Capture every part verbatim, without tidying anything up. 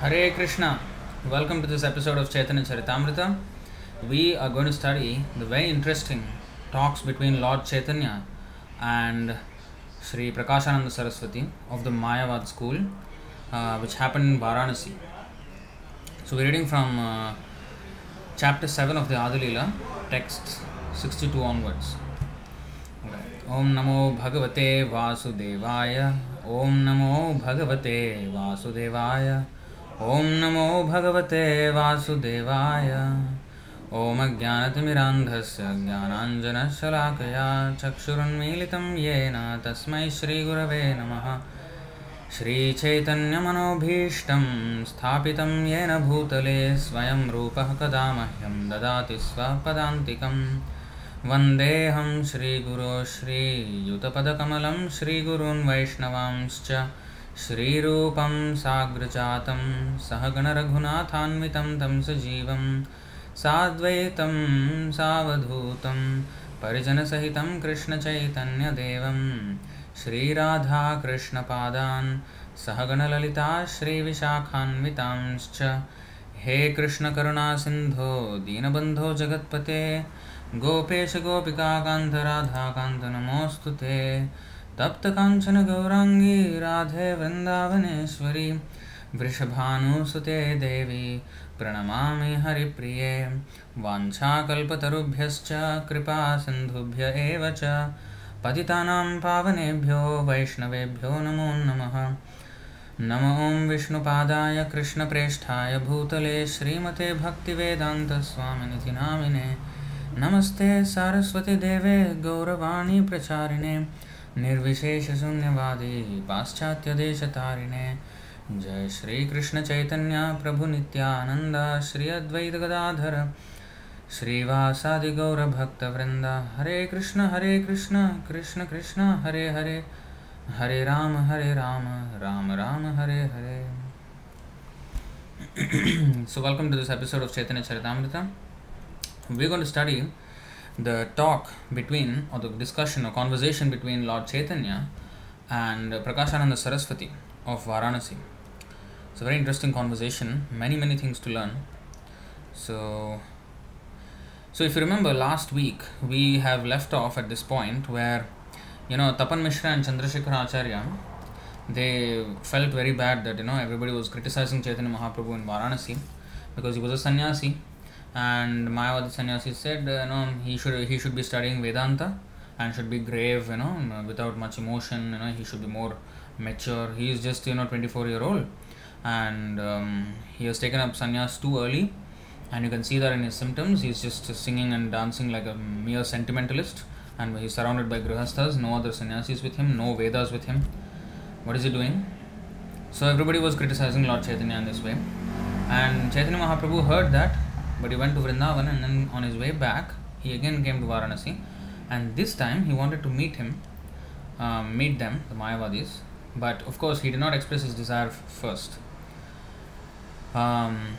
Hare Krishna. Welcome to this episode of Chaitanya Charitamrita. We are going to study the very interesting talks between Lord Chaitanya and Sri Prakashananda Saraswati of the Mayavad school, uh, which happened in Varanasi. So we're reading from uh, chapter seven of the Adilila, texts sixty-two onwards. Om Namo Bhagavate Vasudevaya. Om Namo Bhagavate Vasudevaya. Om Namo Bhagavate Vasudevaya. Om Ajnanatimirandhasya Jnananjana Shalakaya Chakshurunmilitam Yena Tasmai Shri Gurave Namaha. Shri Chaitanya Manobhishtam Sthapitam Yena Bhutale Swayam Rupah Kadamahyam Dadati Swapadantikam Vandeham Shri Guru Shri Yutapadakamalam Shri Gurun Vaishnavamscha Shri Rupam Sagrajatam Sahagana Raghunathanvitam Tam Sajivam Sadvaitam Savadhutam Parijana Sahitam Krishna Chaitanya Devam Shri Radha Krishna Padan Sahagana Lalita Shri Vishakhanvitamscha He Krishna Karuna Sindho Dinabandho Jagatpate Gopesh Gopika Kanta Radha Kanta Namostute Tapta Kanchana Gaurangi Radhe Vrindavaneshwari Vrishabhanu Sute Devi Pranamami Haripriye Vancha Kalpatarubhyascha Kripa Sindhubhya Evacha Patitanam Pavanebhyo Vaishnavebhyo Namo Namaha Namo Om Vishnupadaya Krishna Presthaya Bhutale Srimate Bhaktivedanta Swaminiti Namine Namaste Saraswati Deve Gauravani Pracharine Nirvishesha Sunyavadi Paschatya Deshatarine Jai Shri Krishna Chaitanya Prabhu Nityananda Shri Advaita Gadadhara Shri Vasadi Gaura Bhakta Vrinda Hare Krishna Hare Krishna Krishna Krishna Hare Hare Hare Rama Hare Rama Rama Rama Hare Hare. So welcome to this episode of Chaitanya Charitamrita. We're going to study the talk between, or the discussion or conversation between Lord Chaitanya and Prakashananda Saraswati of Varanasi. It's a very interesting conversation, many many things to learn. So, so if you remember last week, we have left off at this point where, you know, Tapan Mishra and Chandrasekhar Acharya, they felt very bad that, you know, everybody was criticizing Chaitanya Mahaprabhu in Varanasi because he was a sannyasi. And Mayavadi sannyasi said, uh, you know, he should he should be studying Vedanta and should be grave, you know, without much emotion. You know, he should be more mature. He is just, you know, twenty-four year old, and um, he has taken up sannyas too early, and you can see that in his symptoms. He's just singing and dancing like a mere sentimentalist, and he's surrounded by grihasthas, no other sannyasis with him, no Vedas with him. What is he doing? So everybody was criticizing Lord Chaitanya in this way, and Chaitanya Mahaprabhu heard that. But he went to Vrindavan, and then on his way back, he again came to Varanasi, and this time he wanted to meet him, um, meet them, the Mayavadis. But of course, he did not express his desire f- first. Um,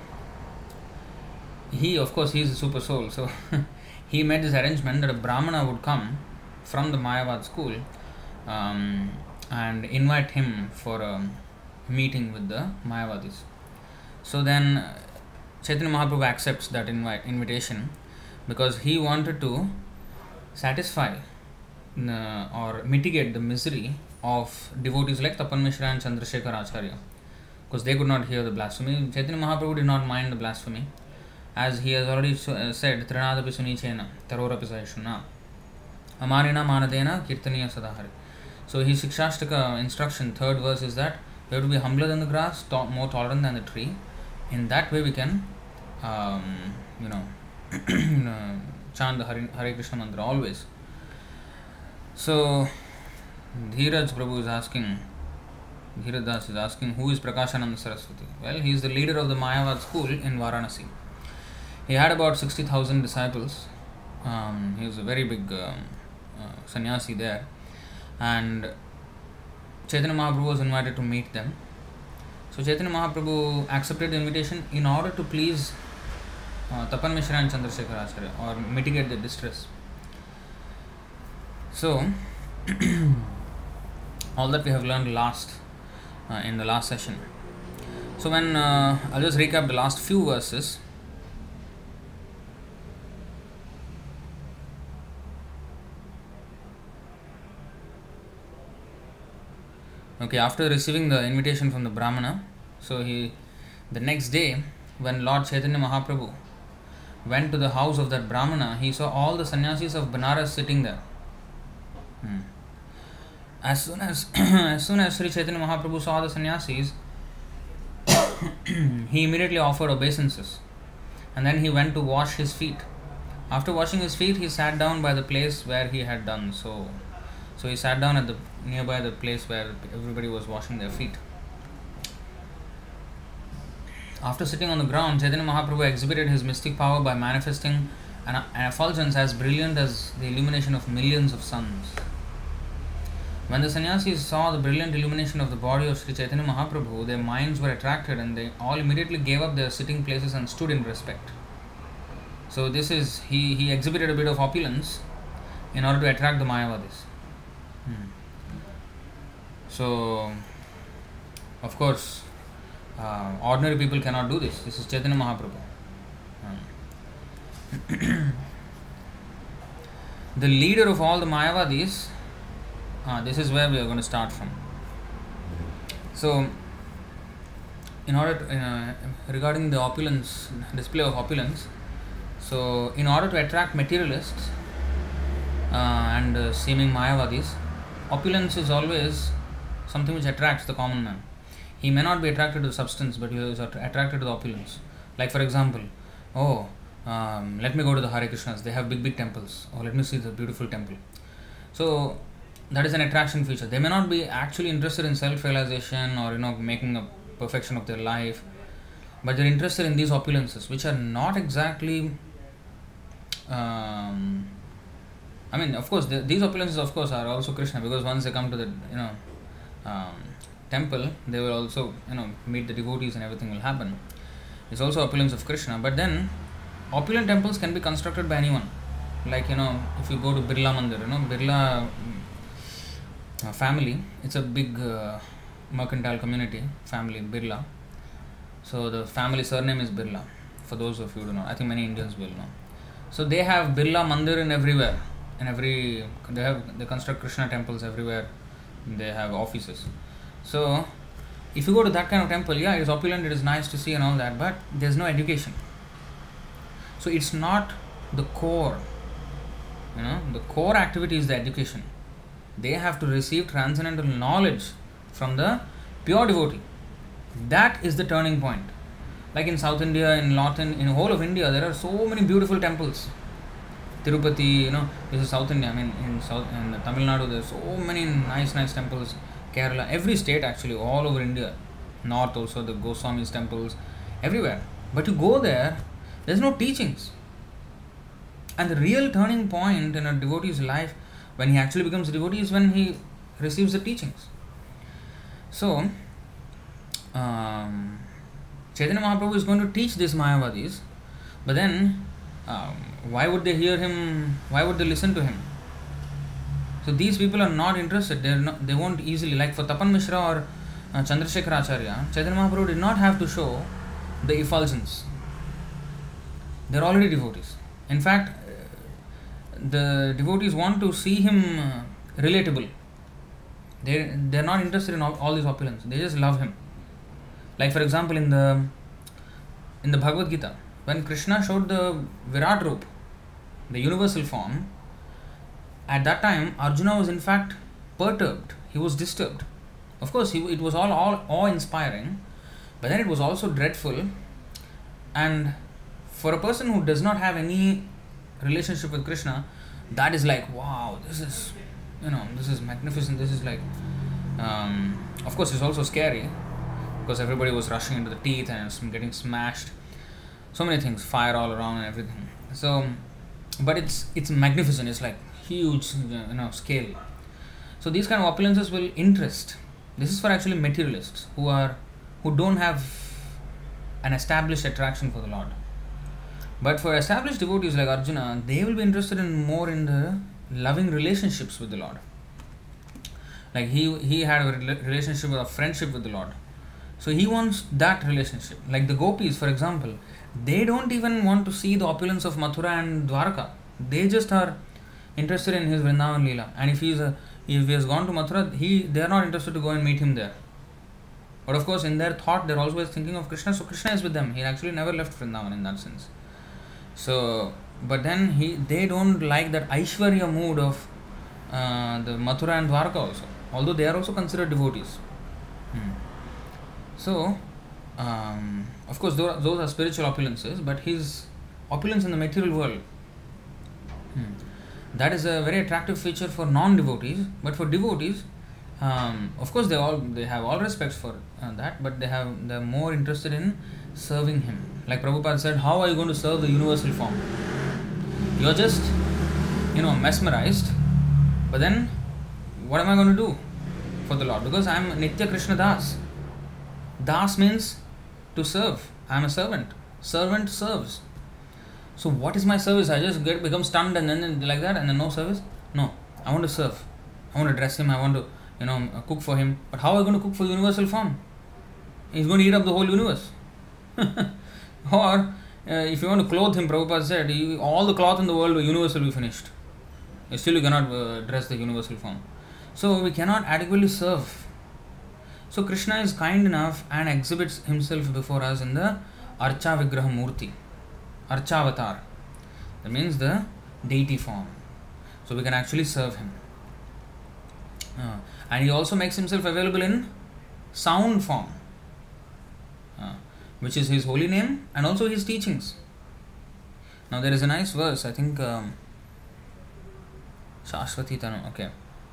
he, of course, he is a super soul, so he made this arrangement that a Brahmana would come from the Mayavad school um, and invite him for a meeting with the Mayavadis. So then Chaitanya Mahaprabhu accepts that invite, invitation because he wanted to satisfy uh, or mitigate the misery of devotees like Tapan Mishra and Chandrasekhar Acharya, because they could not hear the blasphemy. Chaitanya Mahaprabhu did not mind the blasphemy, as he has already uh, said, Trinadapi Sunichena, Tarorapi Saishuna, Amarina Manadena, Kirtaniya Sadahari. So his Shikshashtaka instruction, third verse, is that we have to be humbler than the grass, to- more tolerant than the tree. In that way we can, um, you know, uh, chant the Hare, Hare Krishna mantra always. So, Dheeraj Prabhu is asking, Dheeraj Das is asking, who is Prakashananda Saraswati? Well, he is the leader of the Mayavad school in Varanasi. He had about sixty thousand disciples. Um, he was a very big um, uh, sannyasi there. And Chaitanya Mahaprabhu was invited to meet them. So Chaitanya Mahaprabhu accepted the invitation in order to please uh, Tapan Mishra and Chandrasekhar Acharya, or mitigate the distress. So all that we have learned last uh, in the last session. So when uh, I'll just recap the last few verses. Okay, after receiving the invitation from the Brahmana, so he, the next day, when Lord Chaitanya Mahaprabhu went to the house of that Brahmana, he saw all the sannyasis of Banaras sitting there. Hmm. As soon as as soon as Sri Chaitanya Mahaprabhu saw the sannyasis, he immediately offered obeisances, and then he went to wash his feet. After washing his feet, he sat down by the place where he had done so. So he sat down at the nearby the place where everybody was washing their feet. After sitting on the ground, Chaitanya Mahaprabhu exhibited his mystic power by manifesting an, an effulgence as brilliant as the illumination of millions of suns. When the sannyasis saw the brilliant illumination of the body of Sri Chaitanya Mahaprabhu, their minds were attracted and they all immediately gave up their sitting places and stood in respect. So this is, he, he exhibited a bit of opulence in order to attract the Mayavadis. Hmm. So, of course, uh, ordinary people cannot do this. This is Chaitanya Mahaprabhu. Hmm. The leader of all the Mayavadis, uh, this is where we are going to start from. So, in order to, uh, regarding the opulence, display of opulence, so in order to attract materialists uh, and uh, seeming Mayavadis, opulence is always something which attracts the common man. He may not be attracted to the substance, but he is attracted to the opulence. Like for example, oh, um, let me go to the Hare Krishnas. They have big, big temples. Or let me see the beautiful temple. So that is an attraction feature. They may not be actually interested in self-realization or you know making a perfection of their life, but they're interested in these opulences, which are not exactly. Um, I mean, of course, the, these opulences, of course, are also Krishna, because once they come to the, you know, um, temple, they will also, you know, meet the devotees and everything will happen. It's also opulence of Krishna. But then, opulent temples can be constructed by anyone. Like, you know, if you go to Birla Mandir, you know, Birla uh, family, it's a big uh, mercantile community, family, Birla. So, the family surname is Birla, for those of you who do not. I think many Indians will know. So, they have Birla Mandir in everywhere. In every, they have, they construct Krishna temples everywhere. They have offices. So, if you go to that kind of temple, yeah, it is opulent, it is nice to see and all that, but there's no education. So, it's not the core. You know, the core activity is the education. They have to receive transcendental knowledge from the pure devotee. That is the turning point. Like in South India, in North, in, in the whole of India, there are so many beautiful temples. Tirupati, you know, this is South India. I mean, in South, in Tamil Nadu, there are so many nice, nice temples. Kerala, every state actually, all over India. North also, the Goswamis temples, everywhere. But you go there, there's no teachings. And the real turning point in a devotee's life, when he actually becomes a devotee, is when he receives the teachings. So, um, Chaitanya Mahaprabhu is going to teach these Mayavadis, but then, um, why would they hear him? Why would they listen to him? So these people are not interested. They are not. They won't easily. Like for Tapan Mishra or uh, Chandrasekhar Acharya, Chaitanya Mahaprabhu did not have to show the effulgence. They are already devotees. In fact, the devotees want to see him uh, relatable. They they are not interested in all, all this opulence. They just love him. Like for example, in the in the Bhagavad Gita, when Krishna showed the Virat Roop, the universal form, at that time Arjuna was in fact perturbed. He was disturbed. Of course, he, it was all, all awe-inspiring, but then it was also dreadful. And for a person who does not have any relationship with Krishna, that is like, wow, this is, you know, this is magnificent. This is like, um, of course, it's also scary because everybody was rushing into the teeth and it's getting smashed. So many things, fire all around and everything. So, but it's it's magnificent. It's like huge, you know, scale. So these kind of opulences will interest. This is for actually materialists who are who don't have an established attraction for the Lord. But for established devotees like Arjuna, they will be interested in more in the loving relationships with the Lord. Like he he had a relationship, a friendship with the Lord. So he wants that relationship. Like the gopis, for example, they don't even want to see the opulence of Mathura and Dwarka. They just are interested in his Vrindavan Leela. And if he's a, if he has gone to Mathura, he they are not interested to go and meet him there. But of course, in their thought, they're always thinking of Krishna. So Krishna is with them. He actually never left Vrindavan in that sense. So, but then he they don't like that Aishwarya mood of uh, the Mathura and Dwarka also. Although they are also considered devotees. Hmm. So, um, of course, those, those are spiritual opulences, but his opulence in the material world, hmm, that is a very attractive feature for non-devotees. But for devotees, um, of course, they all they have all respects for uh, that, but they have they're more interested in serving him. Like Prabhupada said, how are you going to serve the universal form? You're just, you know, mesmerized. But then, what am I going to do for the Lord? Because I'm Nitya Krishna Das. Das means to serve. I am a servant. Servant serves. So what is my service? I just get become stunned and then like that and then no service? No. I want to serve. I want to dress him. I want to, you know, cook for him. But how am I going to cook for universal form? He's going to eat up the whole universe. Or uh, if you want to clothe him, Prabhupada said, you, all the cloth in the world, the universe will be finished. Still you cannot uh, dress the universal form. So we cannot adequately serve. So Krishna is kind enough and exhibits himself before us in the Archa Vigraha Murti, Archavatar. That means the deity form. So we can actually serve him. Uh, and he also makes himself available in sound form, uh, which is his holy name and also his teachings. Now there is a nice verse, I think, um, Shashwati Tanu, okay.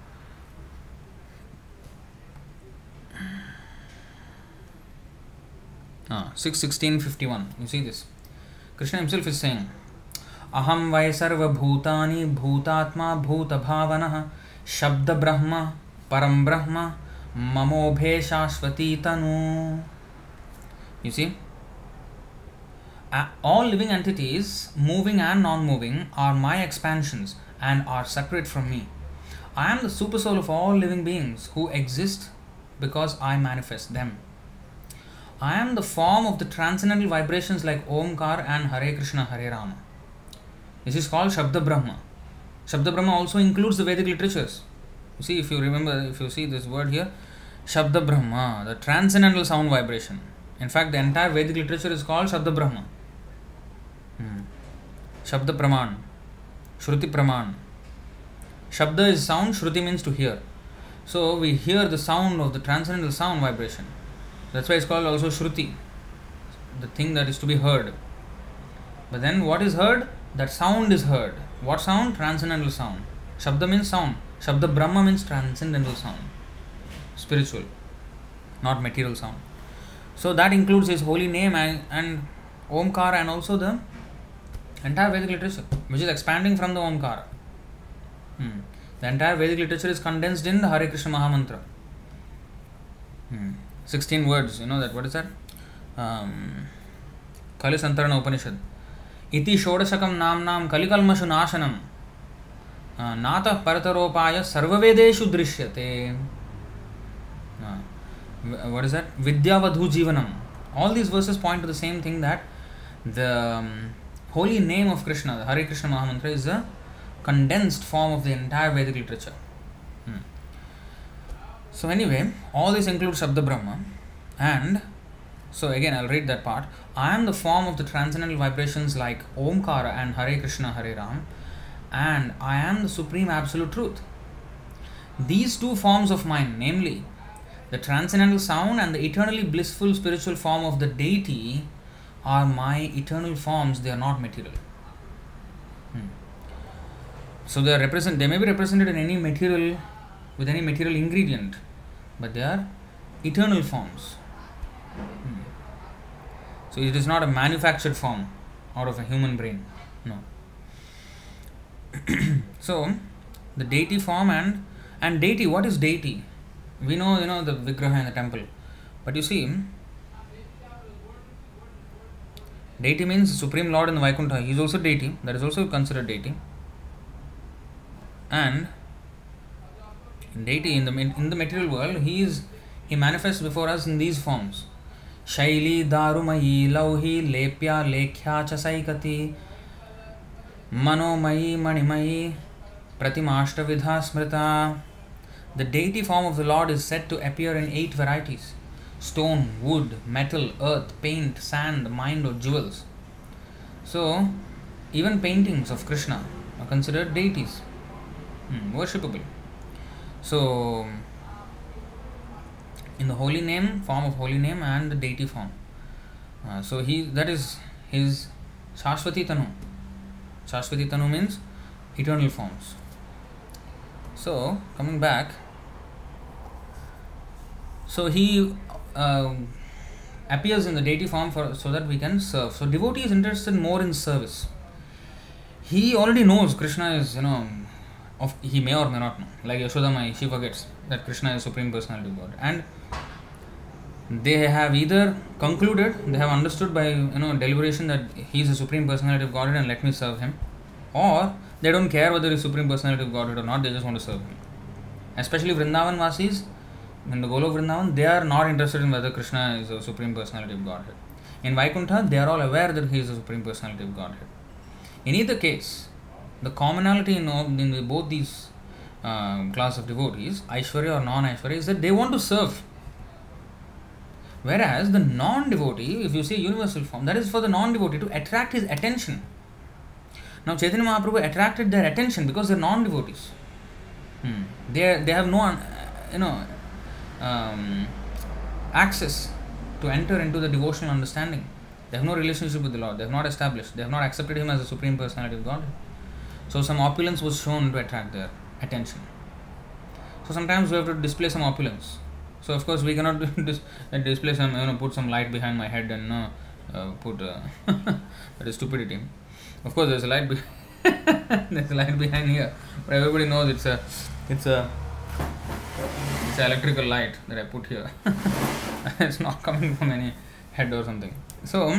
Ah, six sixteen fifty-one. You see this. Krishna himself is saying, Aham vai sarva bhutani bhutatma bhuta bhavanah shabda brahma param brahma mamobhe shashvati tanu. You see? Uh, all living entities, moving and non-moving, are my expansions and are separate from me. I am the super soul of all living beings who exist because I manifest them. I am the form of the transcendental vibrations like Omkar and Hare Krishna, Hare Rama. This is called Shabda Brahma. Shabda Brahma also includes the Vedic literatures. You see, if you remember, if you see this word here, Shabda Brahma, the transcendental sound vibration. In fact, the entire Vedic literature is called Shabda Brahma. Hmm. Shabda Praman, Shruti Praman. Shabda is sound, Shruti means to hear. So we hear the sound of the transcendental sound vibration. That's why it's called also Shruti, the thing that is to be heard. But then what is heard? That sound is heard. What sound? Transcendental sound. Shabda means sound. Shabda Brahma means transcendental sound. Spiritual, not material sound. So that includes his holy name and, and Omkara and also the entire Vedic literature, which is expanding from the Omkara. Hmm. The entire Vedic literature is condensed in the Hare Krishna Mahamantra. Hmm. sixteen words, you know that, what is that? Um, Kali Santarana Upanishad. Iti Shodashakam Namnam Kalikalmashu Nashanam Nata Parataropaya Sarvavedeshu Drishyate. What is that? Vidyavadhu Jivanam. All these verses point to the same thing, that the um, holy name of Krishna, the Hare Krishna Mahamantra, is a condensed form of the entire Vedic literature. Hmm. So anyway, all this includes Shabda Brahma, and so again I'll read that part. I am the form of the transcendental vibrations like Omkara and Hare Krishna, Hare Ram, and I am the supreme absolute truth. These two forms of mine, namely the transcendental sound and the eternally blissful spiritual form of the deity, are my eternal forms. They are not material. Hmm. So they are represent. They may be represented in any material, with any material ingredient, but they are eternal forms. Hmm. So it is not a manufactured form out of a human brain. No. So the deity form and and deity. What is deity? We know, you know, the Vigraha in the temple, but you see, deity means Supreme Lord in the Vaikuntha. He is also deity. That is also considered deity. And deity in the in the material world, he is he manifests before us in these forms. Shaili darumayi lauhi lepya lekhya cha saikati manomayi manimayi pratimashtavidha smrita. The deity form of the Lord is said to appear in eight varieties: stone, wood, metal, earth, paint, sand, mind or jewels. So, even paintings of Krishna are considered deities, hmm, worshipable. So, in the holy name, form of holy name and the deity form. Uh, so, he that is his Shashwati Tanu. Shashwati Tanu means eternal forms. So, coming back, so he uh, appears in the deity form for so that we can serve. So, devotee is interested more in service. He already knows Krishna is, you know, of he may or may not know. Like Yashoda Mai, she forgets that Krishna is Supreme Personality of God, and they have either concluded, they have understood by you know deliberation that he is the Supreme Personality of Godhead and let me serve him, or they don't care whether he is Supreme Personality of Godhead or not, they just want to serve him. Especially Vrindavan Vasis, in the Golok Vrindavan, they are not interested in whether Krishna is the Supreme Personality of Godhead. In Vaikuntha, they are all aware that he is the Supreme Personality of Godhead. In either case, the commonality in, in both these uh, class of devotees, Aishwarya or non-Aishwarya, is that they want to serve. Whereas the non-devotee, if you say universal form, that is for the non-devotee to attract his attention. Now Chaitanya Mahaprabhu attracted their attention because they are non-devotees. Hmm. They they have no uh, you know um, access to enter into the devotional understanding. They have no relationship with the Lord. They have not established. They have not accepted Him as the Supreme Personality of God. So some opulence was shown to attract their attention. So sometimes we have to display some opulence. So of course we cannot dis- display some, you know, put some light behind my head and uh, uh, put uh, that is stupidity. Of course there's a light. Be- there's a light behind here, but everybody knows it's a it's a it's an electrical light that I put here. It's not coming from any head or something. So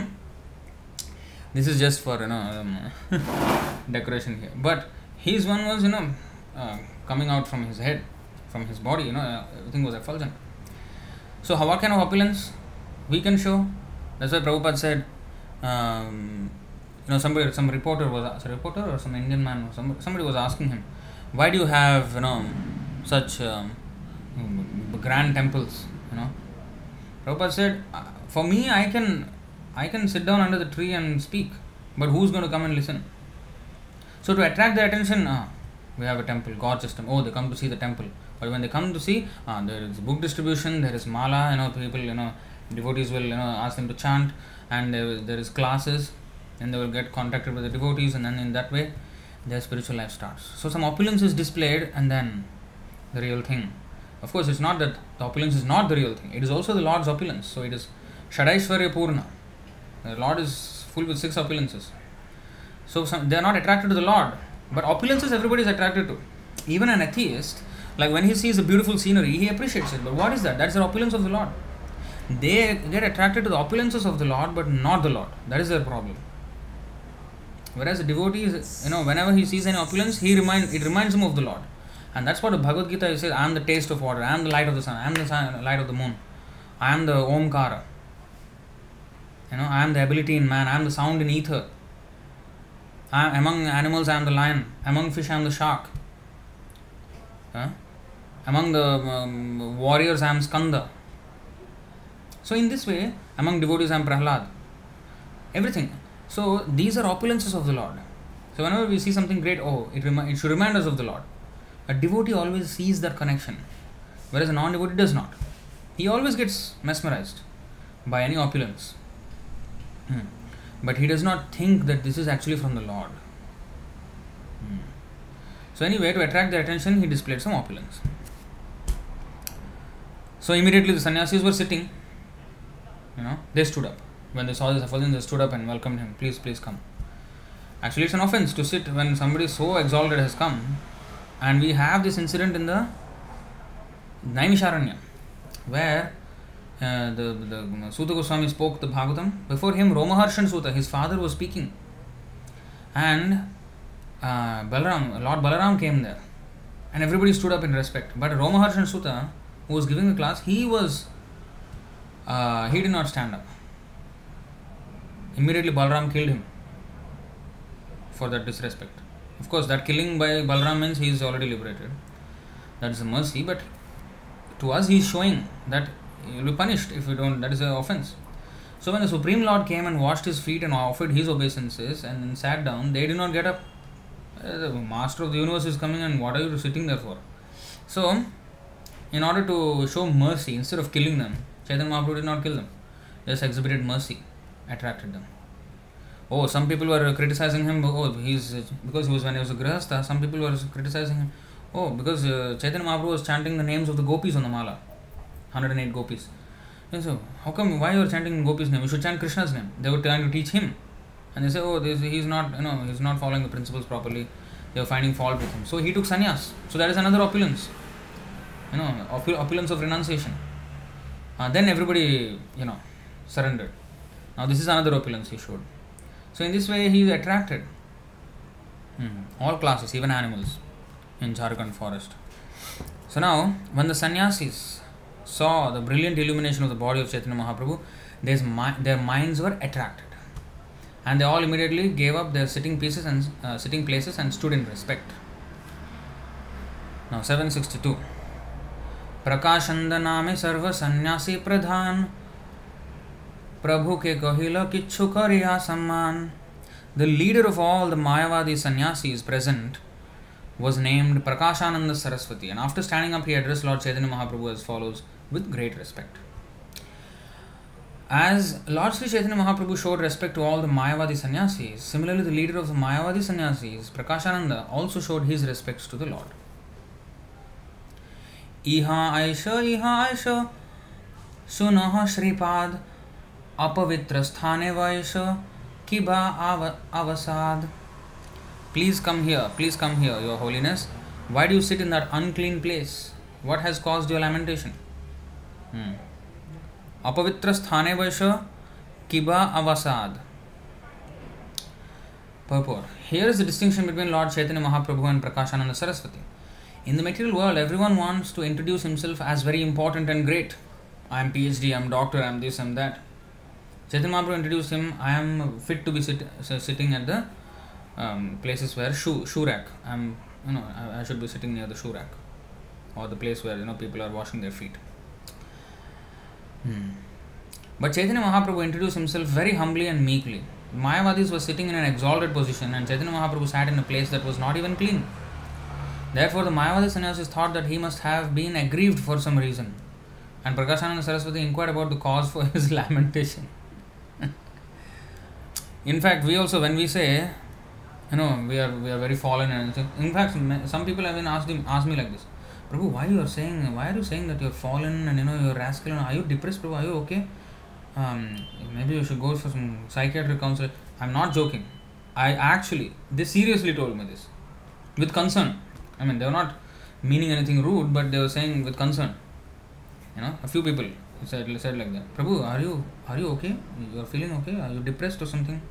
this is just for you know um, decoration here. But his one was you know uh, coming out from his head, from his body. You know everything was effulgent. So how, what kind of opulence we can show? That's why Prabhupada said. Um, you know somebody, some reporter was a reporter or some Indian man or some, somebody was asking him, why do you have you know such um, grand temples? You know, Prabhupada said, for me, I can I can sit down under the tree and speak, but who's going to come and listen? So to attract their attention, ah, we have a temple, gorgeous temple. Oh, they come to see the temple. But when they come to see, ah, there is book distribution, there is mala. You know, people, you know, devotees will you know ask them to chant, and there there is classes, and they will get contacted with the devotees, and then in that way, their spiritual life starts. So some opulence is displayed, and then the real thing. Of course, it's not that the opulence is not the real thing. It is also the Lord's opulence. So it is Shadaishwarya Purna. The Lord is full with six opulences. So some, they are not attracted to the Lord. But opulences everybody is attracted to. Even an atheist, like when he sees a beautiful scenery, he appreciates it. But what is that? That's the opulence of the Lord. They get attracted to the opulences of the Lord, but not the Lord. That is their problem. Whereas the devotee is, you know, whenever he sees any opulence, he remind, it reminds him of the Lord. And that's what the Bhagavad Gita says, I am the taste of water, I am the light of the sun, I am the sun, light of the moon, I am the Omkara. You know, I am the ability in man, I am the sound in ether. I, among animals, I am the lion. Among fish, I am the shark. Huh? Among the um, warriors, I am Skanda. So in this way, among devotees, I am Prahlad. Everything. So these are opulences of the Lord. So whenever we see something great, oh, it, remi- it should remind us of the Lord. A devotee always sees that connection, whereas a non-devotee does not. He always gets mesmerized by any opulence. Hmm. But he does not think that this is actually from the Lord. Hmm. So anyway, to attract their attention, he displayed some opulence. So immediately the sannyasis were sitting. You know, they stood up. When they saw this effulgence, they stood up and welcomed him. Please, please come. Actually, it's an offense to sit when somebody so exalted has come. And we have this incident in the Naimisharanya, where uh, the, the Suta Goswami spoke the Bhagavatam. Before him, Romaharshan Suta, his father, was speaking. And uh, Balaram, Lord Balaram came there. And everybody stood up in respect. But Romaharshan Suta, who was giving the class, he was uh, he did not stand up. Immediately Balram killed him for that disrespect. Of course, that killing by Balram means he is already liberated. That is a mercy, but to us he is showing that you will be punished if you don't. That is an offense. So when the Supreme Lord came and washed his feet and offered his obeisances and then sat down, they did not get up. The Master of the Universe is coming, and what are you sitting there for? So, in order to show mercy, instead of killing them, Chaitanya Mahaprabhu did not kill them. Just exhibited mercy, attracted them. Oh, some people were criticizing him. Oh, he's because he was when he was a Grihastha. Some people were criticizing him. Oh, because uh, Chaitanya Mahaprabhu was chanting the names of the gopis on the mala, one hundred eight gopis. And so, how come? Why you are chanting gopis' name? You should chant Krishna's name. They were trying to teach him, and they say, oh, this, he's not, you know, he's not following the principles properly. They were finding fault with him. So he took sannyas. So that is another opulence, you know, opul- opulence of renunciation. Uh, then everybody, you know, surrendered. Now this is another opulence he showed. So in this way he is attracted. Hmm. All classes, even animals, in Jharkhand forest. So now, when the sannyasis saw the brilliant illumination of the body of Chaitanya Mahaprabhu, mi- their minds were attracted. And they all immediately gave up their sitting pieces and uh, sitting places and stood in respect. Now seven sixty-two. Prakashanda name sarva sannyasi pradhan Prabhu ke kahila kichu kariya samman. The leader of all the Mayavadi sannyasis present was named Prakashananda Saraswati, and after standing up he addressed Lord Chaitanya Mahaprabhu as follows with great respect. As Lord Sri Chaitanya Mahaprabhu showed respect to all the Mayavadi sannyasis, similarly the leader of the Mayavadi sannyasis, Prakashananda, also showed his respects to the Lord. Iha Aisha, Iha Aisha, Sunaha Shripad, Apavitra Sthane Vaisha, Kiba Avasad. Please come here, please come here, Your Holiness. Why do you sit in that unclean place? What has caused your lamentation? Hmm. Apavitra sthane vaisha kiba avasad. Purport. Here is the distinction between Lord Chaitanya Mahaprabhu and Prakashananda Saraswati. In the material world, everyone wants to introduce himself as very important and great. I am PhD, I am doctor, I am this, I am that. Chaitanya Mahaprabhu introduced him, I am fit to be sit, sitting at the um, places where shoe, shoe rack. I am, you know, I, I should be sitting near the shoe rack, or the place where, you know, people are washing their feet. Hmm. But Chaitanya Mahaprabhu introduced himself very humbly and meekly. Mayavadis were sitting in an exalted position, and Chaitanya Mahaprabhu sat in a place that was not even clean. Therefore, the Mayavadi sannyasis thought that he must have been aggrieved for some reason, and Prakashananda Saraswati inquired about the cause for his lamentation. In fact, we also, when we say, you know, we are we are very fallen, and in fact, some people have been asked him, asked me like this, Prabhu, why you are saying, why are you saying that you are fallen and, you know, you are rascal? Are you depressed, Prabhu? Are you okay? Um, maybe you should go for some psychiatric counsel. I am not joking. I actually, they seriously told me this with concern. I mean, they were not meaning anything rude, but they were saying with concern. You know, a few people said said like that. Prabhu, are you are you okay? You are feeling okay? Are you depressed or something?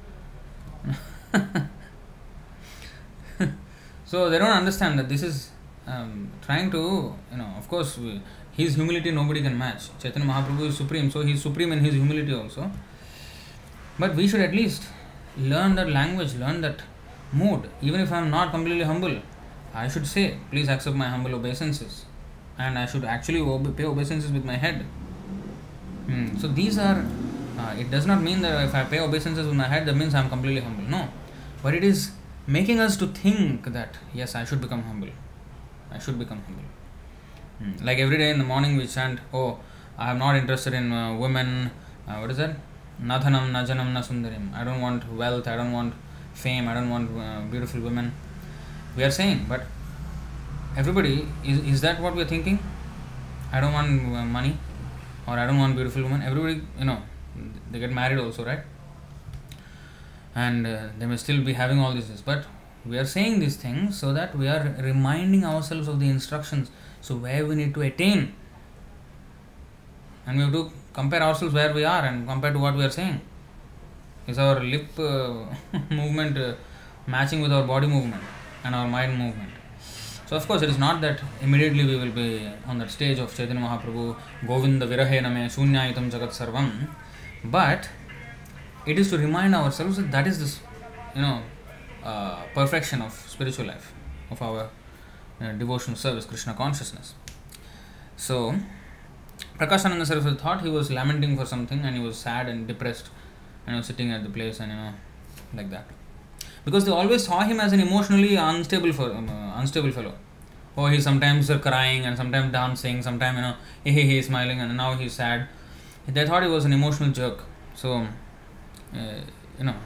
So they don't understand that this is um, trying to, you know, of course, we, his humility nobody can match. Chaitanya Mahaprabhu is supreme, so he is supreme in his humility also. But we should at least learn that language, learn that mood. Even if I am not completely humble, I should say, please accept my humble obeisances. And I should actually obe- pay obeisances with my head. Hmm. So these are, uh, it does not mean that if I pay obeisances with my head, that means I am completely humble. No. But it is making us to think that, yes, I should become humble. I should become humble. Hmm. Like every day in the morning we chant, oh, I am not interested in uh, women, uh, what is that? Nadhanam, najanam, na sundarim. I don't want wealth, I don't want fame, I don't want uh, beautiful women. We are saying, but everybody, is, is that what we are thinking? I don't want uh, money, or I don't want beautiful women. Everybody, you know, they get married also, right? And uh, they may still be having all this, but we are saying these things so that we are reminding ourselves of the instructions, so where we need to attain, and we have to compare ourselves where we are and compare to what we are saying. Is our lip uh, movement uh, matching with our body movement and our mind movement? So of course it is not that immediately we will be on that stage of Chaitanya Mahaprabhu, Govinda Virahena me Shunyayitam Jagat Sarvam, but it is to remind ourselves that that is this, you know, uh, perfection of spiritual life, of our uh, devotional service, Krishna consciousness. So Prakashananda Saraswati thought he was lamenting for something and he was sad and depressed and he was sitting at the place and, you know, like that. Because they always saw him as an emotionally unstable for, um, uh, unstable fellow. Oh, he's sometimes uh, crying and sometimes dancing, sometimes, you know, he, he, he smiling, and now he's sad. They thought he was an emotional jerk. So, uh, you know,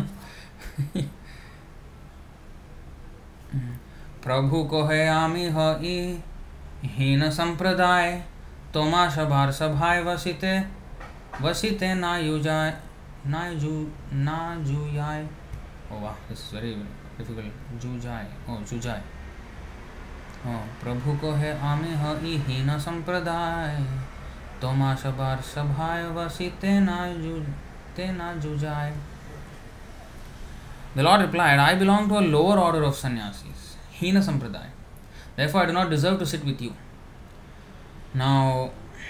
Prabhu ko hai ami hai hina sampradaye toma shabar sabhai vasite vasite na yujay na ju na juyay. Oh wow, this is very difficult. Jujay. Oh, Jujay. Oh, Prabhu ko hai ami hai hina sampradaye toma shabar sabhai vasite na ju te na jujay. The Lord replied, I belong to a lower order of sannyasis, hina sampradaya. Therefore, I do not deserve to sit with you. Now,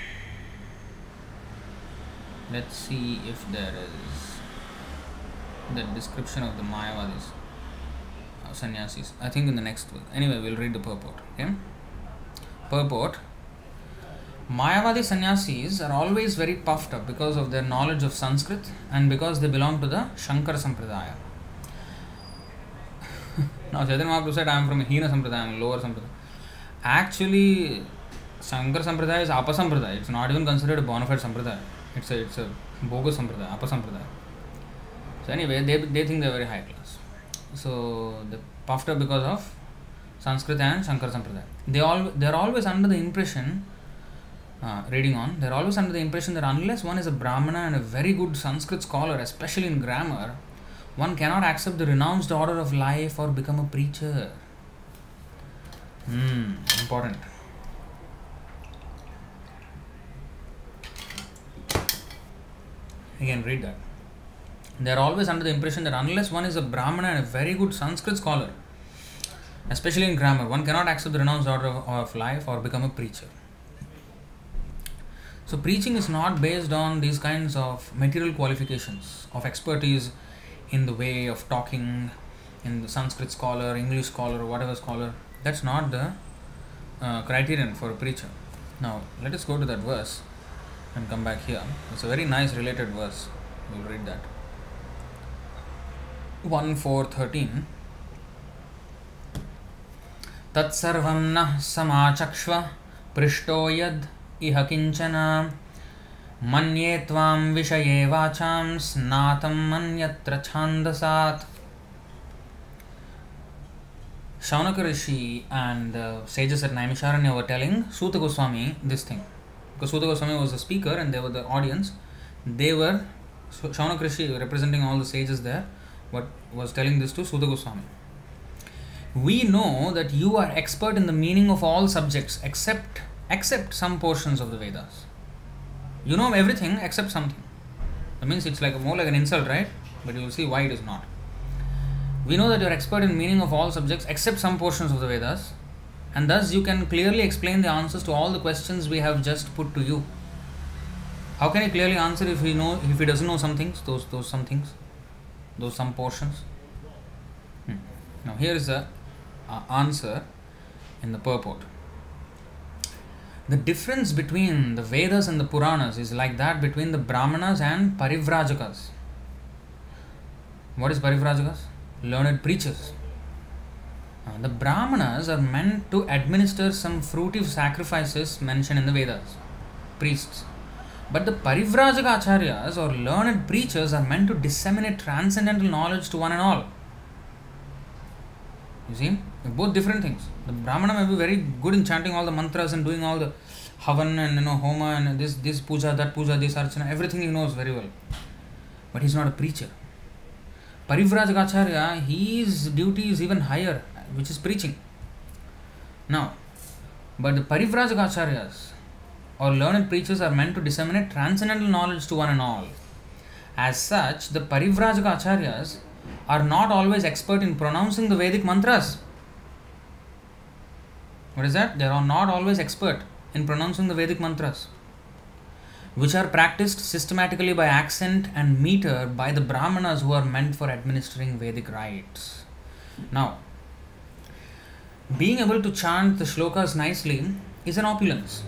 let's see if there is the description of the Mayavadis, uh, sannyasis. I think in the next book. Anyway, we'll read the purport. Okay? Purport. Mayavadi sannyasis are always very puffed up because of their knowledge of Sanskrit and because they belong to the Shankara Sampradaya. Now, Chaitanya Mahaprabhu said, I am from a Hina Sampradaya, I am a lower Sampradaya. Actually, Shankara Sampradaya is Apa Sampradaya. It's not even considered a bona fide Sampradaya. It's a, it's a bogus Sampradaya, Apa Sampradaya. So anyway, they, they think they are very high class. So, they puffed up because of Sanskrit and Shankara Sampradaya. They all, they are always under the impression, uh, reading on, they are always under the impression that unless one is a Brahmana and a very good Sanskrit scholar, especially in grammar, one cannot accept the renounced order of life or become a preacher. Hmm, important. Again, read that. They are always under the impression that unless one is a Brahmana and a very good Sanskrit scholar, especially in grammar, one cannot accept the renounced order of, of life or become a preacher. So preaching is not based on these kinds of material qualifications of expertise in the way of talking, in the Sanskrit scholar, English scholar, whatever scholar. That's not the uh, criterion for a preacher. Now, let us go to that verse and come back here. It's a very nice related verse. We'll read that. one four thirteen. Tat sarvam nah samachakshva prishto yad iha kinchana manye tvam vishaye vacham snatam manyatra chandasat. Shaunaka Rishi and the sages at Naimisharanya were telling Suta Goswami this thing. Because Suta Goswami was the speaker and they were the audience. They were, Shaunaka Rishi representing all the sages there, but was telling this to Suta Goswami. We know that you are expert in the meaning of all subjects except except some portions of the Vedas. You know everything except something. That means it's like more like an insult, right? But you will see why it is not. We know that you are expert in meaning of all subjects except some portions of the Vedas, and thus you can clearly explain the answers to all the questions we have just put to you. How can he clearly answer if he know if he doesn't know some things, those those some things, those some portions? Hmm. Now here is the uh, answer in the purport. The difference between the Vedas and the Puranas is like that between the Brahmanas and Parivrajakas. What is Parivrajakas? Learned preachers. Uh, the Brahmanas are meant to administer some fruitive sacrifices mentioned in the Vedas, priests. But the Parivrajaka Acharyas or learned preachers are meant to disseminate transcendental knowledge to one and all. You see, they're both different things. The Brahmana may be very good in chanting all the mantras and doing all the havan and, you know, homa and this this puja, that puja, this archana, everything he knows very well. But he's not a preacher. Parivrajaka Acharya, his duty is even higher, which is preaching. Now, but the Parivrajaka Acharyas or learned preachers are meant to disseminate transcendental knowledge to one and all. As such, the Parivrajaka Acharyas are not always expert in pronouncing the Vedic mantras. What is that? They are not always expert in pronouncing the Vedic mantras, which are practiced systematically by accent and meter by the Brahmanas who are meant for administering Vedic rites. Now, being able to chant the shlokas nicely is an opulence.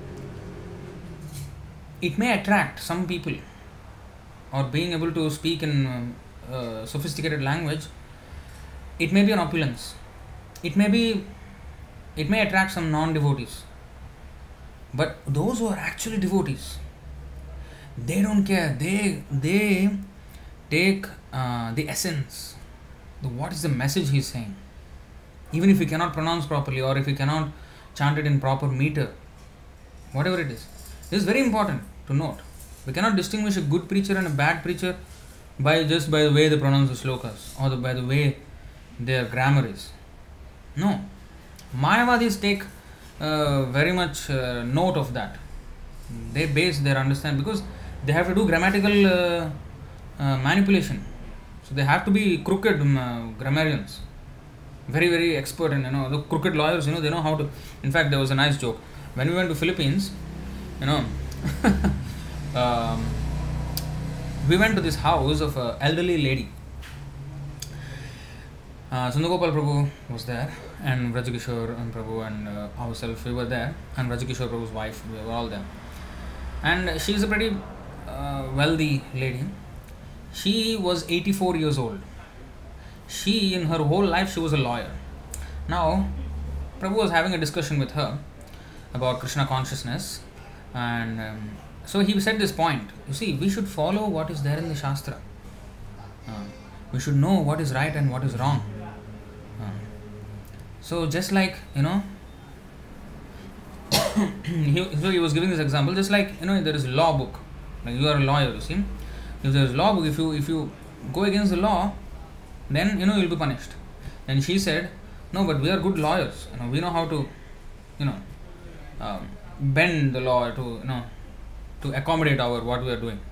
It may attract some people, or being able to speak in uh, uh, sophisticated language, it may be an opulence. It may be, it may attract some non-devotees. But those who are actually devotees, they don't care. They they take uh, the essence. The, what is the message he is saying? Even if we cannot pronounce properly, or if we cannot chant it in proper meter, whatever it is. This is very important to note. We cannot distinguish a good preacher and a bad preacher by just by the way they pronounce the slokas, or the, by the way their grammar is. No. Mayavadis take uh, very much uh, note of that. They base their understanding, because they have to do grammatical uh, uh, manipulation. So they have to be crooked um, uh, grammarians. Very, very expert in, you know, the crooked lawyers, you know, they know how to. In fact, there was a nice joke. When we went to Philippines, you know, um, we went to this house of an elderly lady. Uh, Sundagopal Prabhu was there, and Vrajagishore and Prabhu and uh, ourselves, we were there, and Vrajagishore Prabhu's wife, we were all there. And she is a pretty uh, wealthy lady. She was eighty-four years old. She, in her whole life, she was a lawyer. Now, Prabhu was having a discussion with her about Krishna consciousness, and um, so he said this point. You see, we should follow what is there in the Shastra. Uh, we should know what is right and what is wrong. Uh, so, just like, you know, he, so he was giving this example, just like, you know, there is a law book. Like, you are a lawyer, you see. If there is a law book, if you, if you go against the law, then, you know, you will be punished. And she said, no, but we are good lawyers. You know, we know how to, you know, um, bend the law to, you know, to accommodate our, what we are doing.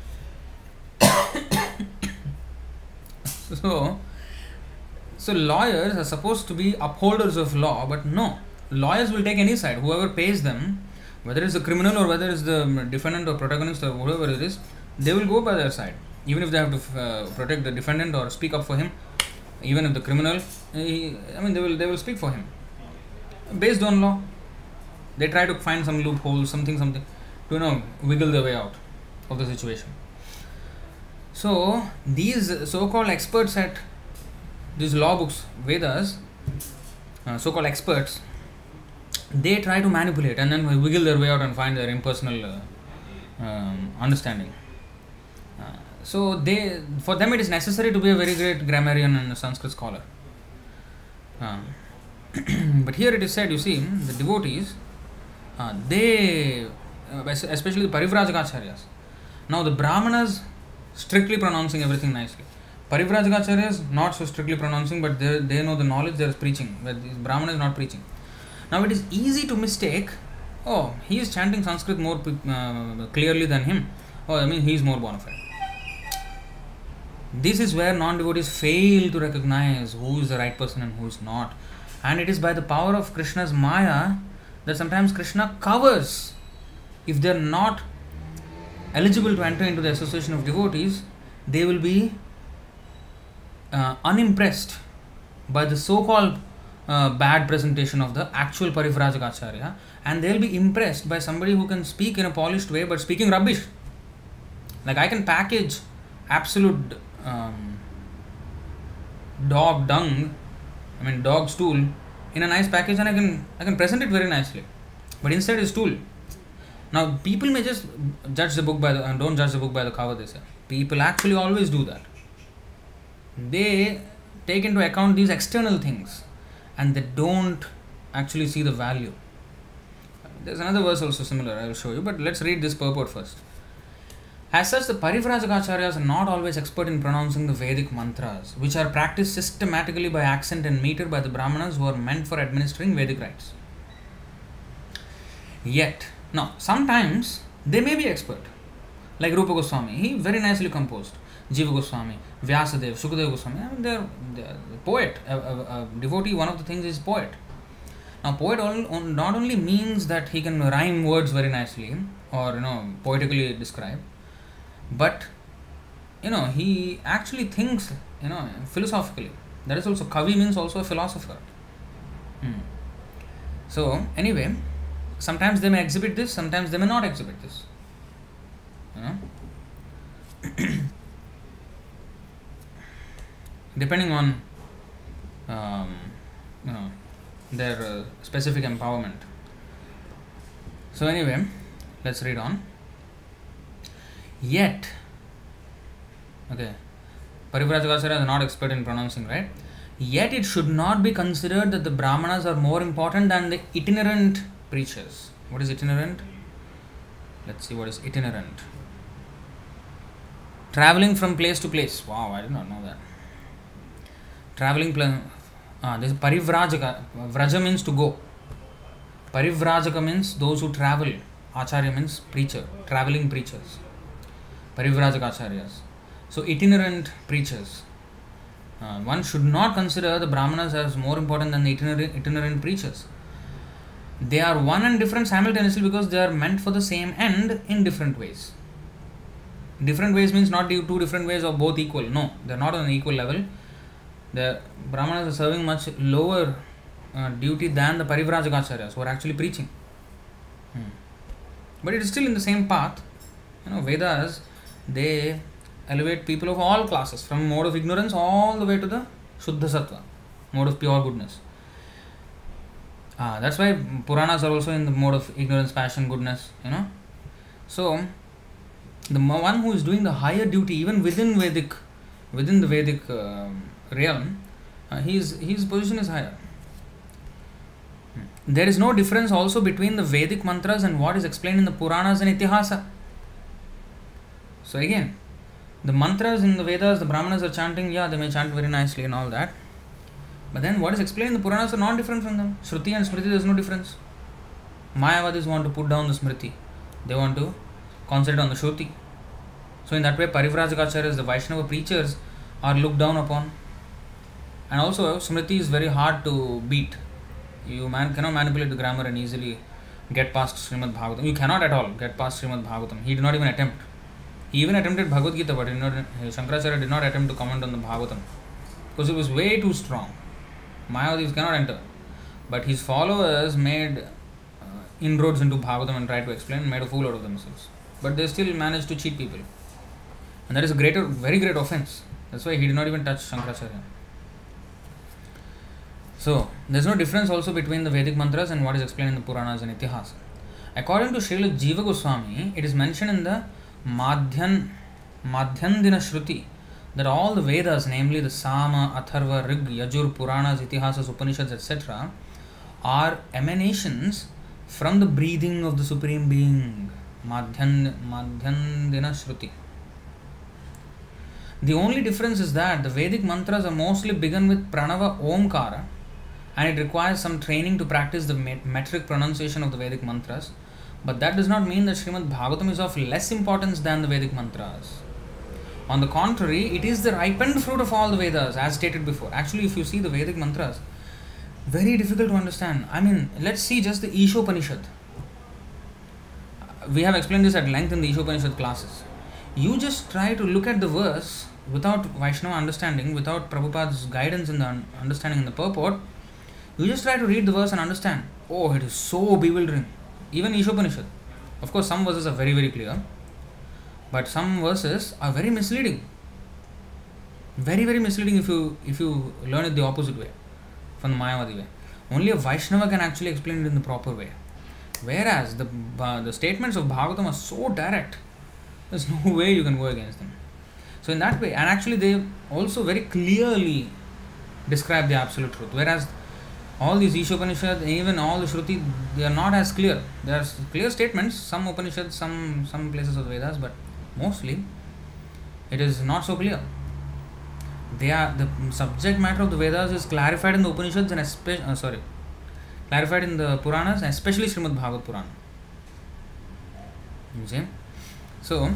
so, so lawyers are supposed to be upholders of law, but no. Lawyers will take any side. Whoever pays them, whether it's the criminal or whether it's the defendant or protagonist or whoever it is, they will go by their side. Even if they have to uh, protect the defendant or speak up for him, even if the criminal, he, I mean, they will they will speak for him. Based on law, they try to find some loophole, something, something, to, you know, wiggle their way out of the situation. So, these so-called experts at these law books, Vedas, uh, so-called experts, they try to manipulate and then wiggle their way out and find their impersonal uh, um, understanding. Uh, so they, for them, it is necessary to be a very great grammarian and a Sanskrit scholar. Uh, but here it is said, you see, the devotees, uh, they, uh, especially the Parivrajakacharyas. Now the Brahmanas strictly pronouncing everything nicely. Parivrajakacharyas not so strictly pronouncing, but they they know the knowledge, they are preaching. But these Brahmanas not preaching. Now it is easy to mistake, oh, he is chanting Sanskrit more uh, clearly than him. Oh, I mean, he is more bona fide. This is where non-devotees fail to recognize who is the right person and who is not. And it is by the power of Krishna's Maya that sometimes Krishna covers. If they are not eligible to enter into the association of devotees, they will be uh, unimpressed by the so-called uh, bad presentation of the actual Parivrajaka and they will be impressed by somebody who can speak in a polished way but speaking rubbish. Like I can package absolute um, dog dung, I mean dog stool in a nice package and I can I can present it very nicely. But instead it's stool. Now people may just judge the book by the and don't judge the book by the cover, they say. People actually always do that. They take into account these external things and they don't actually see the value. There's another verse also similar, I will show you, but let's read this purport first. As such, the Parivrajakacharyas are not always expert in pronouncing the Vedic mantras, which are practiced systematically by accent and meter by the Brahmanas who are meant for administering Vedic rites. Yet, now, sometimes they may be expert, like Rupa Goswami, he very nicely composed. Jiva Goswami, Vyasadeva, Sukadeva Goswami, I mean, they're, they're poet, a, a, a devotee, one of the things is poet. Now, poet all, not only means that he can rhyme words very nicely or you know poetically describe, but you know he actually thinks you know philosophically. That is also Kavi means also a philosopher. Hmm. So anyway, sometimes they may exhibit this, sometimes they may not exhibit this. You know, depending on um, you know their uh, specific empowerment. So anyway, let's read on. Yet, okay, Parivrajagacharya is not expert in pronouncing, right? Yet it should not be considered that the Brahmanas are more important than the itinerant preachers. What is itinerant? Let's see what is itinerant. Traveling from place to place. Wow, I did not know that. Traveling plan. Ah, this is Parivrajaka. Vraja means to go. Parivrajaka means those who travel. Acharya means preacher. Traveling preachers. Parivrajaka acharyas. So itinerant preachers. Uh, one should not consider the Brahmanas as more important than the itinerant, itinerant preachers. They are one and different simultaneously because they are meant for the same end in different ways. Different ways means not two different ways or both equal. No, they are not on an equal level. The Brahmanas are serving much lower uh, duty than the Parivrajakacharyas who are actually preaching. Hmm. But it is still in the same path. You know, Vedas, they elevate people of all classes, from mode of ignorance all the way to the Shuddha Sattva, mode of pure goodness. Ah, that's why Puranas are also in the mode of ignorance, passion, goodness, you know. So, the one who is doing the higher duty, even within Vedic, within the Vedic uh, realm, uh, his, his position is higher. There is no difference also between the Vedic mantras and what is explained in the Puranas and Itihasa. So again, the mantras in the Vedas, the Brahmanas are chanting, yeah, they may chant very nicely and all that. But then what is explained in the Puranas are not different from them. Shruti and Smriti, there is no difference. Mayavadis want to put down the Smriti. They want to concentrate on the Shruti. So in that way, Parivrajakacharyas, the Vaishnava preachers, are looked down upon. And also, Smriti is very hard to beat. You man cannot manipulate the grammar and easily get past Srimad Bhagavatam. You cannot at all get past Srimad Bhagavatam. He did not even attempt. He even attempted Bhagavad Gita, but did not, Shankaracharya did not attempt to comment on the Bhagavatam because it was way too strong. Mayavadis cannot enter. But his followers made uh, inroads into Bhagavatam and tried to explain and made a fool out of themselves. But they still managed to cheat people. And that is a greater, very great offense. That's why he did not even touch Shankaracharya. So, there is no difference also between the Vedic mantras and what is explained in the Puranas and Itihasa. According to Srila Jiva Goswami, it is mentioned in the Madhyan, Madhyandina Shruti that all the Vedas, namely the Sama, Atharva, Rig, Yajur, Puranas, Itihasas, Upanishads, et cetera, are emanations from the breathing of the Supreme Being. Madhyan, Madhyandina Shruti. The only difference is that the Vedic mantras are mostly begun with Pranava Omkara, and it requires some training to practice the metric pronunciation of the Vedic mantras. But that does not mean that Srimad Bhagavatam is of less importance than the Vedic mantras. On the contrary, it is the ripened fruit of all the Vedas, as stated before. Actually, if you see the Vedic mantras, very difficult to understand. I mean, let's see just the Ishopanishad. We have explained this at length in the Ishopanishad classes. You just try to look at the verse without Vaishnava understanding, without Prabhupada's guidance in the understanding in the purport. You just try to read the verse and understand. Oh, it is so bewildering. Even Ishopanishad. Of course, some verses are very, very clear. But some verses are very misleading. Very, very misleading if you if you learn it the opposite way, from the Mayavadi way. Only a Vaishnava can actually explain it in the proper way. Whereas the uh, the statements of Bhagavatam are so direct, there's no way you can go against them. So in that way, and actually they also very clearly describe the absolute truth. Whereas all these Ishopanishad, even all the Shruti, they are not as clear. They are clear statements, some Upanishads, some some places of Vedas, but mostly it is not so clear. They are the subject matter of the Vedas is clarified in the Upanishads and especially uh, sorry, clarified in the Puranas, and especially Srimad Bhagavad Purana. You see? So,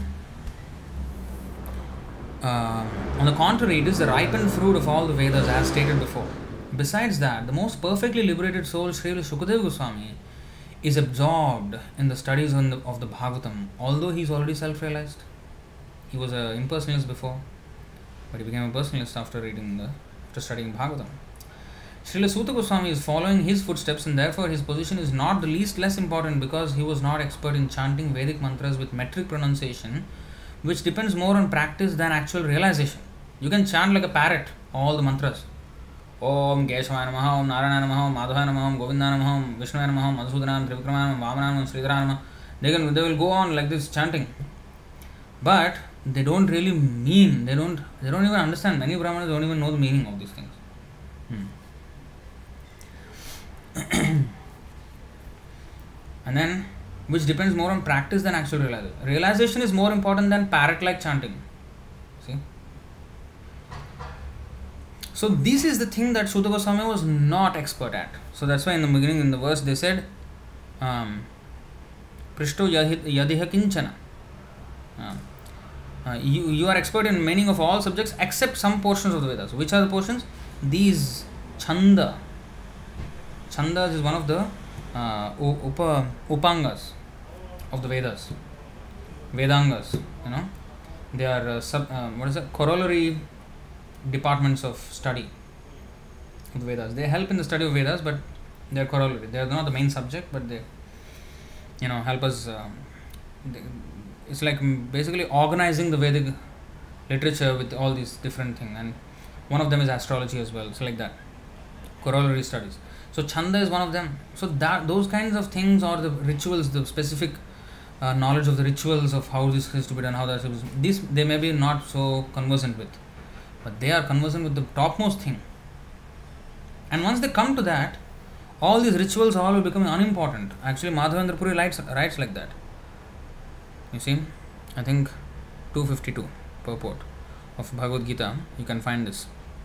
uh, on the contrary, it is the ripened fruit of all the Vedas, as stated before. Besides that, the most perfectly liberated soul, Srila Shukadeva Goswami, is absorbed in the studies on the, of the Bhagavatam, although he is already self-realized. He was an impersonalist before, but he became a personalist after reading the, after studying Bhagavatam. Srila Suta Goswami is following his footsteps, and therefore his position is not the least less important, because he was not expert in chanting Vedic mantras with metric pronunciation, which depends more on practice than actual realization. You can chant like a parrot all the mantras. Om Keshavaya Namaha, Om Narayana Namaha, Om Madhavaya Namaha, Om Govinda Namaha, Om Vishnuvaya Namaha, Om Madhusudana, Trivikrama, Om Vamana, Om Sridhara Namaha. They can, they will go on like this chanting, but they don't really mean. They don't. They don't even understand. Many Brahmanas don't even know the meaning of these things. Hmm. And then, which depends more on practice than actual realization. Realization is more important than parrot-like chanting. See? So this is the thing that Suta Goswami was not expert at. So that's why in the beginning, in the verse, they said, um, Prishto yadiha kinchana. Uh, uh, you, you are expert in meaning of all subjects except some portions of the Vedas. Which are the portions? These chanda. Chandas is one of the uh, upa, upangas of the Vedas. Vedangas, you know. They are uh, sub, uh, what is it? Corollary departments of study of the Vedas. They help in the study of Vedas, but they are corollary. They are not the main subject, but they, you know, help us. Um, they, it's like basically organizing the Vedic literature with all these different things, and one of them is astrology as well. So like that, corollary studies. So Chanda is one of them. So that those kinds of things, or the rituals, the specific uh, knowledge of the rituals of how this is to be done, how that is, this they may be not so conversant with, but they are conversant with the topmost thing. And once they come to that, all these rituals all will become unimportant. Actually, Madhavendra Puri writes, writes like that. You see, I think two fifty-two purport of Bhagavad Gita, you can find this.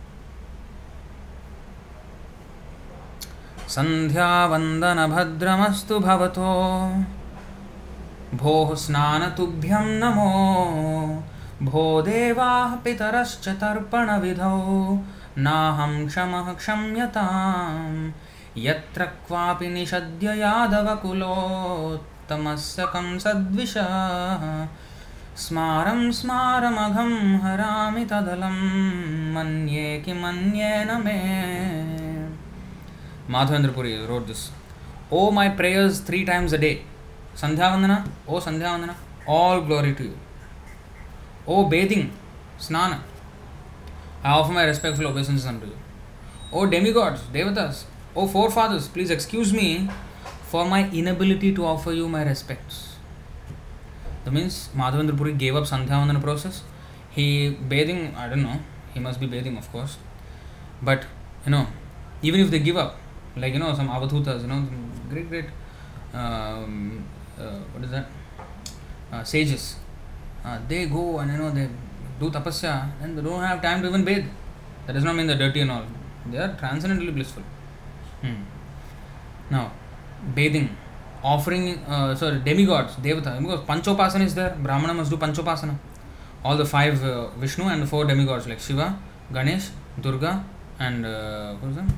Sandhya vandana bhadramastu bhavato bhoh snana tubhyam namo bho devah pitarascha tarpana vidho naham kshamah kshamyatam yatra kvapi nishadya yadava kulo tamasyakam sadvisha smaram smaramagham harami tadalam manye ki manye name. Madhavendra Puri wrote this. Oh, my prayers three times a day. Sandhya Vandana, oh Sandhya Vandana, all glory to you. Oh, bathing, Snana, I offer my respectful obeisances unto you. Oh, demigods, devatas, oh forefathers, please excuse me for my inability to offer you my respects. That means Madhavendra Puri gave up Sandhya Vandana process. He bathing, I don't know, he must be bathing of course. But, you know, even if they give up, like, you know, some avathutas, you know, great, great, um, uh, what is that, uh, sages, uh, they go and, you know, they do tapasya and they don't have time to even bathe. That does not mean they're dirty and all. They are transcendently blissful. Hmm. Now, bathing, offering, uh, sorry, demigods, devata, because Panchopasana is there, Brahmana must do Panchopasana. All the five, uh, Vishnu and the four demigods like Shiva, Ganesh, Durga, and uh, what is that?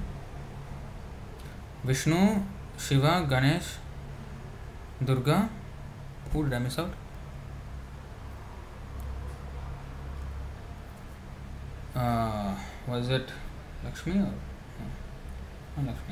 Vishnu, Shiva, Ganesh, Durga. Who did I miss out? Uh, was it Lakshmi or no? Not Lakshmi.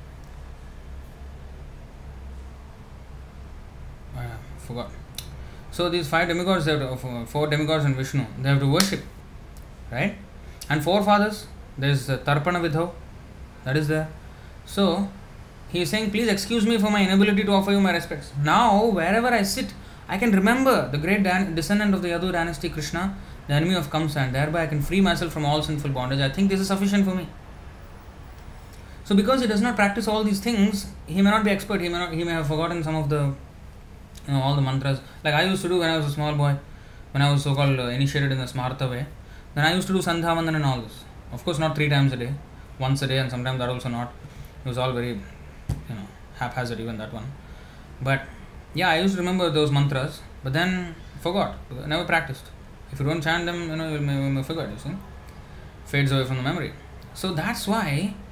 I uh, forgot. So these five demigods, they have to, four demigods and Vishnu, they have to worship, right? And four fathers. There is uh, Tarpana Vidho, that is there. So, he is saying, please excuse me for my inability to offer you my respects. Now, wherever I sit, I can remember the great dan- descendant of the Yadu dynasty, Krishna, the enemy of Kamsa, and thereby I can free myself from all sinful bondage. I think this is sufficient for me. So, because he does not practice all these things, he may not be expert, he may, not, he may have forgotten some of the, you know, all the mantras. Like I used to do when I was a small boy, when I was so-called uh, initiated in the Smarta way, then I used to do Sandhya Vandana and all this. Of course, not three times a day, once a day, and sometimes that also not. It was all very, you know, haphazard, even that one. But yeah, I used to remember those mantras, but then forgot, never practiced. If you don't chant them, you know, you may, you may forget, you see. Fades away from the memory. So that's why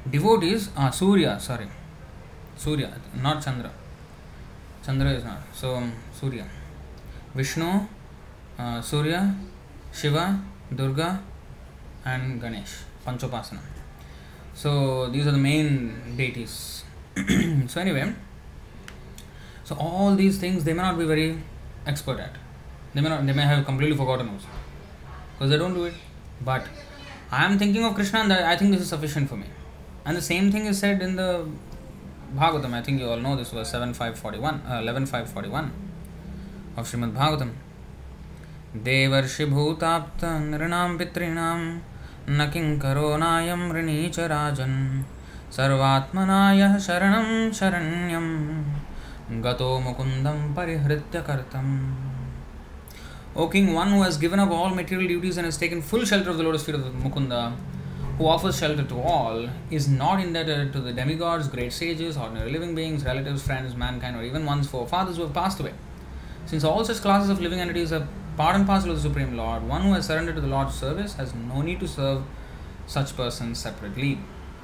Devotees, ah, Surya, sorry, Surya, not Chandra. Chandra is not. So, um, Surya. Vishnu, uh, Surya, Shiva, Durga, and Ganesh, Panchopasana. So, these are the main deities. So, anyway, so all these things they may not be very expert at. They may not, they may have completely forgotten also because they don't do it. But I am thinking of Krishna and I think this is sufficient for me. And the same thing is said in the Bhagavatam. I think you all know this was seven five forty-one, uh, eleven five forty-one of Srimad Bhagavatam. Devarshi bhutapta nrinam pitrinam naking karo nayam rinicha rajan sarvatmanaya sharanam sharanyam gato mukundam parihritya kartam. O king, one who has given up all material duties and has taken full shelter of the lotus feet of Mukunda, who offers shelter to all, is not indebted to the demigods, great sages, ordinary living beings, relatives, friends, mankind, or even one's forefathers who have passed away. Since all such classes of living entities are part and parcel of the Supreme Lord, one who has surrendered to the Lord's service has no need to serve such persons separately.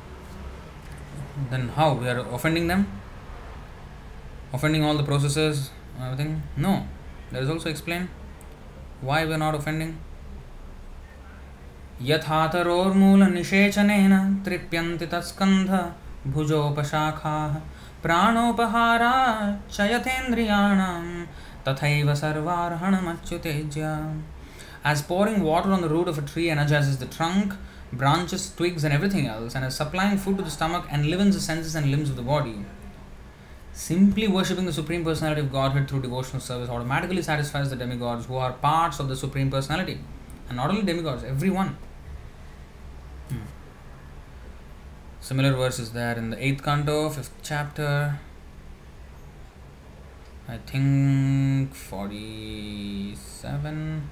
Then how? We are offending them? Offending all the processes and everything? No. That is also explained why we are not offending. Yathatarormula nishechanena tripyanti tatskandha bhujopashakha pranopahara chayatendriyanam tathaiva sarvarhanamachyutejya. As pouring water on the root of a tree energizes the trunk, branches, twigs and everything else, and as supplying food to the stomach enlivens the senses and limbs of the body, simply worshipping the Supreme Personality of Godhead through devotional service automatically satisfies the demigods who are parts of the Supreme Personality. And not only demigods, everyone. Hmm. Similar verse is there in the eighth canto, fifth chapter. I think forty-seven.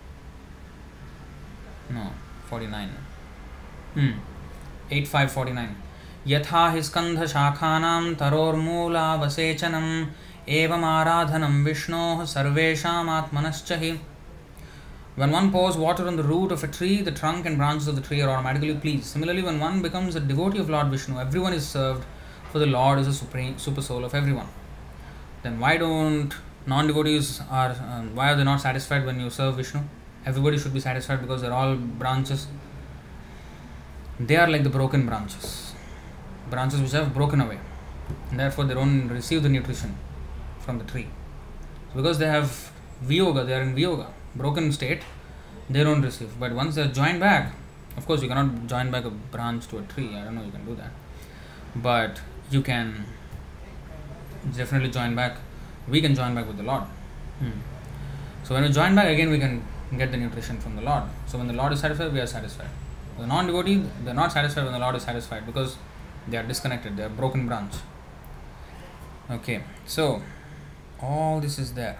No, forty-nine. Hmm. eight five forty-nine. Yatha hi skandha shakhanam tarormula vasechanam evam aradhanam vishnoh sarvesham atmanaschahi. When one pours water on the root of a tree, the trunk and branches of the tree are automatically pleased. Similarly, when one becomes a devotee of Lord Vishnu, everyone is served, for the Lord is the supreme super soul of everyone. Then why don't non-devotees are um, why are they not satisfied when you serve Vishnu? Everybody should be satisfied because they're all branches. They are like the broken branches. Branches which have broken away, and therefore they don't receive the nutrition from the tree. So because they have viyoga, they are in viyoga, broken state, they don't receive. But once they are joined back, of course you cannot join back a branch to a tree. I don't know you can do that, but you can definitely join back. We can join back with the Lord. Hmm. So when we join back again, we can get the nutrition from the Lord. So when the Lord is satisfied, we are satisfied. The non-devotee, they are not satisfied when the Lord is satisfied because they are disconnected, they are broken branch. Okay, so all this is there.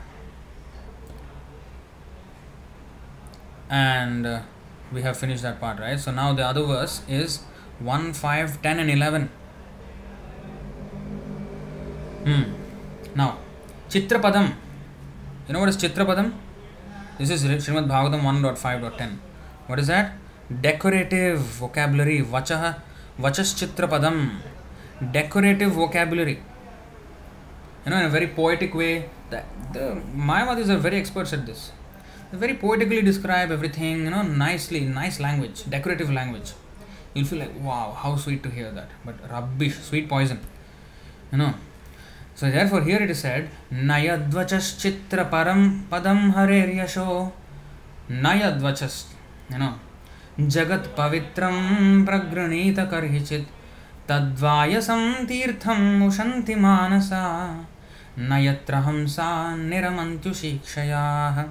And uh, we have finished that part, right? So now the other verse is one, five, ten and eleven. Hmm. Now, Chitrapadam. You know what is Chitrapadam? This is Srimad Bhagavatam one point five point ten. What is that? Decorative vocabulary. Vachaha. Vachas Chitrapadam. Decorative vocabulary. You know, in a very poetic way. The, the Mayavadis are very experts at this. They very poetically describe everything, you know, nicely, nice language, decorative language. You'll feel like, wow, how sweet to hear that. But rubbish, sweet poison. You know. So therefore here it is said, Nayadvachas Chitra Param Padam Harer Yasho. Nayadvachas, you know, Jagat Pavitram Pragranita Karhichit Tadvayasam Tirtham Mushanti Manasa Nayatrahamsa Niramantu Shikshayah.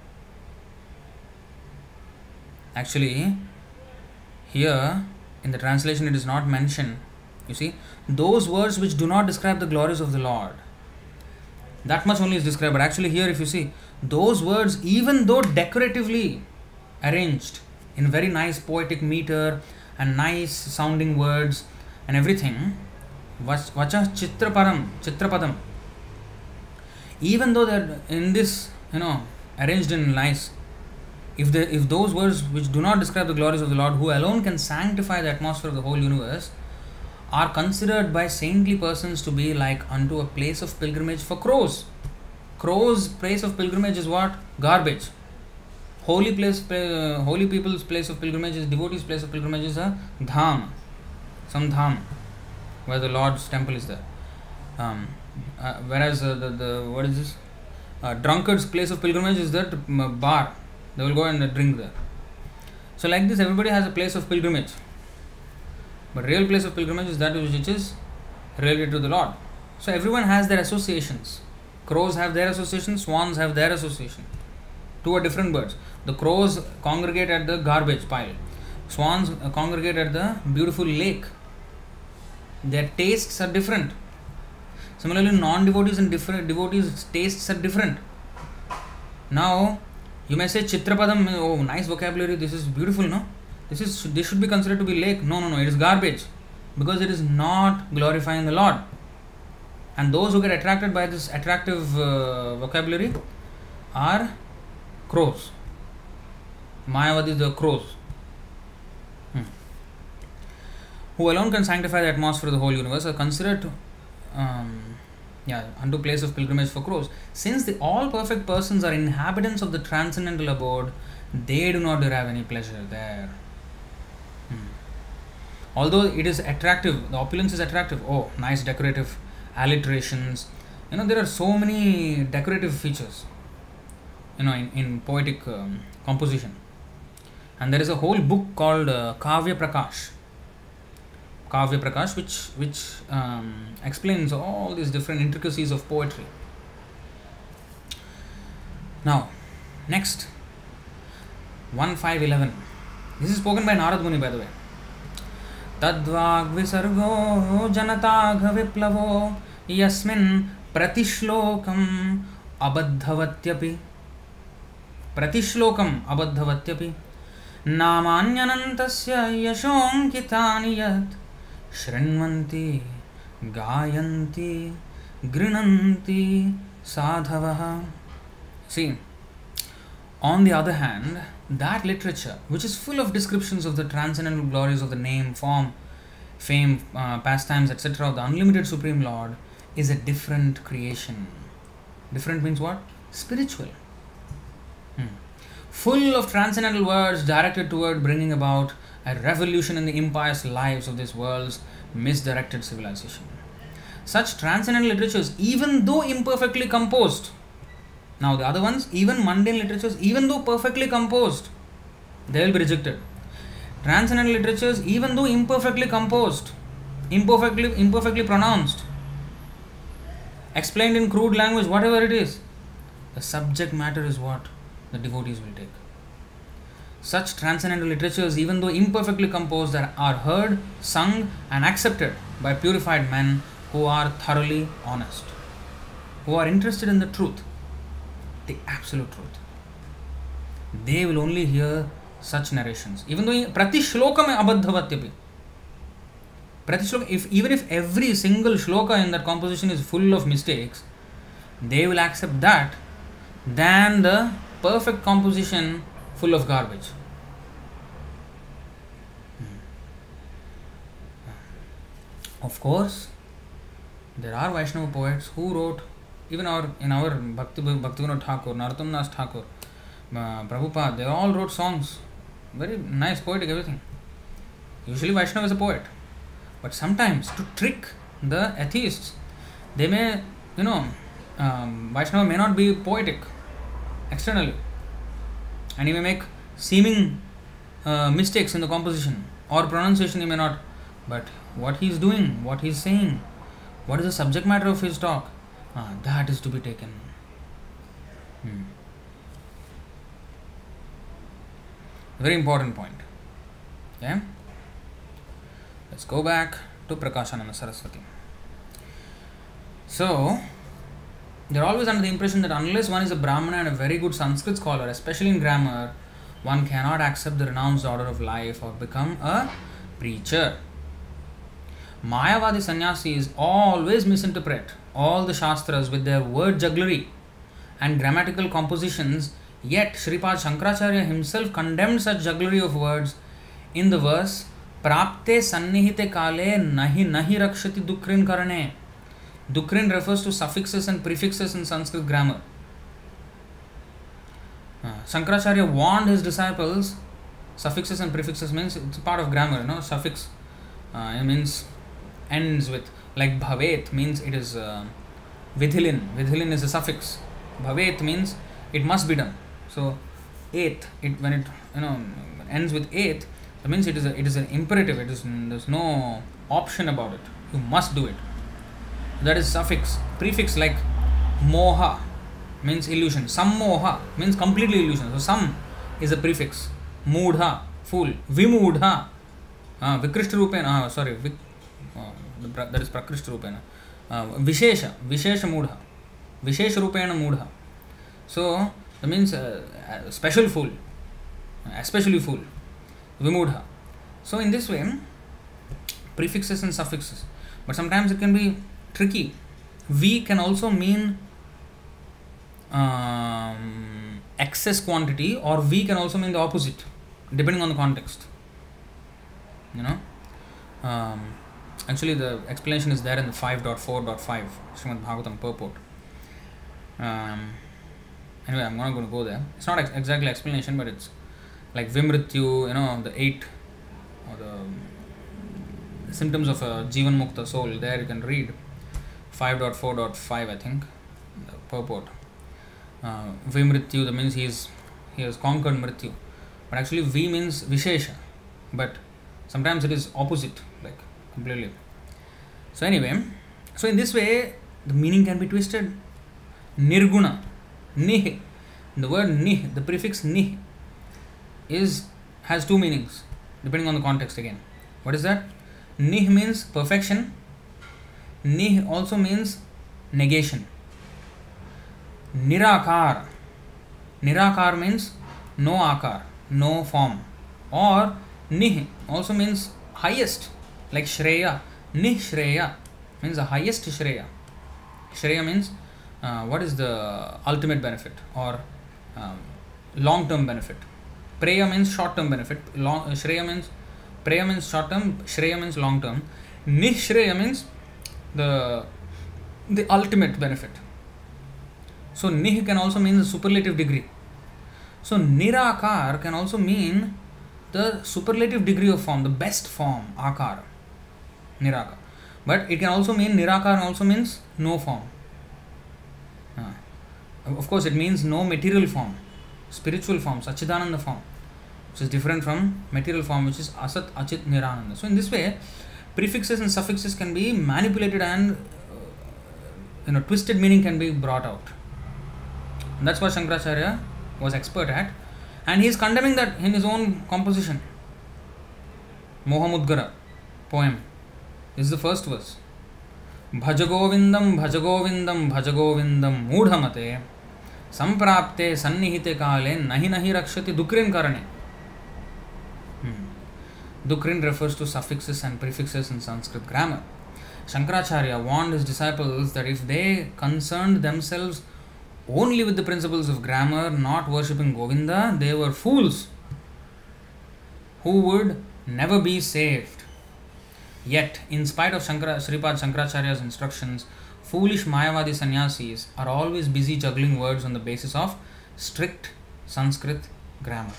Actually, here in the translation it is not mentioned. You see, those words which do not describe the glories of the Lord, that much only is described. But actually here if you see, those words, even though decoratively arranged in very nice poetic meter and nice sounding words and everything, Vacha Chitraparam, Chitrapadam, even though they are in this, you know, arranged in nice, if the if those words which do not describe the glories of the Lord, who alone can sanctify the atmosphere of the whole universe, are considered by saintly persons to be like unto a place of pilgrimage for crows. Crows' place of pilgrimage is what? Garbage. Holy place, uh, holy people's place of pilgrimage is, devotees' place of pilgrimage is a dham, some dham, where the Lord's temple is there. Um, uh, whereas uh, the, the, what is this? Uh, drunkard's place of pilgrimage is that um, bar. They will go and uh, drink there. So like this, everybody has a place of pilgrimage. But real place of pilgrimage is that which is related to the Lord. So everyone has their associations. Crows have their association, swans have their association. Two are different birds. The crows congregate at the garbage pile. Swans congregate at the beautiful lake. Their tastes are different. Similarly, non-devotees and different devotees' tastes are different. Now, you may say Chitrapadam, oh nice vocabulary, this is beautiful, no? This is this should be considered to be lake. No, no, no, it is garbage. Because it is not glorifying the Lord. And those who get attracted by this attractive uh, vocabulary are crows. Mayavadis, the crows. Hmm. Who alone can sanctify the atmosphere of the whole universe are considered to, um, yeah, unto place of pilgrimage for crows. Since the all perfect persons are inhabitants of the transcendental abode, they do not derive any pleasure there. Hmm. Although it is attractive, the opulence is attractive. Oh, nice decorative alliterations. You know, there are so many decorative features, you know, in, in poetic um, composition. And there is a whole book called uh, Kavya Prakash. Kavya Prakash, which, which um, explains all these different intricacies of poetry. Now, next, one five eleven. This is spoken by Narad Muni, by the way. Tadvag visargo janatagha viplavo yasmin pratishlokam abadhavatyapi pratishlokam abadhavatyapi namanyanantasya yashonkitani yat shrinvanti gayanti grinanti sadhavaha. See, on the other hand, that literature, which is full of descriptions of the transcendental glories of the name, form, fame, uh, pastimes, et cetera of the unlimited Supreme Lord, is a different creation. Different means what? Spiritual. Hmm. Full of transcendental words directed toward bringing about a revolution in the impious lives of this world's misdirected civilization. Such transcendental literatures, even though imperfectly composed, now the other ones, even mundane literatures, even though perfectly composed, they will be rejected. Transcendental literatures, even though imperfectly composed, imperfectly imperfectly pronounced, explained in crude language, whatever it is, the subject matter is what the devotees will take. Such transcendental literatures, even though imperfectly composed, are, are heard, sung and accepted by purified men who are thoroughly honest, who are interested in the truth, the absolute truth. They will only hear such narrations. Even though prati shlokam abadhavatyapi. Prati shloka, if even if every single shloka in that composition is full of mistakes, they will accept that than the perfect composition full of garbage. Of course, there are Vaishnava poets who wrote, even our in our Bhakti Bhaktivinoda Thakur, Narottam Das Thakur, uh, Prabhupada, they all wrote songs, very nice, poetic, everything. Usually Vaishnava is a poet, but sometimes to trick the atheists, they may, you know, um, Vaishnava may not be poetic externally, and he may make seeming uh, mistakes in the composition or pronunciation. He may not, but what he is doing, what he is saying, what is the subject matter of his talk, ah, that is to be taken. Hmm. Very important point. Okay, let's go back to Prakashananda Saraswati. So, they are always under the impression that unless one is a Brahmana and a very good Sanskrit scholar, especially in grammar, one cannot accept the renounced order of life or become a preacher. Mayavadi sannyasis always misinterpret all the Shastras with their word jugglery and grammatical compositions, yet Shripad Shankaracharya himself condemned such jugglery of words in the verse Prapte sannihite kale nahi nahi rakshati dukrin karane. Dukrin refers to suffixes and prefixes in Sanskrit grammar. Uh, Shankaracharya warned his disciples. Suffixes and prefixes means it's part of grammar, you know. Suffix uh, it means ends with, like bhavet means it is uh, vidhilin. Vidhilin is a suffix. Bhavet means it must be done. So eighth, it when it you know ends with eighth, that means it is a, it is an imperative. It is there's no option about it. You must do it. That is suffix. Prefix like moha means illusion. Sammoha means completely illusion. So sam is a prefix. Moodha, fool. Vimoodha, uh, Vikrishta Rupena. Uh, sorry, Vik, uh, that is Prakrishta Rupena. Uh, Vishesha, Vishesha Moodha. Vishesha Rupena Moodha. So that means uh, special fool, especially fool. Vimoodha. So in this way, prefixes and suffixes. But sometimes it can be tricky. V can also mean um, excess quantity, or V can also mean the opposite, depending on the context. You know, um, actually the explanation is there in the five point four point five Srimad Bhagavatam purport. Um, anyway, I'm not going to go there. It's not ex- exactly explanation, but it's like Vimrityu, you know, the eight or the symptoms of a Jivan Mukta soul. There you can read five point four point five, I think, the purport. Uh, Vimrityu, that means he is he has conquered Mrityu. But actually V means Vishesha. But sometimes it is opposite, like completely. So anyway, so in this way, the meaning can be twisted. Nirguna, Nih. The word Nih, the prefix Nih, is has two meanings, depending on the context again. What is that? Nih means perfection. Nih also means negation. Nirakar. Nirakar means no akar, no form. Or Nih also means highest, like Shreya. Nih Shreya means the highest Shreya. Shreya means uh, what is the ultimate benefit or um, long term benefit. Preya means short term benefit. Long, uh, Shreya means Preya means short term, Shreya means long term. Nih Shreya means the the ultimate benefit. So Nih can also mean the superlative degree. So Nirakar can also mean the superlative degree of form, the best form, Akar, Nirakar. But it can also mean Nirakar also means no form. Uh, of course, it means no material form, spiritual form, Sachidananda form, which is different from material form, which is Asat, Achit, Nirananda. So in this way, prefixes and suffixes can be manipulated and uh, you know twisted meaning can be brought out. And that's what Shankaracharya was expert at, and he is condemning that in his own composition. Mohamudgara poem. This is the first verse. Bhajagovindam, Bhajagovindam, Bhajagovindam, Moodhamate, Samprapte, Sannihite Kale, Nahi Nahi Rakshati Dukrin Karane. Hmm. Dukrin refers to suffixes and prefixes in Sanskrit grammar. Shankaracharya warned his disciples that if they concerned themselves only with the principles of grammar, not worshipping Govinda, they were fools who would never be saved. Yet, in spite of Shankara, Sripad Shankaracharya's instructions, foolish Mayavadi sannyasis are always busy juggling words on the basis of strict Sanskrit grammar.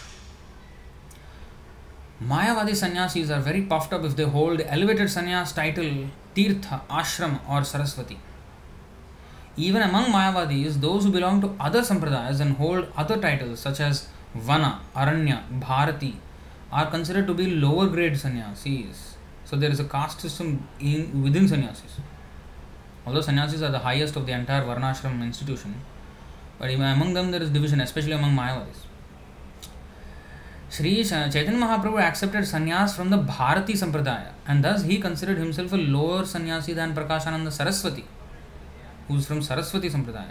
Mayavadi sannyasis are very puffed up if they hold the elevated sannyas title Tirtha, Ashram or Saraswati. Even among Mayavadis, those who belong to other sampradayas and hold other titles such as Vana, Aranya, Bharati are considered to be lower grade sannyasis. So there is a caste system in within sannyasis. Although sannyasis are the highest of the entire Varnashram institution, but even among them there is division, especially among Mayavadis. Sri Chaitanya Mahaprabhu accepted sannyas from the Bharati sampradaya, and thus he considered himself a lower sannyasi than Prakashananda Saraswati, who is from Saraswati sampradaya.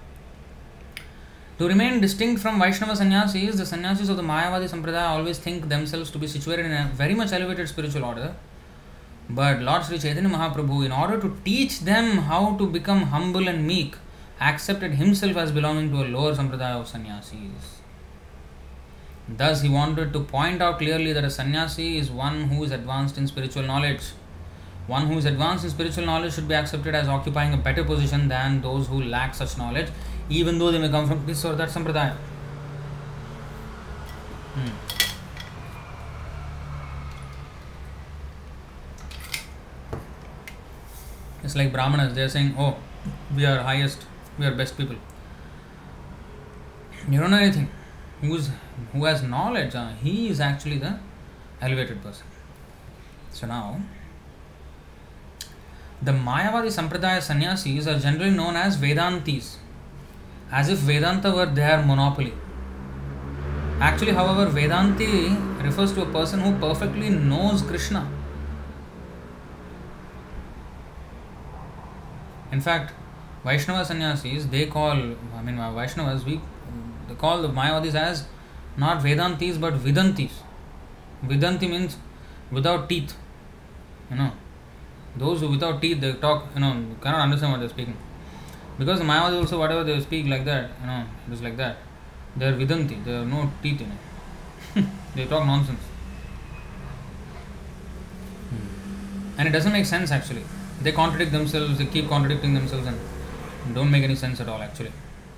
To remain distinct from Vaishnava sannyasis, the sannyasis of the Mayavadi sampradaya always think themselves to be situated in a very much elevated spiritual order. But Lord Sri Chaitanya Mahaprabhu, in order to teach them how to become humble and meek, accepted himself as belonging to a lower sampradaya of sannyasis. Thus, he wanted to point out clearly that a sannyasi is one who is advanced in spiritual knowledge. One who is advanced in spiritual knowledge should be accepted as occupying a better position than those who lack such knowledge, even though they may come from this or that sampradaya. Hmm. It's like Brahmanas, they are saying, oh, we are highest, we are best people. You don't know anything. Who's, who has knowledge, uh, he is actually the elevated person. So now, the Mayavadi Sampradaya sannyasis are generally known as Vedantis, as if Vedanta were their monopoly. Actually, however, Vedanti refers to a person who perfectly knows Krishna. In fact, Vaishnava sannyasis, they call, I mean, Vaishnavas, we they call the Mayavadis as not Vedantis but Vidantis. Vidanti means without teeth. You know, those who without teeth, they talk, you know, you cannot understand what they are speaking. Because the Mayavadis also, whatever they speak like that, you know, it is like that. They are Vidanti, they have no teeth in it. They talk nonsense. And it doesn't make sense actually. They contradict themselves, they keep contradicting themselves and don't make any sense at all actually.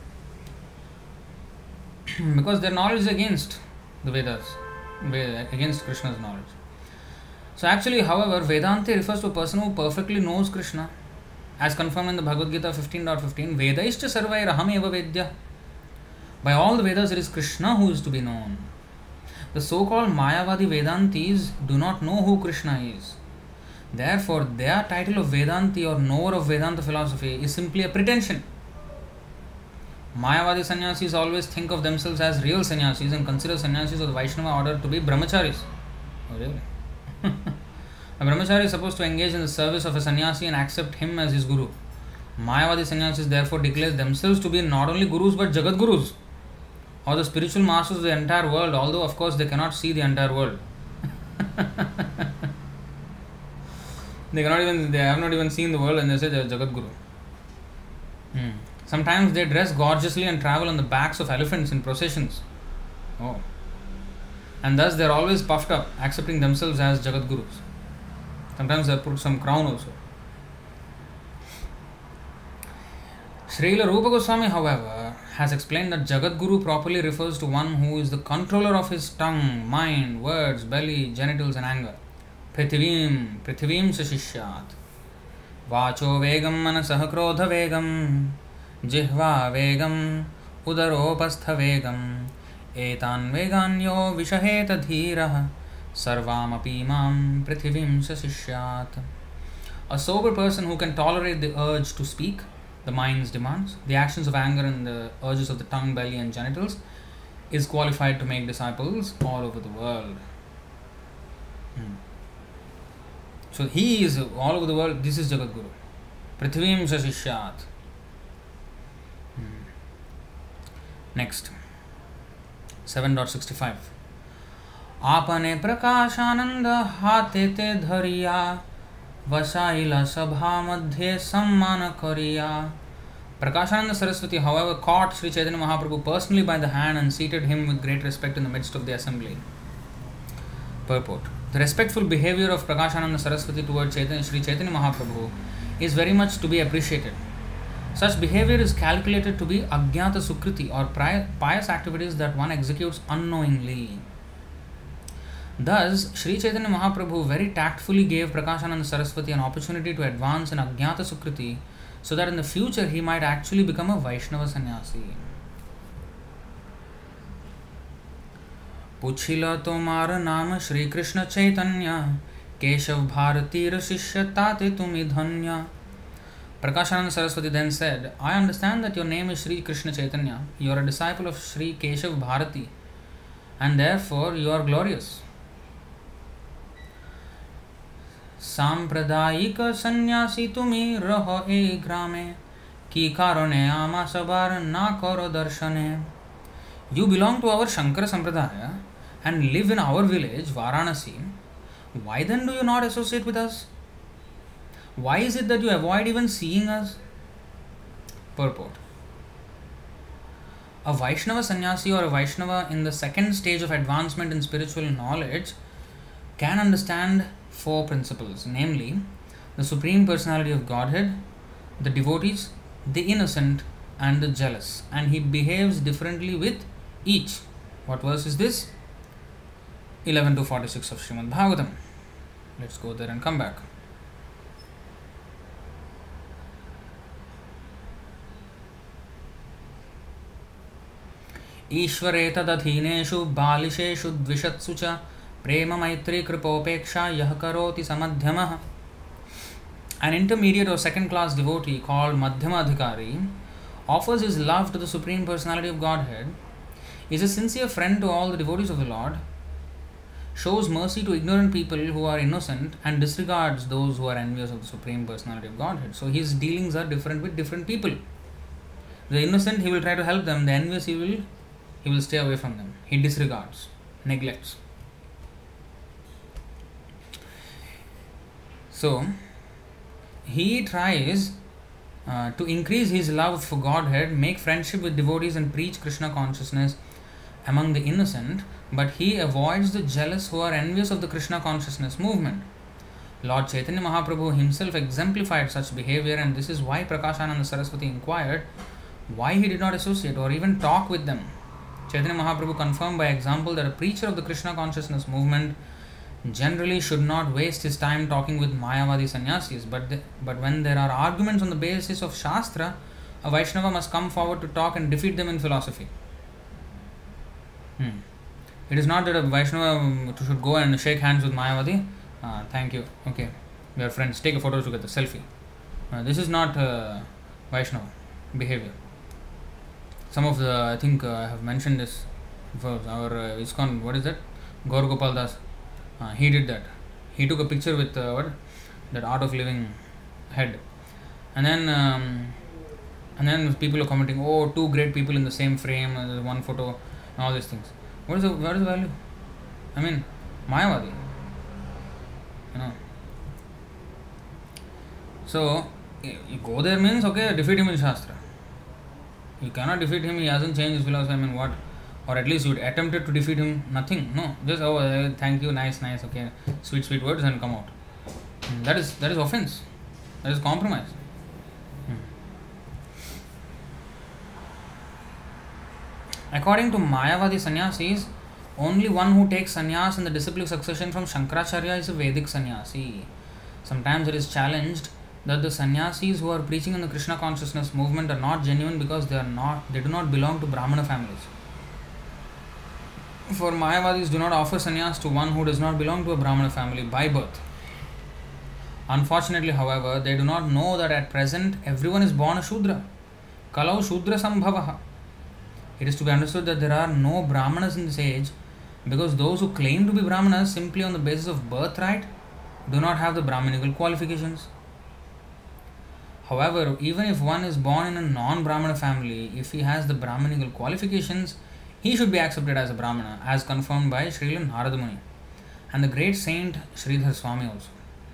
Because their knowledge is against the Vedas, against Krishna's knowledge. So actually, however, Vedanti refers to a person who perfectly knows Krishna. As confirmed in the Bhagavad Gita fifteen point fifteen, Vedaishcha sarvair aham eva vedya. By all the Vedas, it is Krishna who is to be known. The so-called Mayavadi Vedantis do not know who Krishna is. Therefore, their title of Vedanti or knower of Vedanta philosophy is simply a pretension. Mayavadi sannyasis always think of themselves as real sannyasis and consider sannyasis of the Vaishnava order to be brahmacharis. Oh, really? A brahmachari is supposed to engage in the service of a sannyasi and accept him as his guru. Mayavadi sannyasis therefore declare themselves to be not only gurus but jagat gurus, or the spiritual masters of the entire world, although of course they cannot see the entire world. They cannot even, they have not even seen the world and they say they are jagat guru. Hmm. Sometimes they dress gorgeously and travel on the backs of elephants in processions. Oh. And thus they are always puffed up, accepting themselves as jagat gurus. Sometimes they put some crown also. Srila Rupa Goswami, however, has explained that Jagat Guru properly refers to one who is the controller of his tongue, mind, words, belly, genitals and anger. Prithivim, Prithivim Sashishyat. Vacho Vegam Manasah Krodha Vegam. Jihva Vegam Udaropastha Vegam. Etan Veganyo Vishaheta Dhiraha. Sarvam Apimam Prithivim Sashishyat. A sober person who can tolerate the urge to speak, the mind's demands, the actions of anger and the urges of the tongue, belly and genitals, is qualified to make disciples all over the world. Hmm. So he is all over the world. This is Jagat Guru. Prithivim Sashishyat. Hmm. Next. seven point sixty-five. आपने प्रकाशानंद हाथे ते धरिया Vasaila Sabha Madhye Sammana Kariya. Prakashananda Saraswati, however, caught Sri Chaitanya Mahaprabhu personally by the hand and seated him with great respect in the midst of the assembly. Purport. The respectful behavior of Prakashananda Saraswati towards Chaitanya, Sri Chaitanya Mahaprabhu is very much to be appreciated. Such behavior is calculated to be Ajnata Sukriti or pious activities that one executes unknowingly. Thus, Sri Chaitanya Mahaprabhu very tactfully gave Prakashananda Saraswati an opportunity to advance in Ajnata Sukriti so that in the future he might actually become a Vaishnava sannyasi. Puchila tomar naam Shri Krishna Chaitanya Keshav Bharatir Shishya Tate Tumi Dhanya. Prakashananda Saraswati then said, I understand that your name is Shri Krishna Chaitanya. You are a disciple of Shri Keshav Bharati and therefore you are glorious. सांप्रदायिक सन्यासी तुम्ही रहो ए ग्रामे की कारणे आमा सबार ना करो दर्शने. You belong to our Shankara Sampradaya and live in our village, Varanasi. Why then do you not associate with us? Why is it that you avoid even seeing us? Purport. A Vaishnava sannyasi or a Vaishnava in the second stage of advancement in spiritual knowledge can understand four principles, namely the Supreme Personality of Godhead, the devotees, the innocent, and the jealous, and he behaves differently with each. What verse is this? eleven to forty-six of Srimad Bhagavatam. Let's go there and come back. ईश्वरेतदधीनेषु बालिशेषु द्विषत्सु च प्रेम मैत्री कृपोपेक्षा यः करोति समध्यमः. An intermediate or second class devotee called Madhyama Adhikari offers his love to the Supreme Personality of Godhead, is a sincere friend to all the devotees of the Lord, shows mercy to ignorant people who are innocent, and disregards those who are envious of the Supreme Personality of Godhead. So his dealings are different with different people. The innocent, he will try to help them. The envious, he will he will stay away from them. He disregards, neglects. So he tries uh, to increase his love for Godhead, make friendship with devotees, and preach Krishna consciousness among the innocent, but he avoids the jealous who are envious of the Krishna consciousness movement. Lord Chaitanya Mahaprabhu himself exemplified such behavior, and this is why Prakashananda Saraswati inquired why he did not associate or even talk with them. Chaitanya Mahaprabhu confirmed by example that a preacher of the Krishna consciousness movement generally should not waste his time talking with Mayavadi sannyasis, but the, but when there are arguments on the basis of Shastra, a Vaishnava must come forward to talk and defeat them in philosophy. Hmm. It is not that a Vaishnava should go and shake hands with Mayavadi. Uh, thank you. Okay, we are friends. Take a photo together. Selfie. Uh, this is not uh, Vaishnava behavior. Some of the, I think uh, I have mentioned this before. Our uh, ISKCON, what is that? Gaur Gopal Das. Uh, he did that. He took a picture with uh, what? That Art of Living head. And then um, and then people are commenting, oh, two great people in the same frame, uh, there's one photo, and all these things. What is the, what is the value? I mean, Mayavadi. You know. So, you go there means, okay, defeat him in Shastra. You cannot defeat him, he hasn't changed his philosophy, I mean what? Or at least you attempted to defeat him, nothing. No, just, oh, uh, thank you, nice, nice, okay, sweet, sweet words and come out. Hmm. That is that is offense. That is compromise. Hmm. According to Mayavadi sannyasis, only one who takes sannyas in the disciplic succession from Shankaracharya is a Vedic sannyasi. Sometimes it is challenged that the sannyasis who are preaching in the Krishna consciousness movement are not genuine because they are not they do not belong to Brahmana families. For Mayavadis do not offer sannyas to one who does not belong to a Brahmana family by birth. Unfortunately, however, they do not know that at present everyone is born a Shudra. Kalau Shudra Sambhavaha. It is to be understood that there are no Brahmanas in this age because those who claim to be Brahmanas simply on the basis of birthright do not have the Brahmanical qualifications. However, even if one is born in a non-Brahmana family, if he has the Brahmanical qualifications, he should be accepted as a Brahmana, as confirmed by Srila Narada Muni and the great saint Sridhar Swami also.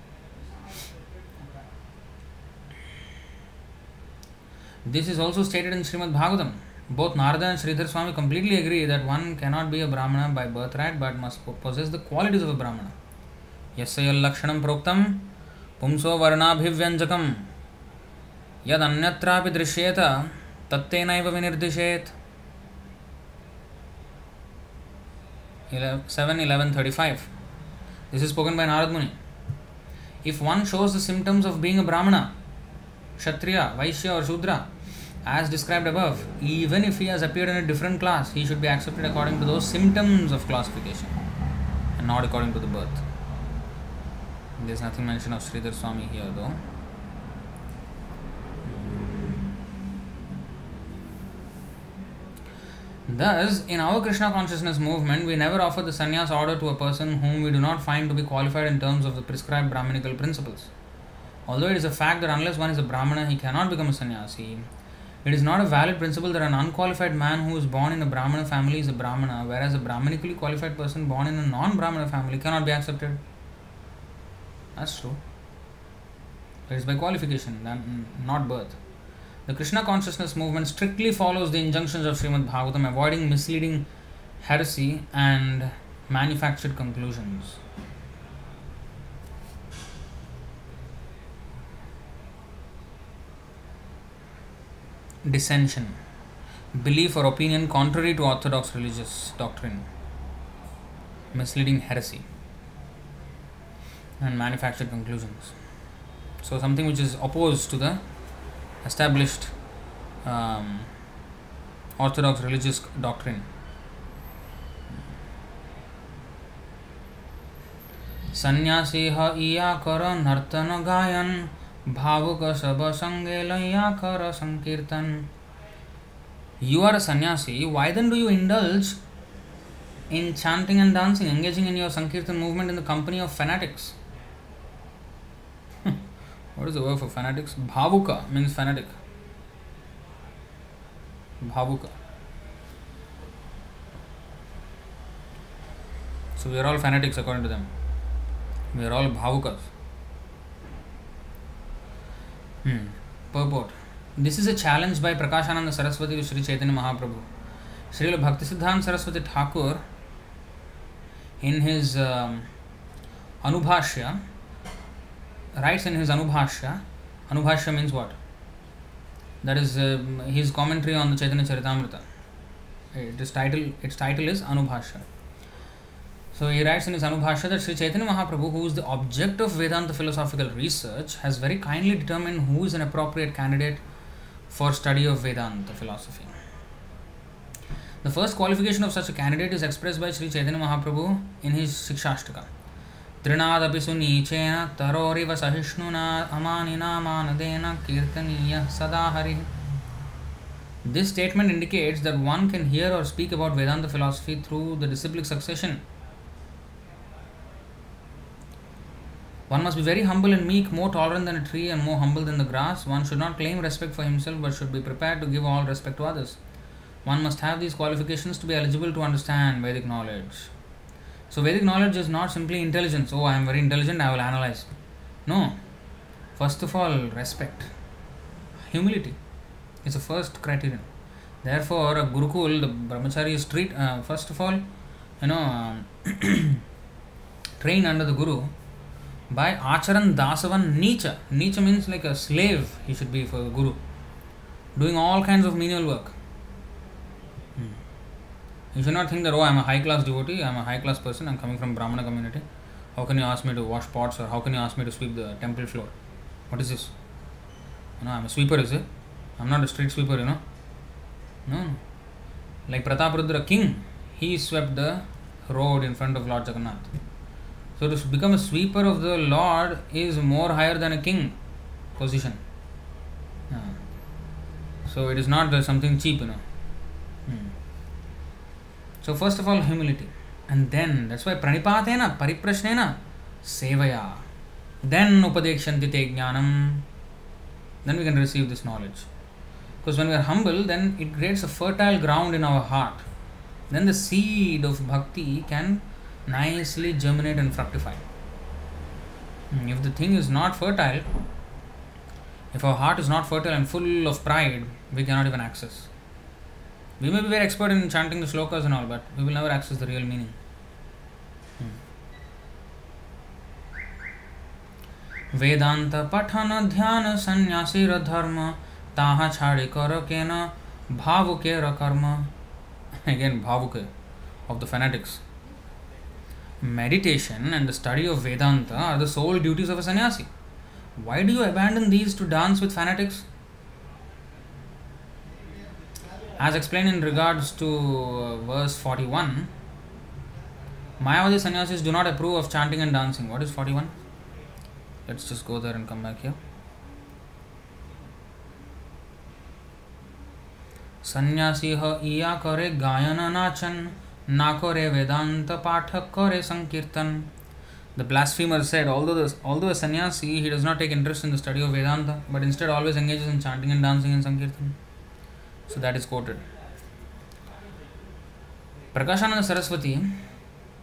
This is also stated in Srimad Bhagavatam. Both Narada and Sridhar Swami completely agree that one cannot be a Brahmana by birthright but must possess the qualities of a Brahmana. Yasyayal lakshanam proktam pumso varnabhivyanjakam yad anyatrapi drishyeta tattenaiva vinirdishet. seven eleven thirty-five. This is spoken by Narad Muni. If one shows the symptoms of being a Brahmana, Kshatriya, Vaishya or Shudra, as described above, even if he has appeared in a different class, he should be accepted according to those symptoms of classification and not according to the birth. There is nothing mentioned of Sridhar Swami here though. Thus, in our Krishna consciousness movement, we never offer the sannyas order to a person whom we do not find to be qualified in terms of the prescribed Brahmanical principles. Although it is a fact that unless one is a Brahmana, he cannot become a sannyasi, it is not a valid principle that an unqualified man who is born in a Brahmana family is a Brahmana, whereas a Brahmanically qualified person born in a non-Brahmana family cannot be accepted. That's true. It is by qualification, not birth. The Krishna consciousness movement strictly follows the injunctions of Srimad Bhagavatam, avoiding misleading heresy and manufactured conclusions. Dissension. Belief or opinion contrary to orthodox religious doctrine. Misleading heresy and manufactured conclusions. So something which is opposed to the established um, orthodox religious doctrine. Sannyasi ha iya kara nartana gayan bhavuka sabha sange laya kara sankirtan. You are a sannyasi, why then do you indulge in chanting and dancing, engaging in your sankirtan movement in the company of fanatics? What is the word for fanatics? Bhavuka means fanatic. Bhavuka. So we are all fanatics according to them. We are all bhavukas. Hmm. Purport. This is a challenge by Prakashananda Saraswati to Sri Chaitanya Mahaprabhu. Srila Bhaktisiddhanta Saraswati Thakur, in his um, Anubhashya, writes in his Anubhashya. Anubhashya means what? That is uh, his commentary on the Chaitanya Charitamrita. It is title, its title is Anubhashya. So he writes in his Anubhashya that Sri Chaitanya Mahaprabhu, who is the object of Vedanta philosophical research, has very kindly determined who is an appropriate candidate for study of Vedanta philosophy. The first qualification of such a candidate is expressed by Sri Chaitanya Mahaprabhu in his Shikshashtaka. Trinadapi sunichena taroriva sahishnuna amanina manadena kirtaniya sadahari. This statement indicates that one can hear or speak about Vedanta philosophy through the disciplic succession. One must be very humble and meek, more tolerant than a tree and more humble than the grass. One should not claim respect for himself but should be prepared to give all respect to others. One must have these qualifications to be eligible to understand Vedic knowledge. So Vedic knowledge is not simply intelligence. Oh, I am very intelligent, I will analyze. No. First of all, respect. Humility is the first criterion. Therefore, a Gurukul, the brahmachari is treat, uh, first of all, you know, um, trained under the Guru by Acharan Dasavan Nicha. Nicha means like a slave he should be for the Guru, doing all kinds of menial work. Hmm. You should not think that, oh, I am a high class devotee, I am a high class person, I am coming from Brahmana community. How can you ask me to wash pots, or how can you ask me to sweep the temple floor? What is this? You know, I am a sweeper, is it? I am not a street sweeper, you know. No. Like Prataparudra king, he swept the road in front of Lord Jagannath. So to become a sweeper of the Lord is more higher than a king position. Uh, so it is not uh, something cheap, you know. Hmm. So first of all, humility. And then, that's why pranipatena, pariprashnena, sevaya. Then upadekshanti te jnanam. Then we can receive this knowledge. Because when we are humble, then it creates a fertile ground in our heart. Then the seed of bhakti can nicely germinate and fructify. If the thing is not fertile, if our heart is not fertile and full of pride, we cannot even access. We may be very expert in chanting the shlokas and all, but we will never access the real meaning. Vedanta pathana dhyana sannyasira dharma taha chhadi kara kena bhavukera karma. Again, bhavuke of the fanatics. Meditation and the study of Vedanta are the sole duties of a sannyasi. Why do you abandon these to dance with fanatics? As explained in regards to uh, verse forty-one, Mayavadi sannyasis do not approve of chanting and dancing. What is forty-one? Let's just go there and come back here. Sannyasi ha iya kare gayana nachan na kare vedanta pathak kare sankirtan. The blasphemer said, although the, although a sannyasi, he does not take interest in the study of Vedanta, but instead always engages in chanting and dancing and sankirtan. So that is quoted. Prakashananda Saraswati,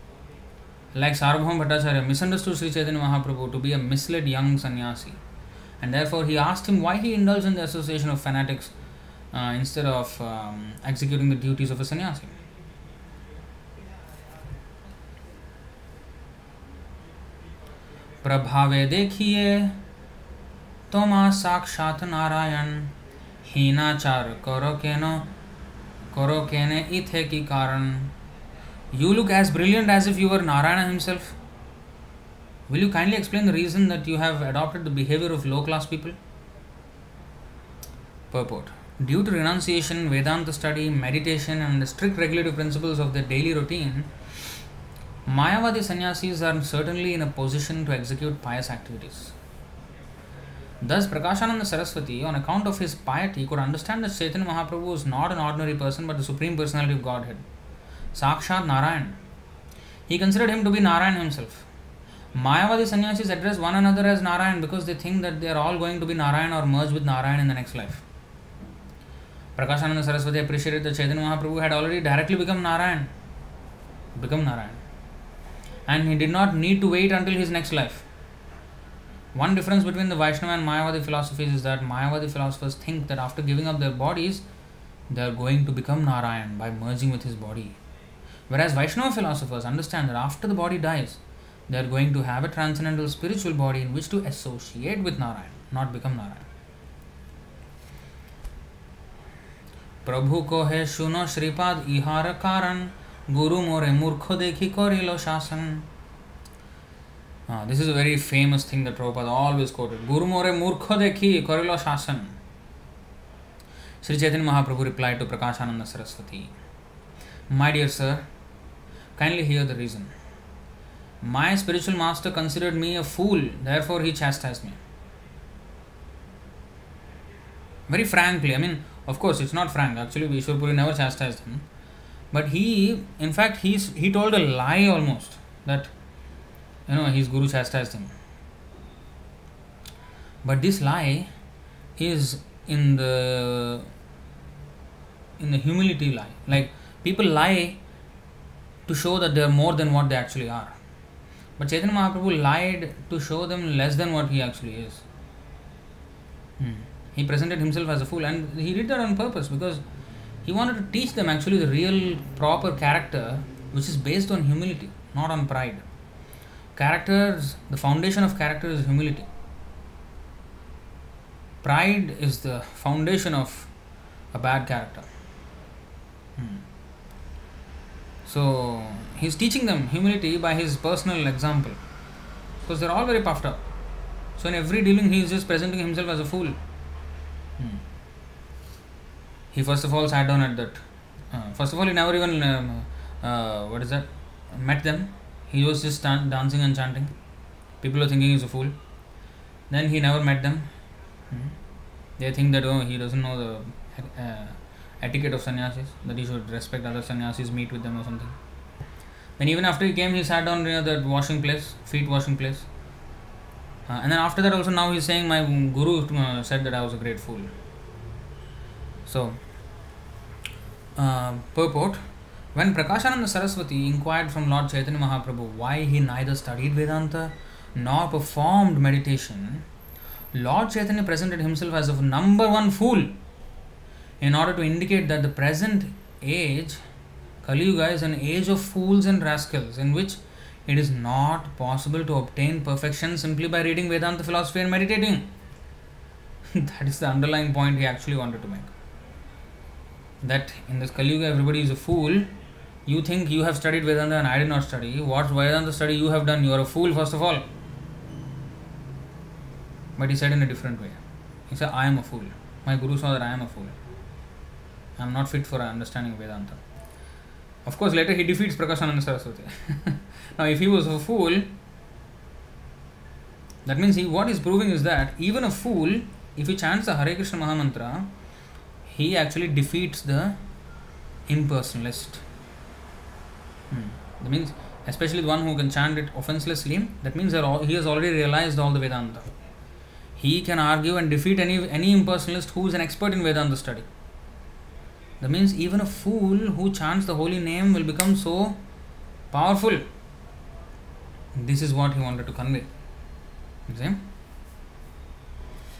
like Sarvabhauma Bhattacharya, misunderstood Sri Chaitanya Mahaprabhu to be a misled young sannyasi And therefore he asked him why he indulged in the association of fanatics uh, instead of um, executing the duties of a sannyasi. प्रभावे देखिए तोमा साक्षात नारायण हीनाचार करो केनो करो केने इथे की कारण. You look as brilliant as if you were Narayana himself. Will you kindly explain the reason that you have adopted the behavior of low class people? Purport. Due to renunciation, Vedanta study, meditation and the strict regulative principles of their daily routine, Mayavadi sannyasis are certainly in a position to execute pious activities. Thus, Prakashananda Saraswati, on account of his piety, could understand that Chaitanya Mahaprabhu was not an ordinary person but the Supreme Personality of Godhead, Sakshat Narayan. He considered him to be Narayan himself. Mayavadi sannyasis address one another as Narayan because they think that they are all going to be Narayan or merge with Narayan in the next life. Prakashananda Saraswati appreciated that Chaitanya Mahaprabhu had already directly become Narayan, become Narayan, and he did not need to wait until his next life. One difference between the Vaishnava and Mayavadi philosophies is that Mayavadi philosophers think that after giving up their bodies, they are going to become Narayan by merging with his body. Whereas Vaishnava philosophers understand that after the body dies, they are going to have a transcendental spiritual body in which to associate with Narayan, not become Narayan. Prabhu ko hai shuno Shripad ihara karan Guru more murkho dekhi korilo shasan. Ah, this is a very famous thing that Prabhupada always quoted. Guru more murkho dekhi korilo shasan. Sri Chaitanya Mahaprabhu replied to Prakashananda Saraswati, My dear sir, kindly hear the reason. My spiritual master considered me a fool, therefore he chastised me. Very frankly, I mean, of course it's not frank, actually Vishwar Puri never chastised him. But he, in fact, he's, he told a lie almost, that, you know, his guru chastised him. But this lie is in the, in the humility lie. Like, people lie to show that they are more than what they actually are. But Chaitanya Mahaprabhu lied to show them less than what he actually is. Hmm. He presented himself as a fool, and he did that on purpose because he wanted to teach them actually the real proper character, which is based on humility, not on pride. Characters, the foundation of character is humility. Pride is the foundation of a bad character. Hmm. So, he's teaching them humility by his personal example, because they're all very puffed up. So, in every dealing, he is just presenting himself as a fool. Hmm. He first of all sat down at that. Uh, first of all, he never even, um, uh, what is that, met them. He was just stand, dancing and chanting. People are thinking he's a fool. Then he never met them. Hmm. They think that, oh, he doesn't know the uh, etiquette of sannyasis, that he should respect other sannyasis, meet with them or something. Then even after he came, he sat down near that washing place, feet washing place. Uh, and then after that also now he's saying, my guru uh, said that I was a great fool. So, uh, purport. When Prakashananda Saraswati inquired from Lord Chaitanya Mahaprabhu why he neither studied Vedanta nor performed meditation, Lord Chaitanya presented himself as a number one fool in order to indicate that the present age, Kali Yuga, is an age of fools and rascals in which it is not possible to obtain perfection simply by reading Vedanta philosophy and meditating. That is the underlying point he actually wanted to make. That in this Kali Yuga everybody is a fool. You think you have studied Vedanta and I did not study. What Vedanta study you have done? You are a fool first of all. But he said in a different way. He said, I am a fool. My guru saw that I am a fool. I am not fit for understanding Vedanta. Of course, later he defeats Prakashananda Saraswati. Now, if he was a fool, that means he, what he's proving is that even a fool, if he chants the Hare Krishna Mahamantra, he actually defeats the impersonalist. Hmm. That means, especially the one who can chant it offenselessly, that means that all, he has already realized all the Vedanta. He can argue and defeat any, any impersonalist who is an expert in Vedanta study. That means even a fool who chants the holy name will become so powerful. This is what he wanted to convey. You see?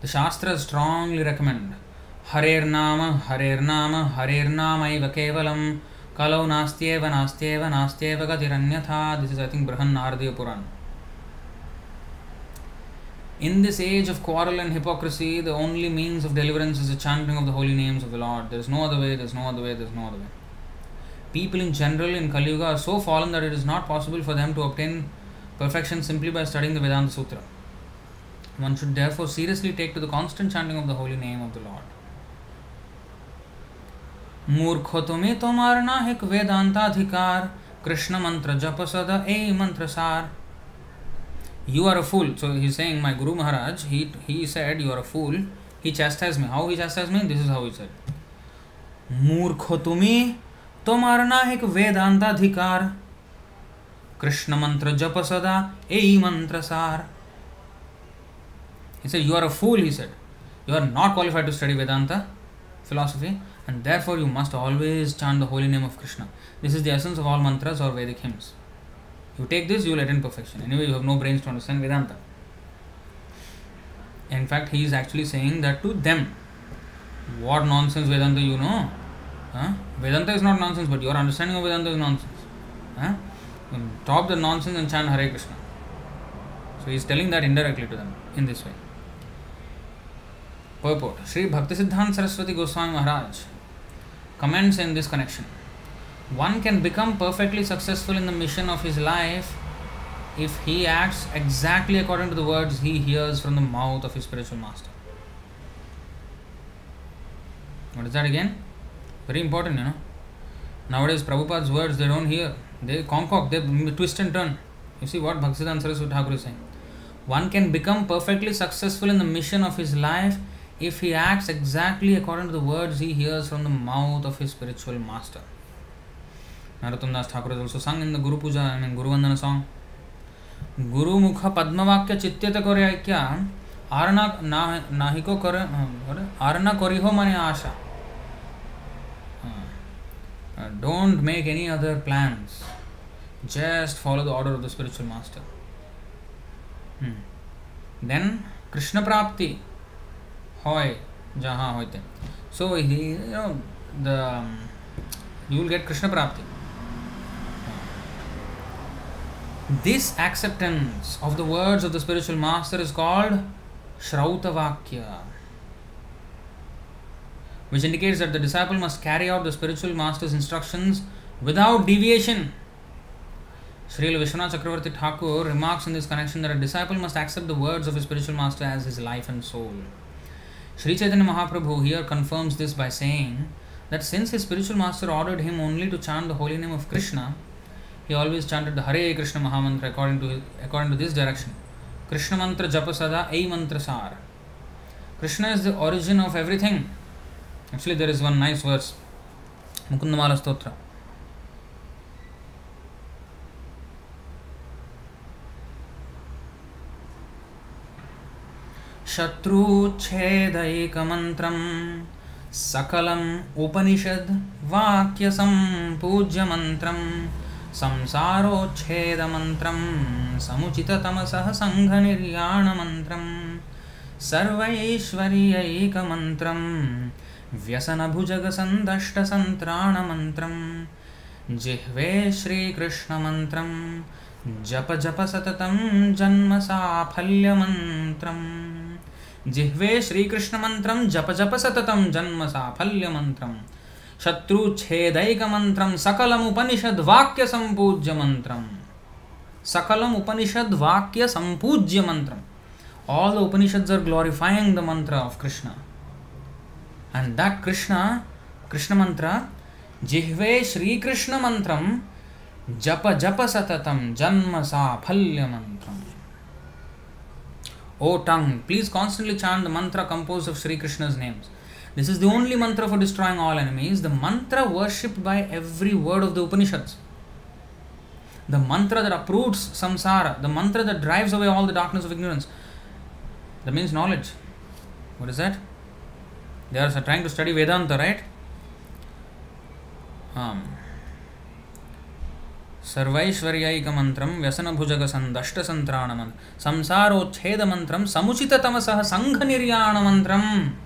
The Shastras strongly recommend Harer Nama, Harer Nama, Harer Nama Eva Kevalam, Kalau Nastyeva, Nastyeva, Nastyeva Gatiranyatha. This is, I think, Brahan Naradiya Puran. In this age of quarrel and hypocrisy, the only means of deliverance is the chanting of the holy names of the Lord. There is no other way, there is no other way, there is no other way. People in general in Kali Yuga are so fallen that it is not possible for them to obtain perfection simply by studying the Vedanta Sutra. One should therefore seriously take to the constant chanting of the holy name of the Lord. Murkho tumhe tomar nahik Vedanta adhikar, Krishna mantra japa sada ei mantra sar. You are a fool. So he is saying, my Guru Maharaj, he, he said, you are a fool. He chastised me. How he chastised me? This is how he said. Murkho tumhe tomar nahik Vedanta adhikar, Krishna mantra japa sada ei mantra sar. He said, you are a fool, he said. You are not qualified to study Vedanta philosophy, and therefore you must always chant the holy name of Krishna. This is the essence of all mantras or Vedic hymns. You take this, you will attain perfection. Anyway, you have no brains to understand Vedanta. In fact, he is actually saying that to them. What nonsense Vedanta you know? Huh? Vedanta is not nonsense, but your understanding of Vedanta is nonsense. Huh? Stop the nonsense and chant Hare Krishna. So he is telling that indirectly to them in this way. Purport. Sri Bhaktisiddhanta Saraswati Goswami Maharaj comments in this connection. One can become perfectly successful in the mission of his life if he acts exactly according to the words he hears from the mouth of his spiritual master. What is that again? Very important, you know. Nowadays, Prabhupada's words, they don't hear. They concoct, they twist and turn. You see what Bhaktisiddhanta Saraswati Thakur is saying. One can become perfectly successful in the mission of his life if he acts exactly according to the words he hears from the mouth of his spiritual master. Narottam Das Thakur has also sung in the Guru Puja, I mean Guru Vandana song. Guru Mukha Padmavakya Chityata Kore Aikya Arana Nahiko Kore Arana Koriho Mane Asha. Don't make any other plans. Just follow the order of the spiritual master. Hmm. Then Krishna Prapti hoy jaha hoite. So he, you know, the um, you will get Krishna Prapti. This acceptance of the words of the spiritual master is called Shrauta Vakya, which indicates that the disciple must carry out the spiritual master's instructions without deviation. Srila Vishwanath Chakravarti Thakur remarks in this connection that a disciple must accept the words of his spiritual master as his life and soul. Sri Chaitanya Mahaprabhu here confirms this by saying that since his spiritual master ordered him only to chant the holy name of Krishna, he always chanted the Hare Krishna Mahamantra according to, according to this direction. Krishna mantra japa sada ei mantra sar. Krishna is the origin of everything. Actually, there is one nice verse, Mukundamala Stotra. Shatruchedaikamantram Sakalam Upanishad Vakya Sampujya Mantram Samsarocheda Mantram Samuchita Tamasaha Sangha Niryana Mantram Sarvaishwaryaika Mantram Vyasana Bhujaga Sandashta Santrana Mantram Jihve Shri Krishna Mantram Japa Japa Satatam Janma Safalya Mantram. Jihve Shri Krishna Mantram Japa Japa Satatam Janma Safalya Mantram. Shatru Chedaika Mantram Sakalam Upanishad Vakya Sampujya Mantram. Sakalam Upanishad Vakya Sampujya Mantram. All the Upanishads are glorifying the mantra of Krishna. And that Krishna, Krishna mantra, Jihve Shri Krishna Mantram Japa Japa Satatam Janma Safalya Mantram. O tongue, please constantly chant the mantra composed of Sri Krishna's names. This is the only mantra for destroying all enemies, the mantra worshipped by every word of the Upanishads. The mantra that uproots samsara, the mantra that drives away all the darkness of ignorance. That means knowledge. What is that? They are trying to study Vedanta, right? Um, सर्वैश्वर्यैक मंत्रम व्यसन भुजग संदष्ट संत्राण मंत्र संसारोच्छेद मंत्रम समुचित तमसः संघ निर्याण मंत्रम.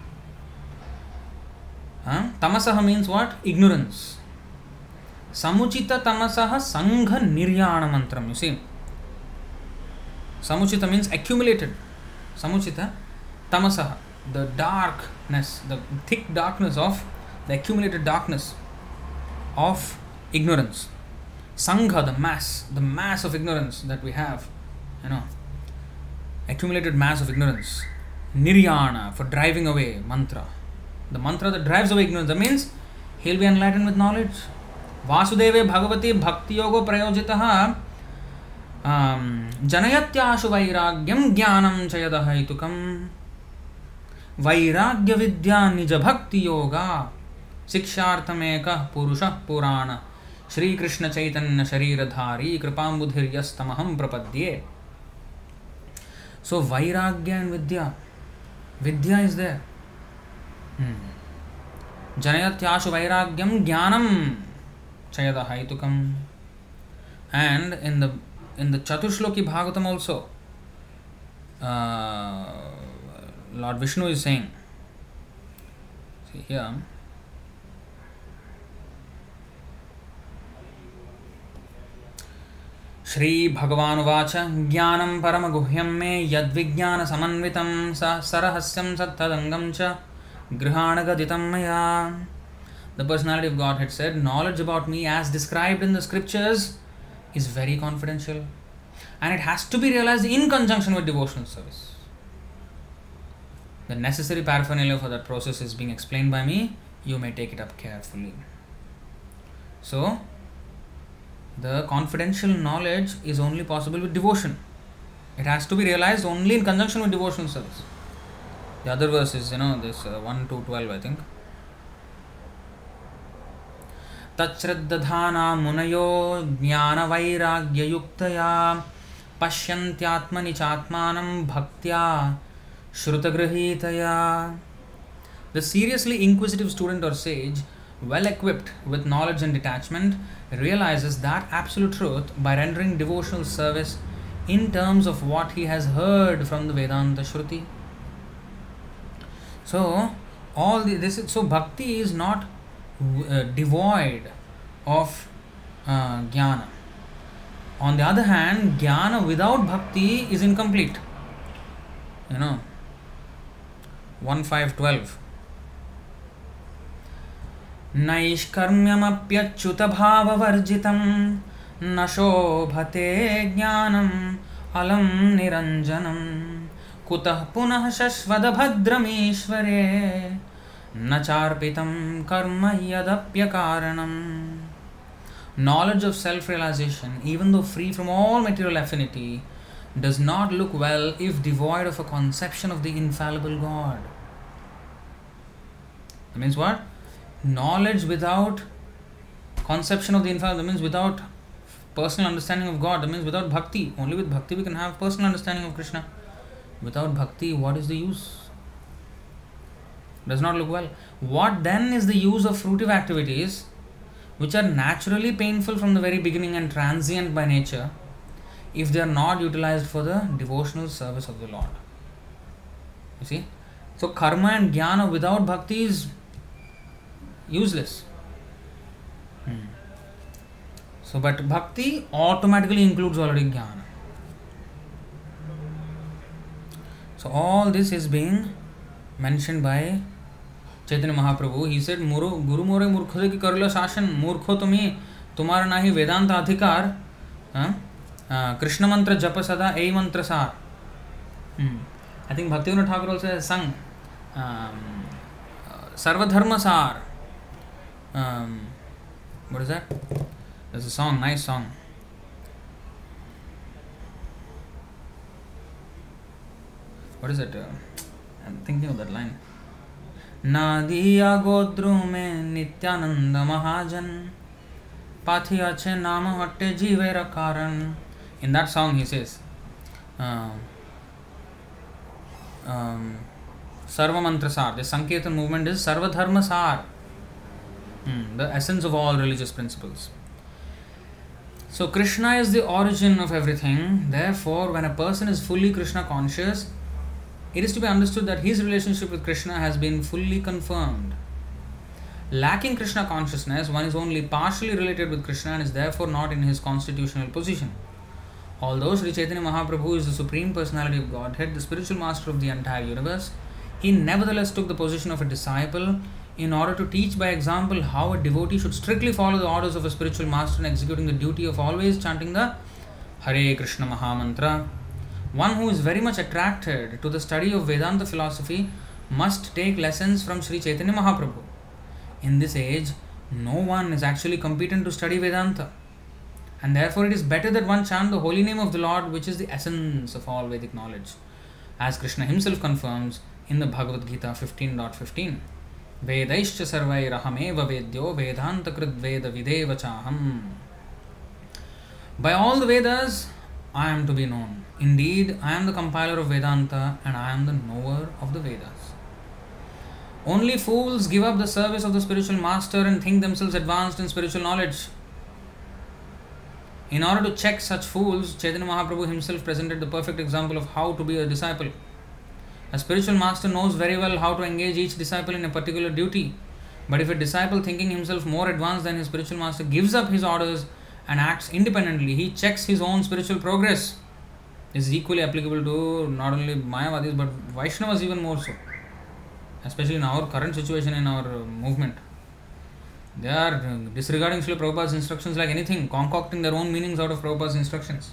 huh? Tamasah means what? Ignorance. Samuchita tamasah sangha niryana mantram. You see, samuchita means accumulated. Samuchita tamasah, the darkness, the thick darkness of the accumulated darkness of ignorance. Sangha, the mass, the mass of ignorance that we have, you know, accumulated mass of ignorance. Niryana, for driving away, mantra. The mantra that drives away ignorance. That means he'll be enlightened with knowledge. Vasudeve Bhagavati Bhakti Yoga Prayojitaha um, Janayatyashu Vairagyam Jnanam Chayadahaitukam Vairagya Vidya Nija Bhakti Yoga Siksharthameka Purusha Purana Shri Krishna Chaitanya Shariradhari Kripambudhir Yastamaham Prapadye. So Vairagya and Vidya. Vidya is there. Hmm. Janayatyashu Vairagyam Jnanam Chayadahaitukam. And in the in the Chatushloki Bhagavatam also, uh, Lord Vishnu is saying, see here, Shri Bhagavan Vacha Jnanam Paramaguhyam me Yadvijnana Samanvitam Sa Sarahasyam Sattadangam Cha Grihana Maya. The personality of God had said, knowledge about me as described in the scriptures is very confidential and it has to be realized in conjunction with devotional service. The necessary paraphernalia for that process is being explained by me. You may take it up carefully. So, the confidential knowledge is only possible with devotion. It has to be realized only in conjunction with devotional service. The other verse is, you know, this uh, one to twelve, I think. Tachraddadhana munayo jnana vairagya yuktaya pashyantyatmani chatmanam bhaktya shrutagrahitaya. The seriously inquisitive student or sage, well equipped with knowledge and detachment, realizes that absolute truth by rendering devotional service in terms of what he has heard from the Vedanta Shruti. So, all the, this is, so bhakti is not uh, devoid of uh, jnana. On the other hand, jnana without bhakti is incomplete. You know, one five twelve. Naishkarmyamapyachyuta bhava varjitam nashobhate jnanam alam niranjanam kutah punah shashvada bhadrameshvare nacharpitam karma yadapya karanam. Knowledge of self-realization, even though free from all material affinity, does not look well if devoid of a conception of the infallible God. That means what? Knowledge without conception of the infallible, that means without personal understanding of God, that means without bhakti. Only with bhakti we can have personal understanding of Krishna. Without bhakti, what is the use? Does not look well. What then is the use of fruitive activities which are naturally painful from the very beginning and transient by nature if they are not utilized for the devotional service of the Lord? You see? So karma and jnana without bhakti is useless. Hmm. So, but bhakti automatically includes already jnana. So, all this is being mentioned by Chaitanya Mahaprabhu. He said, Guru more murkho ki karla shashan, murkho tumi, tumhara nahi vedanta adhikar, uh, Krishna mantra japa sada ei mantra sar. Hmm. I think Bhaktivinoda Thakur also has sung um, Sarva Dharma Sar. Um, what is that? There's a song, nice song. What is it? Uh, I'm thinking of that line. Nadiya Godru mein Nityananda Mahajan Pathi ache nama hatte jivera karan. In that song he says, uh, um, Sarva Mantra Sar. The Sankirtan movement is Sarva Dharma Sar. Hmm, the essence of all religious principles. So Krishna is the origin of everything. Therefore, when a person is fully Krishna conscious, it is to be understood that his relationship with Krishna has been fully confirmed. Lacking Krishna consciousness, one is only partially related with Krishna and is therefore not in his constitutional position. Although Sri Chaitanya Mahaprabhu is the Supreme Personality of Godhead, the spiritual master of the entire universe, he nevertheless took the position of a disciple in order to teach by example how a devotee should strictly follow the orders of a spiritual master in executing the duty of always chanting the Hare Krishna Mahamantra. One who is very much attracted to the study of Vedanta philosophy must take lessons from Sri Chaitanya Mahaprabhu. In this age, no one is actually competent to study Vedanta, and therefore it is better that one chant the holy name of the Lord, which is the essence of all Vedic knowledge, as Krishna himself confirms in the Bhagavad Gita fifteen point fifteen. Vedaischa sarvairahameva vedyo vedanta krit veda videva chaham. By all the Vedas, I am to be known. Indeed, I am the compiler of Vedanta and I am the knower of the Vedas. Only fools give up the service of the spiritual master and think themselves advanced in spiritual knowledge. In order to check such fools, Chaitanya Mahaprabhu himself presented the perfect example of how to be a disciple. A spiritual master knows very well how to engage each disciple in a particular duty. But if a disciple thinking himself more advanced than his spiritual master gives up his orders and acts independently, he checks his own spiritual progress. This is equally applicable to not only Mayavadis but Vaishnavas even more so. Especially in our current situation in our movement. They are disregarding Srila Prabhupada's instructions like anything, concocting their own meanings out of Prabhupada's instructions.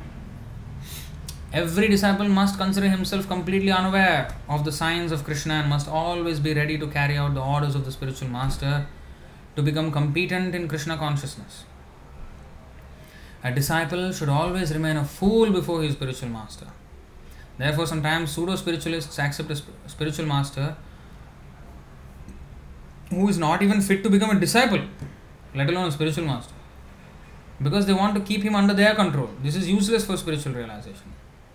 Every disciple must consider himself completely unaware of the signs of Krishna and must always be ready to carry out the orders of the spiritual master to become competent in Krishna consciousness. A disciple should always remain a fool before his spiritual master. Therefore, sometimes pseudo-spiritualists accept a sp- spiritual master who is not even fit to become a disciple, let alone a spiritual master, because they want to keep him under their control. This is useless for spiritual realization.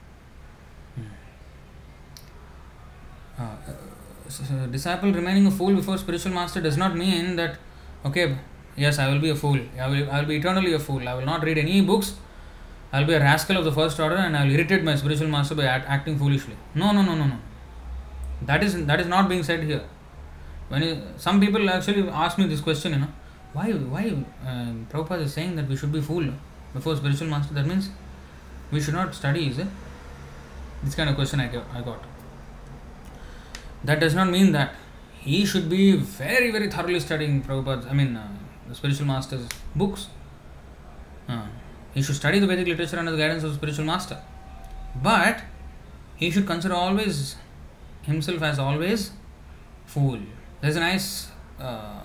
Uh, so, so disciple remaining a fool before spiritual master does not mean that, okay, yes, I will be a fool, I will, I will be eternally a fool, I will not read any books, I will be a rascal of the first order and I will irritate my spiritual master by act, acting foolishly. No, no, no, no, no. That is that is not being said here. When you, some people actually ask me this question, you know, why why uh, Prabhupada is saying that we should be fool before spiritual master? That means we should not study, is it? This kind of question I got. I got. That does not mean that he should be very very thoroughly studying Prabhupada's, I mean, uh, the spiritual master's books. Uh, he should study the Vedic literature under the guidance of the spiritual master. But he should consider always himself as always fool. There's a nice uh,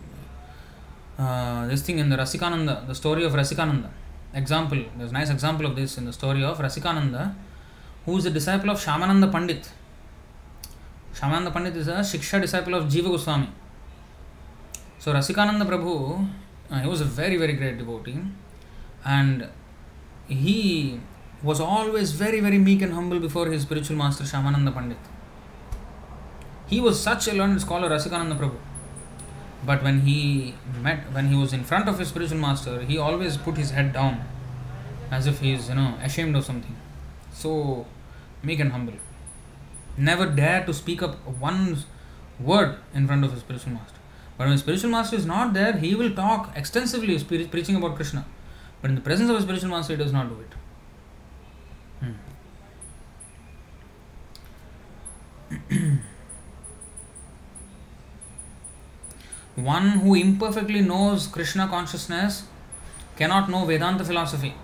uh, this thing in the Rasikananda, the story of Rasikananda. Example, there's a nice example of this in the story of Rasikananda, who is a disciple of Shyamananda Pandit. Shyamananda Pandit is a Shiksha disciple of Jiva Goswami. So Rasikananda Prabhu, uh, he was a very very great devotee, and he was always very very meek and humble before his spiritual master Shyamananda Pandit. He was such a learned scholar, Rasikananda Prabhu. But when he met, when he was in front of his spiritual master, he always put his head down as if he is, you know, ashamed of something. So meek and humble. Never dare to speak up one word in front of his spiritual master. But when his spiritual master is not there, he will talk extensively, spirit, preaching about Krishna. But in the presence of his spiritual master, he does not do it. Hmm. One who imperfectly knows Krishna consciousness cannot know Vedanta philosophy.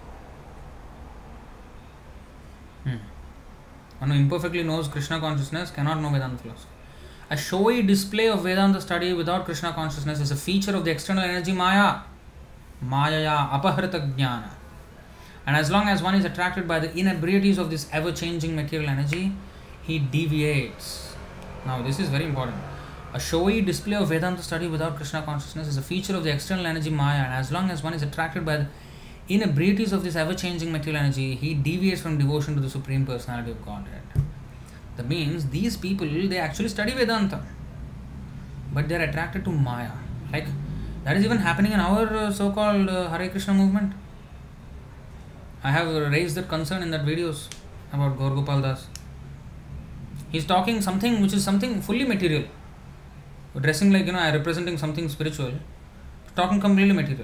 Hmm. One who imperfectly knows Krishna consciousness cannot know Vedanta philosophy. A showy display of Vedanta study without Krishna consciousness is a feature of the external energy Maya. Mayaya apahrita jnana. And as long as one is attracted by the inebriaties of this ever-changing material energy, he deviates. Now this is very important. A showy display of Vedanta study without Krishna consciousness is a feature of the external energy Maya, and as long as one is attracted by the inebriaties of this ever-changing material energy, he deviates from devotion to the Supreme Personality of Godhead. That means these people, they actually study Vedanta, but they are attracted to Maya. Like, that is even happening in our uh, so-called uh, Hare Krishna movement. I have raised that concern in that videos about Gaur Gopal Das. He's talking something which is something fully material. Dressing like, you know, representing something spiritual. Talking completely material.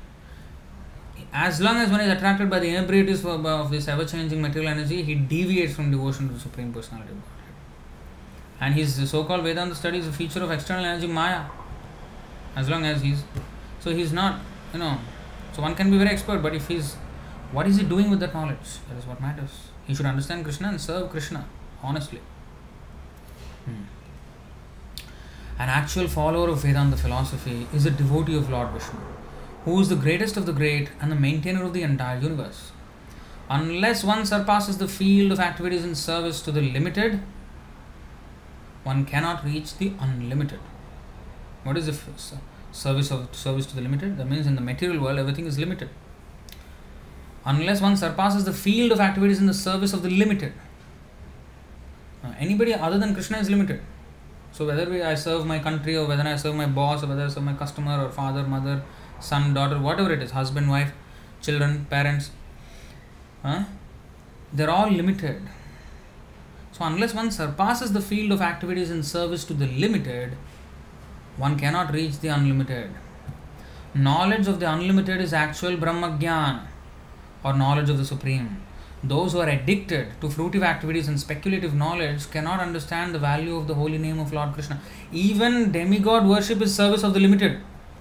As long as one is attracted by the inebriaties of, of this ever-changing material energy, he deviates from devotion to the Supreme Personality of Godhead. And his so-called Vedanta study is a feature of external energy Maya. As long as he's... So he's not, you know... So one can be very expert, but if he's... What is he doing with that knowledge? That is what matters. He should understand Krishna and serve Krishna, honestly. Hmm. An actual follower of Vedanta philosophy is a devotee of Lord Vishnu, who is the greatest of the great and the maintainer of the entire universe. Unless one surpasses the field of activities in service to the limited, one cannot reach the unlimited. What is the f- service of service to the limited? That means in the material world everything is limited. Unless one surpasses the field of activities in the service of the limited. Uh, anybody other than Krishna is limited. So whether we, I serve my country or whether I serve my boss or whether I serve my customer or father, mother, son, daughter, whatever it is, husband, wife, children, parents, huh? They're all limited. So unless one surpasses the field of activities in service to the limited, one cannot reach the unlimited. Knowledge of the unlimited is actual Brahma Jnana, or knowledge of the Supreme. Those who are addicted to fruitive activities and speculative knowledge cannot understand the value of the holy name of Lord Krishna. Even demigod worship is service of the limited.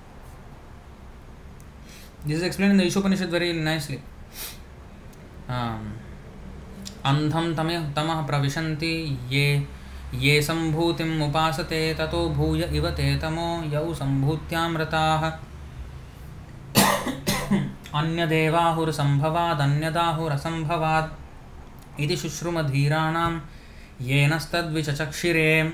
This is explained in the Ishopanishad very nicely. Um, Andham tamah tamah pravishanti ye ye sambhutim upasate tato bhuya ivate tamo yau sambhutyam ratah anya devahur sambhavad anyadahur asambhavad iti shushrumadhiranam yenastad vichachakshire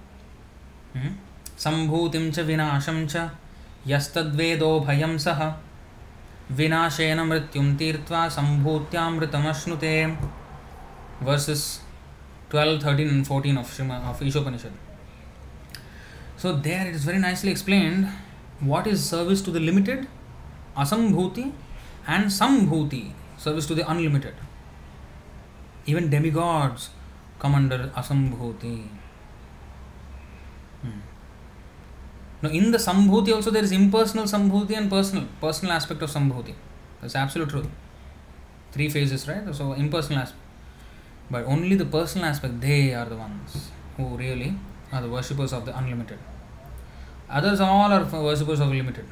sambhutim cha vinasham cha yastad vedo bhayam saha vinashena mrityum tirtva sambhutyam ritamashnute. Verses twelve, thirteen and fourteen of Srimad of Ishopanishad. So there it is very nicely explained what is service to the limited, asambhuti, and sambhuti, service to the unlimited. Even demigods come under asambhuti. Hmm. Now in the sambhuti also there is impersonal sambhuti and personal, personal aspect of sambhuti. That's absolute truth. Three phases, right? So impersonal aspect. But only the personal aspect, they are the ones who really are the worshippers of the unlimited. Others all are worshippers of the limited.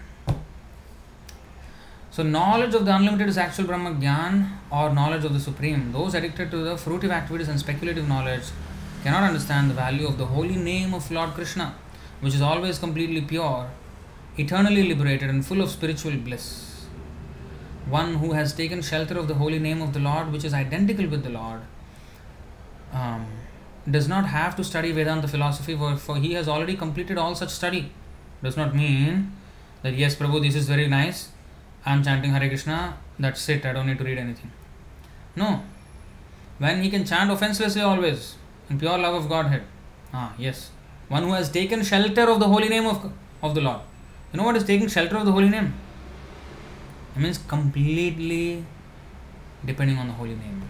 So knowledge of the unlimited is actual Brahma Jnana or knowledge of the Supreme. Those addicted to the fruitive activities and speculative knowledge cannot understand the value of the holy name of Lord Krishna, which is always completely pure, eternally liberated and full of spiritual bliss. One who has taken shelter of the holy name of the Lord, which is identical with the Lord, Um, does not have to study Vedanta philosophy for, for he has already completed all such study. Does not mean that yes, Prabhu, this is very nice, I am chanting Hare Krishna, that's it, I don't need to read anything. No. When he can chant offenselessly always, in pure love of Godhead. Ah, yes. One who has taken shelter of the holy name of, of the Lord. You know what is taking shelter of the holy name? It means completely depending on the holy name.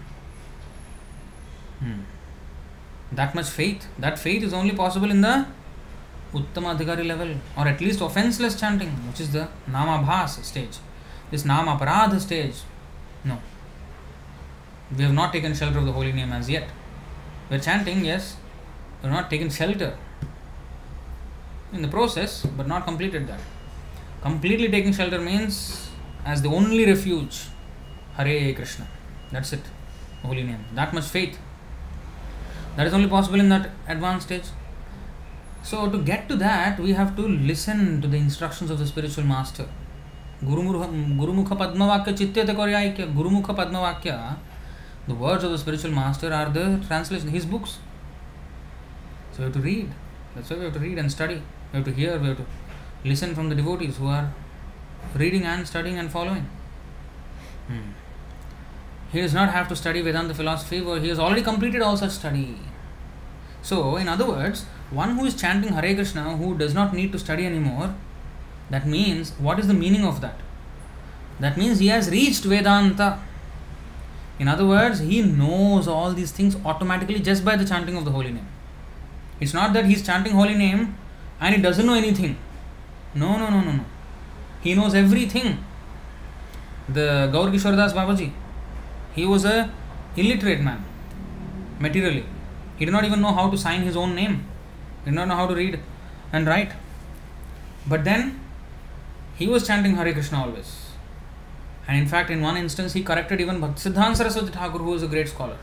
Hmm. That much faith, that faith is only possible in the Uttama Adhikari level, or at least offenseless chanting, which is the Namabhas stage. This Namaparadha stage, no. We have not taken shelter of the holy name as yet. We are chanting, yes, we have not taken shelter in the process, but not completed that. Completely taking shelter means as the only refuge, Hare Krishna. That's it, holy name. That much faith. That is only possible in that advanced stage. So to get to that, we have to listen to the instructions of the spiritual master. Guru Mukha Padmavakya Chityate Koryaikya. Guru Mukha Padmavakya, the words of the spiritual master are the translation, his books. So we have to read. That's why we have to read and study. We have to hear, we have to listen from the devotees who are reading and studying and following. Hmm. He does not have to study Vedanta philosophy, for he has already completed all such study. So, in other words, one who is chanting Hare Krishna, who does not need to study anymore, that means, what is the meaning of that? That means he has reached Vedanta. In other words, he knows all these things automatically just by the chanting of the holy name. It's not that he's chanting holy name and he doesn't know anything. No, no, no, no, no. He knows everything. The Gaur Kishore Das Babaji, he was a illiterate man, materially. He did not even know how to sign his own name. He did not know how to read and write. But then, he was chanting Hare Krishna always. And in fact, in one instance, he corrected even Bhaktisiddhanta Saraswati Thakur, who was a great scholar.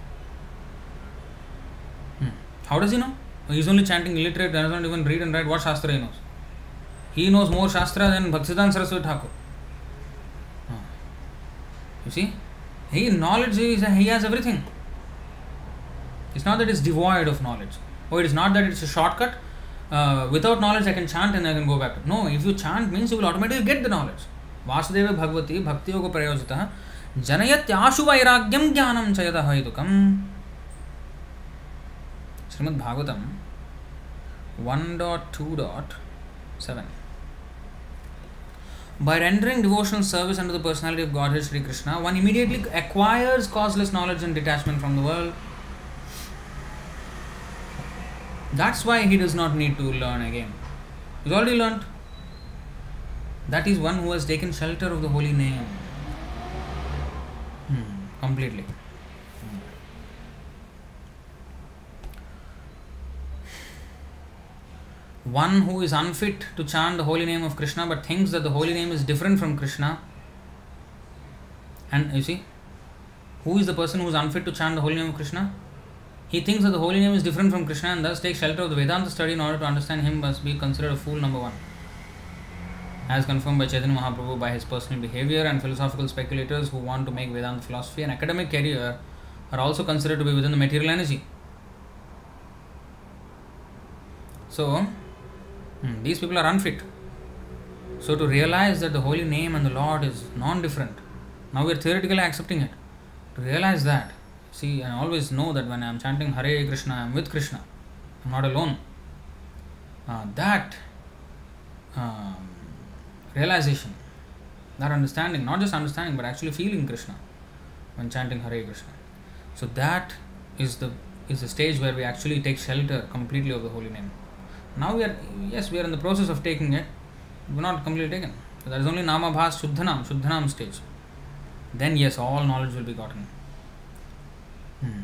Hmm. How does he know? He is only chanting illiterate, does not even read and write. What Shastra he knows? He knows more Shastra than Bhaktisiddhanta Saraswati Thakur. Hmm. You see? He knowledge, is, he has everything. It's not that it's devoid of knowledge. Or it is not that it's a shortcut. Uh, without knowledge I can chant and I can go back. No, if you chant means you will automatically get the knowledge. Vasudeva Bhagavati Bhakti Yoga Prayojita Janayatyashu Vairagyam Jnanam Chayata Haidukam. Srimad Bhagavatam one point two point seven. By rendering devotional service unto the personality of Godhead Sri Krishna, one immediately acquires causeless knowledge and detachment from the world. That's why he does not need to learn again. He's already learnt. That is one who has taken shelter of the holy name. Hmm, completely. One who is unfit to chant the holy name of Krishna but thinks that the holy name is different from Krishna. And you see, who is the person who is unfit to chant the holy name of Krishna? He thinks that the holy name is different from Krishna and thus takes shelter of the Vedanta study in order to understand him must be considered a fool number one. As confirmed by Chaitanya Mahaprabhu by his personal behavior, and philosophical speculators who want to make Vedanta philosophy an academic career are also considered to be within the material energy. So, hmm, these people are unfit. So to realize that the holy name and the Lord is non-different, now we are theoretically accepting it. To realize that, see, I always know that when I am chanting Hare Krishna, I am with Krishna. I am not alone. Uh, that um, realization, that understanding, not just understanding but actually feeling Krishna when chanting Hare Krishna. So that is the is the stage where we actually take shelter completely of the holy name. Now we are, yes, we are in the process of taking it. We are not completely taken. So that is only Namabhas Shuddhanam, Shuddhanam stage. Then yes, all knowledge will be gotten. Hmm.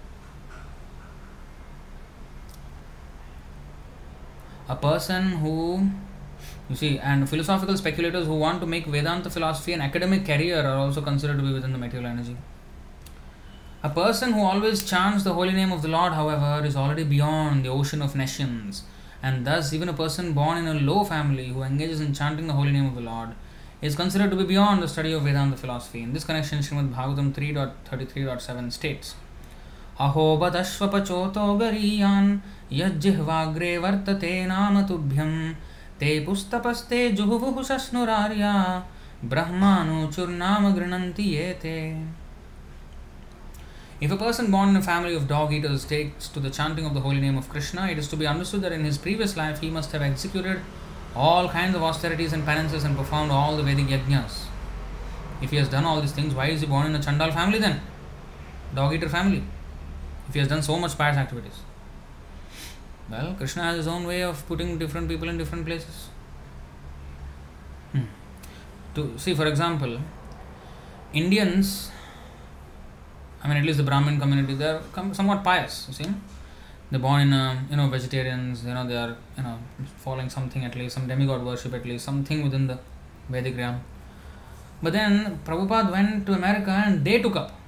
A person who, you see, and philosophical speculators who want to make Vedanta philosophy an academic career are also considered to be within the material energy. A person who always chants the holy name of the Lord, however, is already beyond the ocean of nescience, and thus even a person born in a low family who engages in chanting the holy name of the Lord is considered to be beyond the study of Vedanta philosophy. In this connection, Srimad Bhagavatam three point thirty-three point seven states, Aho badashvapachoto gariyan yajjihvagre vartate namatubhyam te pustapaste juhuvuhu sasnurarya brahmanu churnama grinanti yete. If a person born in a family of dog eaters takes to the chanting of the holy name of Krishna, it is to be understood that in his previous life he must have executed all kinds of austerities and penances and performed all the Vedic yajnas. If he has done all these things, why is he born in a Chandal family then? Dog eater family. If he has done so much pious activities. Well, Krishna has his own way of putting different people in different places. Hmm. To see, for example, Indians, I mean, at least the Brahmin community, they are somewhat pious, you see. They're born in, a, you know, vegetarians, you know, they are, you know, following something at least, some demigod worship at least, something within the Vedic realm. But then Prabhupada went to America and they took up.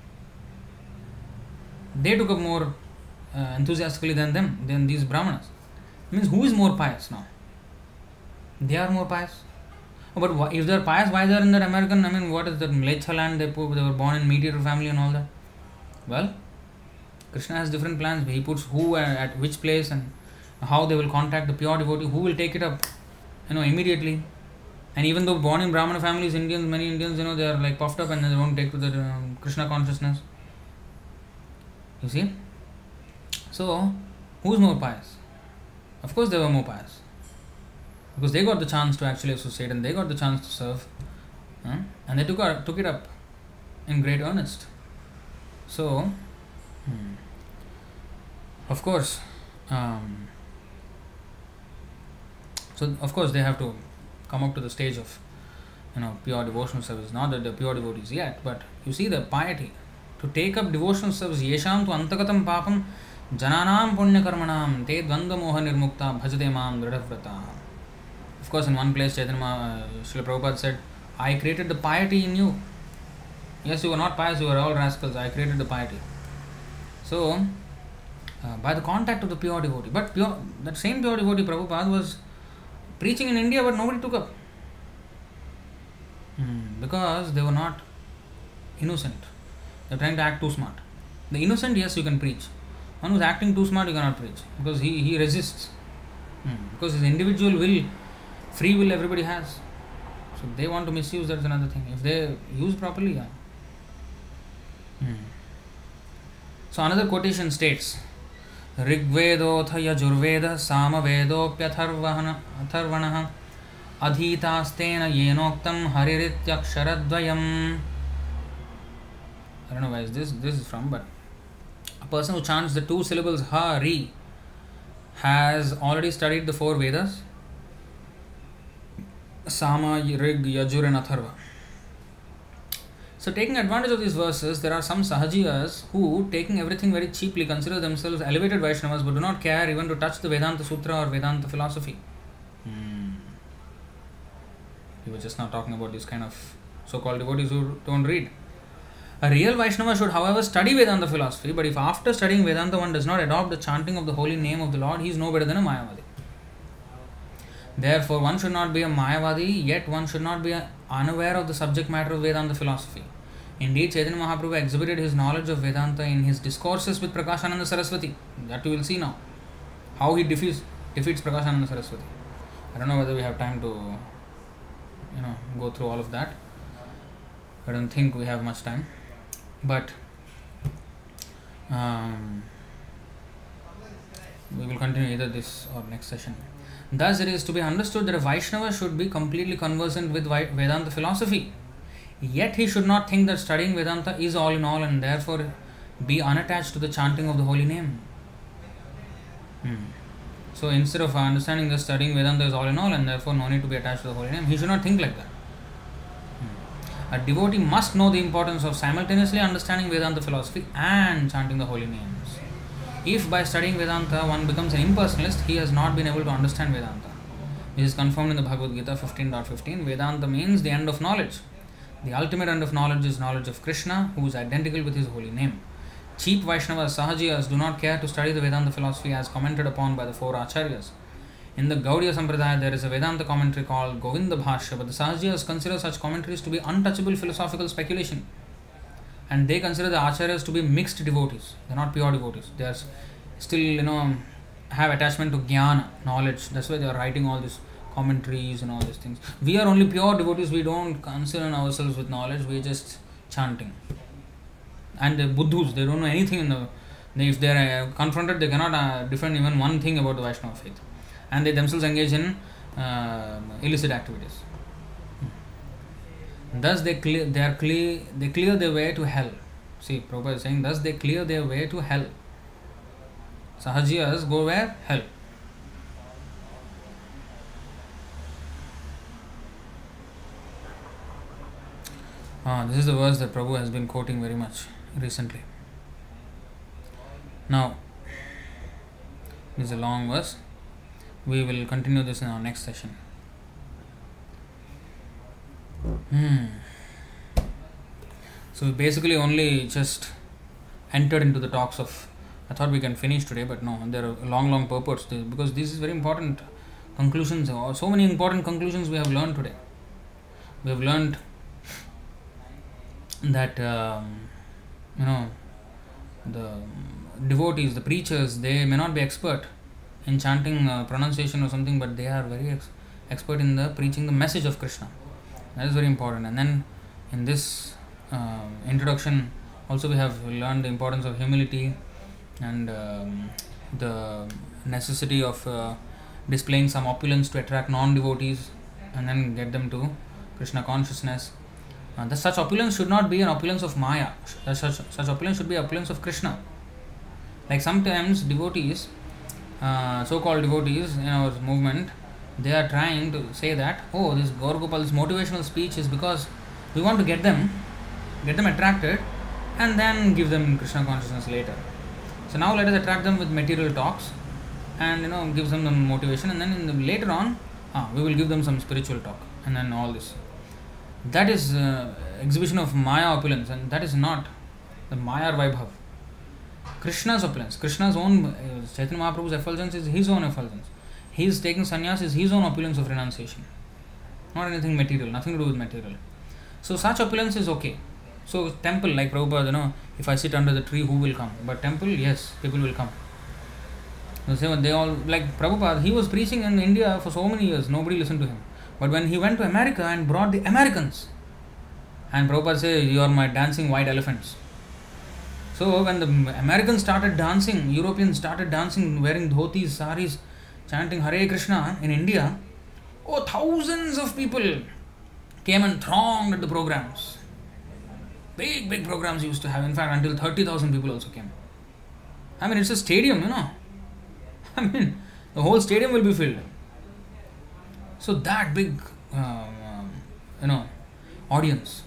They took up more uh, enthusiastically than them, than these Brahmanas. It means who is more pious now? They are more pious. Oh, but why, if they are pious, why they are in that American, I mean, what is that Mleccha land, they, put, they were born in meat eater family and all that? Well, Krishna has different plans. He puts who at which place and how they will contact the pure devotee, who will take it up, you know, immediately. And even though born in Brahmana families, Indians, many Indians, you know, they are like puffed up and they won't take to the um, Krishna consciousness. You see? So, who is more pious? Of course they were more pious. Because they got the chance to actually associate and they got the chance to serve. Huh? And they took, took it up in great earnest. So, hmm, of course, um, so of course they have to come up to the stage of, you know, pure devotional service. Not that they're pure devotees yet, but you see the piety to take up devotional service. Yesham tu antagatam papam jananam punya karmanam te dvandva moha nirmukta bhajate mam dridhavrata. Of course, in one place, Chaitanya uh, Srila Prabhupada said, I created the piety in you. Yes, you were not pious, you were all rascals. I created the piety. So, uh, by the contact of the pure devotee. But pure, that same pure devotee, Prabhupada, was preaching in India, but nobody took up. Hmm, because they were not innocent. They were trying to act too smart. The innocent, yes, you can preach. One who's acting too smart, you cannot preach. Because he, he resists. Hmm, because his individual will, free will everybody has. So they want to misuse, that's another thing. If they use properly, yeah. Hmm. So another quotation states, Rigvedotha yajurveda samvedopyatharvana atharvanaha adhitastena yenoktam harirityaksharadvayam. I don't know where is this this is from, but a person who chants the two syllables Hari has already studied the four Vedas, Sama, Rig, Yajur and Atharva. So taking advantage of these verses, there are some Sahajiyas who, taking everything very cheaply, consider themselves elevated Vaishnavas but do not care even to touch the Vedanta Sutra or Vedanta philosophy. Hmm. We were just now talking about these kind of so-called devotees who don't read. A real Vaishnava should, however, study Vedanta philosophy, but if after studying Vedanta one does not adopt the chanting of the holy name of the Lord, he is no better than a Mayavadi. Therefore, one should not be a Mayavadi, yet one should not be unaware of the subject matter of Vedanta philosophy. Indeed, Chaitanya Mahaprabhu exhibited his knowledge of Vedanta in his discourses with Prakashananda Saraswati. That you will see now. How he defeats, defeats Prakashananda Saraswati. I don't know whether we have time to, you know, go through all of that. I don't think we have much time. But um, we will continue either this or next session. Thus, it is to be understood that a Vaishnava should be completely conversant with Vedanta philosophy. Yet he should not think that studying Vedanta is all in all and therefore be unattached to the chanting of the holy name. Hmm. So instead of understanding that studying Vedanta is all in all and therefore no need to be attached to the holy name, he should not think like that. Hmm. A devotee must know the importance of simultaneously understanding Vedanta philosophy and chanting the holy names. If by studying Vedanta one becomes an impersonalist, he has not been able to understand Vedanta. This is confirmed in the Bhagavad Gita fifteen point fifteen. Vedanta means the end of knowledge. The ultimate end of knowledge is knowledge of Krishna, who is identical with his holy name. Cheap Vaishnavas, Sahajiyas do not care to study the Vedanta philosophy as commented upon by the four Acharyas. In the Gaudiya Sampradaya, there is a Vedanta commentary called Govinda Bhashya, but the Sahajiyas consider such commentaries to be untouchable philosophical speculation. And they consider the Acharyas to be mixed devotees. They are not pure devotees. They are still, you know, have attachment to Jnana, knowledge. That's why they are writing all these commentaries and all these things. We are only pure devotees. We don't concern ourselves with knowledge. We are just chanting. And the Buddhus, they don't know anything in the... They, if they are uh, confronted, they cannot uh, defend even one thing about the Vaishnava faith. And they themselves engage in uh, illicit activities. Thus they clear, they are clear, they clear their way to hell. See, Prabhupada is saying, thus they clear their way to hell. Sahajiyas go where? Hell. Ah, this is the verse that Prabhu has been quoting very much recently. Now, this is a long verse. We will continue this in our next session. Hmm. So we basically only just entered into the talks of, I thought we can finish today, but no, there are long, long purports because this is very important conclusions. So many important conclusions we have learned today. We have learned that, um, you know, the devotees, the preachers, they may not be expert in chanting uh, pronunciation or something, but they are very ex- expert in the preaching the message of Krishna. That is very important. And then in this uh, introduction also we have learned the importance of humility and um, the necessity of uh, displaying some opulence to attract non-devotees and then get them to Krishna consciousness. Uh, the such opulence should not be an opulence of Maya. Such, such, such opulence should be opulence of Krishna. Like sometimes devotees, uh, so-called devotees in our movement, they are trying to say that, oh, this Gaur Gopal's motivational speech is because we want to get them, get them attracted, and then give them Krishna consciousness later. So now let us attract them with material talks, and you know, give them the motivation, and then in the, later on, ah, we will give them some spiritual talk, and then all this. That is uh, exhibition of Maya opulence, and that is not the Maya Vaibhav. Krishna's opulence, Krishna's own, uh, Chaitanya Mahaprabhu's effulgence is his own effulgence. He is taking sannyas is his own opulence of renunciation, not anything material, nothing to do with material. So such opulence is okay. So temple, like Prabhupada, you know, if I sit under the tree, who will come? But temple, yes, people will come. So they all, like Prabhupada, he was preaching in India for so many years, nobody listened to him. But when he went to America and brought the Americans, and Prabhupada said, you are my dancing white elephants. So when the Americans started dancing, Europeans started dancing, wearing dhotis, saris, chanting Hare Krishna in India, oh, thousands of people came and thronged at the programs. Big, big programs used to have. In fact, until thirty thousand people also came. I mean, it's a stadium, you know. I mean, the whole stadium will be filled. So that big, uh, um, you know, audience.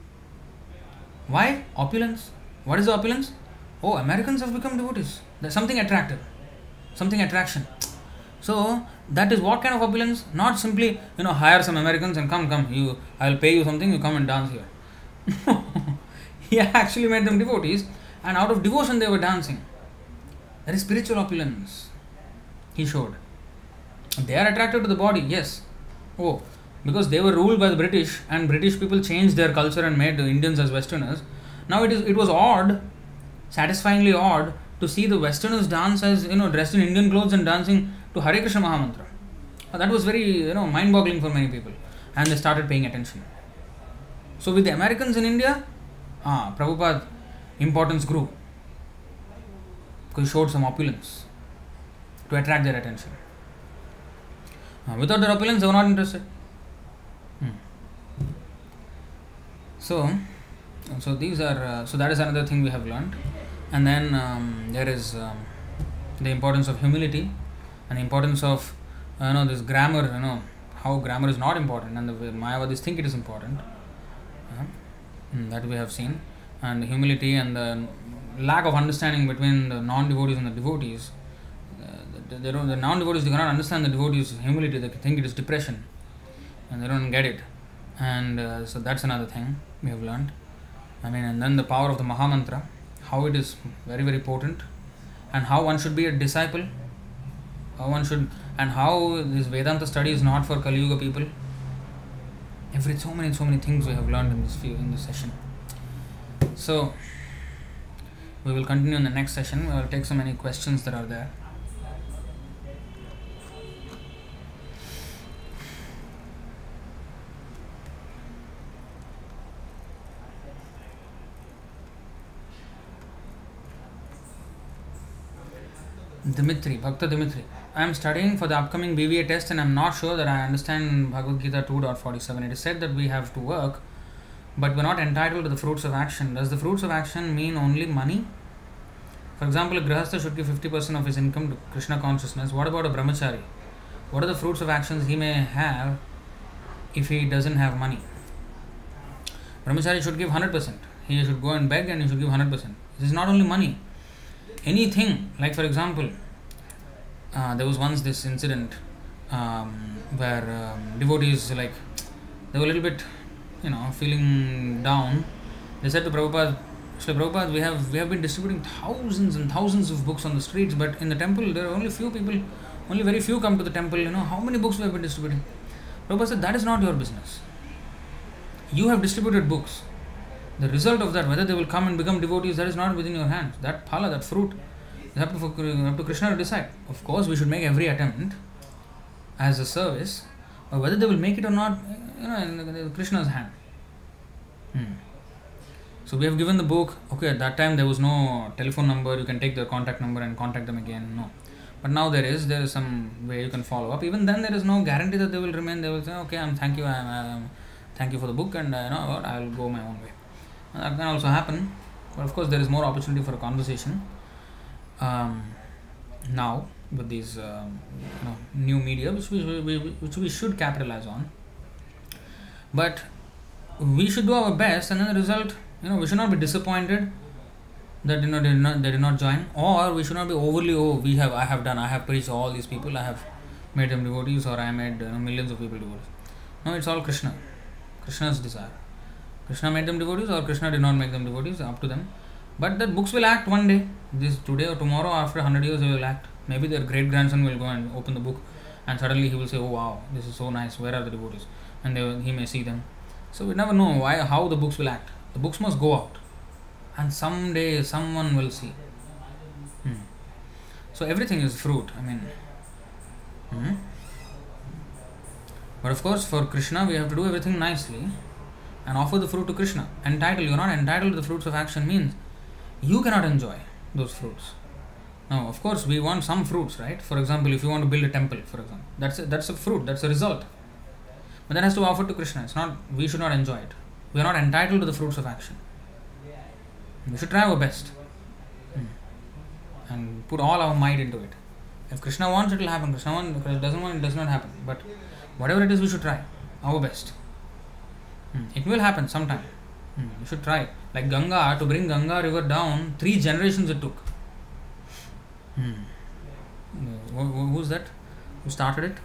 Why? Opulence. What is the opulence? Oh, Americans have become devotees. There's something attractive. Something attraction. So, that is what kind of opulence? Not simply, you know, hire some Americans and come, come, you, I'll pay you something, you come and dance here. He actually made them devotees, and out of devotion they were dancing. That is spiritual opulence. He showed. They are attracted to the body, yes. Oh, because they were ruled by the British, and British people changed their culture and made the Indians as Westerners. Now it is it was odd, satisfyingly odd, to see the Westerners dance as, you know, dressed in Indian clothes and dancing to Hare Krishna Mahamantra. That was very, you know, mind-boggling for many people, and they started paying attention. So with the Americans in India, ah, Prabhupada importance grew because he showed some opulence to attract their attention. Uh, without their opulence, they were not interested. Hmm. So, so these are uh, so that is another thing we have learned, and then um, there is um, the importance of humility and the importance of uh, you know this grammar. You know how grammar is not important, and the Mayavadis think it is important. Uh, that we have seen, and the humility and the lack of understanding between the non-devotees and the devotees. They don't, the non-devotees, they cannot understand the devotees' humility. They think it is depression, and they don't get it. And uh, so that's another thing we have learned. I mean, and then the power of the Mahamantra, how it is very, very potent, and how one should be a disciple, how one should, and how this Vedanta study is not for Kali Yuga people. Every so many, so many things we have learned in this few, in this session. So we will continue in the next session. We will take so many questions that are there. Dimitri, Bhakta Dimitri. I am studying for the upcoming B V A test and I am not sure that I understand Bhagavad Gita two point forty-seven. It is said that we have to work, but we are not entitled to the fruits of action. Does the fruits of action mean only money? For example, a Grihastha should give fifty percent of his income to Krishna consciousness. What about a Brahmachari? What are the fruits of actions he may have if he doesn't have money? Brahmachari should give one hundred percent. He should go and beg and he should give one hundred percent. This is not only money. Anything, like for example, uh, there was once this incident um, where um, devotees, like, they were a little bit, you know, feeling down. They said to Prabhupada, so Prabhupada, we have we have been distributing thousands and thousands of books on the streets, but in the temple there are only few people, only very few come to the temple. You know, how many books we have been distributing? Prabhupada said, that is not your business. You have distributed books. The result of that, whether they will come and become devotees, that is not within your hands. That phala, that fruit, is up to, up to Krishna to decide. Of course, we should make every attempt as a service, but whether they will make it or not, you know, in Krishna's hand. Hmm. So we have given the book. Okay, at that time there was no telephone number. You can take their contact number and contact them again. No, but now there is. There is some way you can follow up. Even then, there is no guarantee that they will remain. They will say, "Okay, I'm thank you. I'm, I'm thank you for the book, and uh, you know what, I'll go my own way. And that can also happen, but of course there is more opportunity for a conversation um, now with these um, you know, new media, which we, we which we should capitalize on. But we should do our best, and then the result, you know, we should not be disappointed that you know they did not they did not join, or we should not be overly, oh, we have I have done I have preached all these people, I have made them devotees, or I made you know, millions of people devotees. No, it's all Krishna, Krishna's desire. Krishna made them devotees, or Krishna did not make them devotees, up to them. But the books will act one day. This today or tomorrow, after a hundred years, they will act. Maybe their great grandson will go and open the book, and suddenly he will say, "Oh wow, this is so nice. Where are the devotees?" And they will, he may see them. So we never know why how the books will act. The books must go out, and someday someone will see. Hmm. So everything is fruit. I mean, hmm. But of course, for Krishna, we have to do everything nicely and offer the fruit to Krishna. Entitled, you are not entitled to the fruits of action means you cannot enjoy those fruits. Now, of course, we want some fruits, right? For example, if you want to build a temple, for example, that's a, that's a fruit, that's a result. But that has to be offered to Krishna. It's not, we should not enjoy it. We are not entitled to the fruits of action. We should try our best hmm. and put all our might into it. If Krishna wants, it will happen. Krishna wants, doesn't want, it does not happen. But whatever it is, we should try our best. Hmm. It will happen sometime. Hmm. We should try. Like Ganga, to bring Ganga river down, three generations it took. Hmm. Who, who, who's that? Who started it?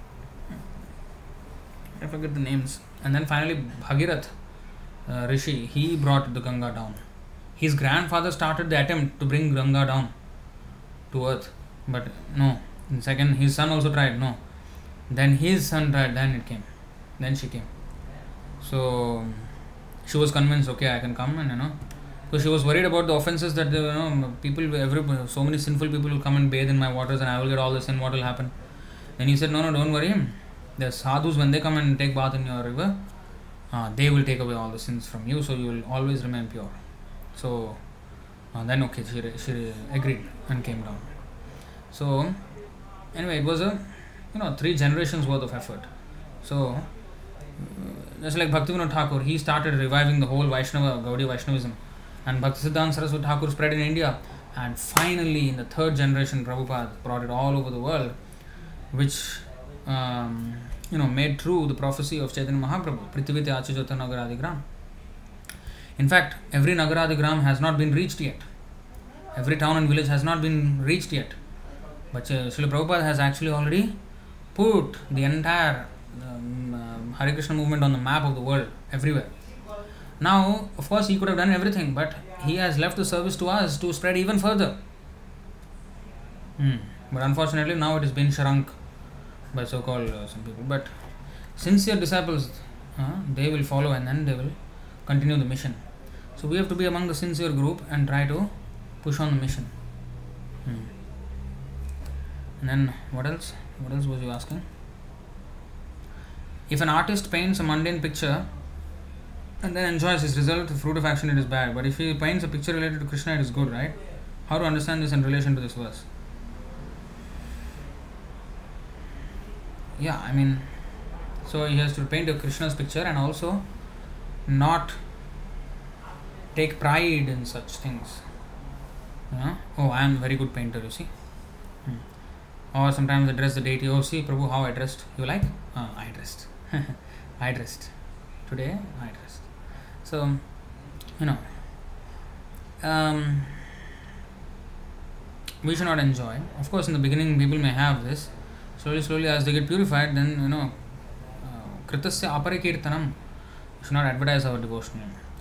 I forget the names. And then finally Bhagirath uh, Rishi, he brought the Ganga down. His grandfather started the attempt to bring Ganga down to earth, but no. And second, his son also tried, no. Then his son tried, then it came. Then she came. So she was convinced, okay, I can come, and you know, so she was worried about the offenses that you know people, every so many sinful people will come and bathe in my waters, and I will get all the sin. What will happen? Then he said, no, no, don't worry. The sadhus, when they come and take bath in your river, uh, they will take away all the sins from you, so you will always remain pure. So uh, then okay, she she agreed and came down. So anyway, it was a you know three generations worth of effort. So uh, just like Bhaktivinoda Thakur, he started reviving the whole Vaishnava, Gaudiya Vaishnavism, and Bhaktisiddhanta Saraswati Thakur spread in India, and finally in the third generation Prabhupada brought it all over the world, which um, you know made true the prophecy of Chaitanya Mahaprabhu, Prithivite Achajota Nagaradigram. In fact, every Nagaradigram has not been reached yet. Every town and village has not been reached yet. But uh, Srila Prabhupada has actually already put the entire um, uh, Hare Krishna movement on the map of the world, everywhere. Now, of course, he could have done everything, but he has left the service to us to spread even further. Hmm. But unfortunately, now it has been shrunk by so-called uh, some people. But sincere disciples, uh, they will follow, and then they will continue the mission. So we have to be among the sincere group and try to push on the mission. Hmm. And then what else? What else was you asking? If an artist paints a mundane picture and then enjoys his result, the fruit of action, it is bad. But if he paints a picture related to Krishna, it is good, right? How to understand this in relation to this verse? Yeah, I mean, so he has to paint a Krishna's picture and also not take pride in such things. Yeah? Oh, I am a very good painter, you see. Hmm. Or sometimes address the deity. Oh, see, Prabhu, how I dressed. You like? Uh, I dressed. I dressed. Today, I dressed. So, you know, um, we should not enjoy. Of course, in the beginning, people may have this. Slowly, slowly, as they get purified, then, you know, kritasya aparikirtanam. We should not advertise our devotion.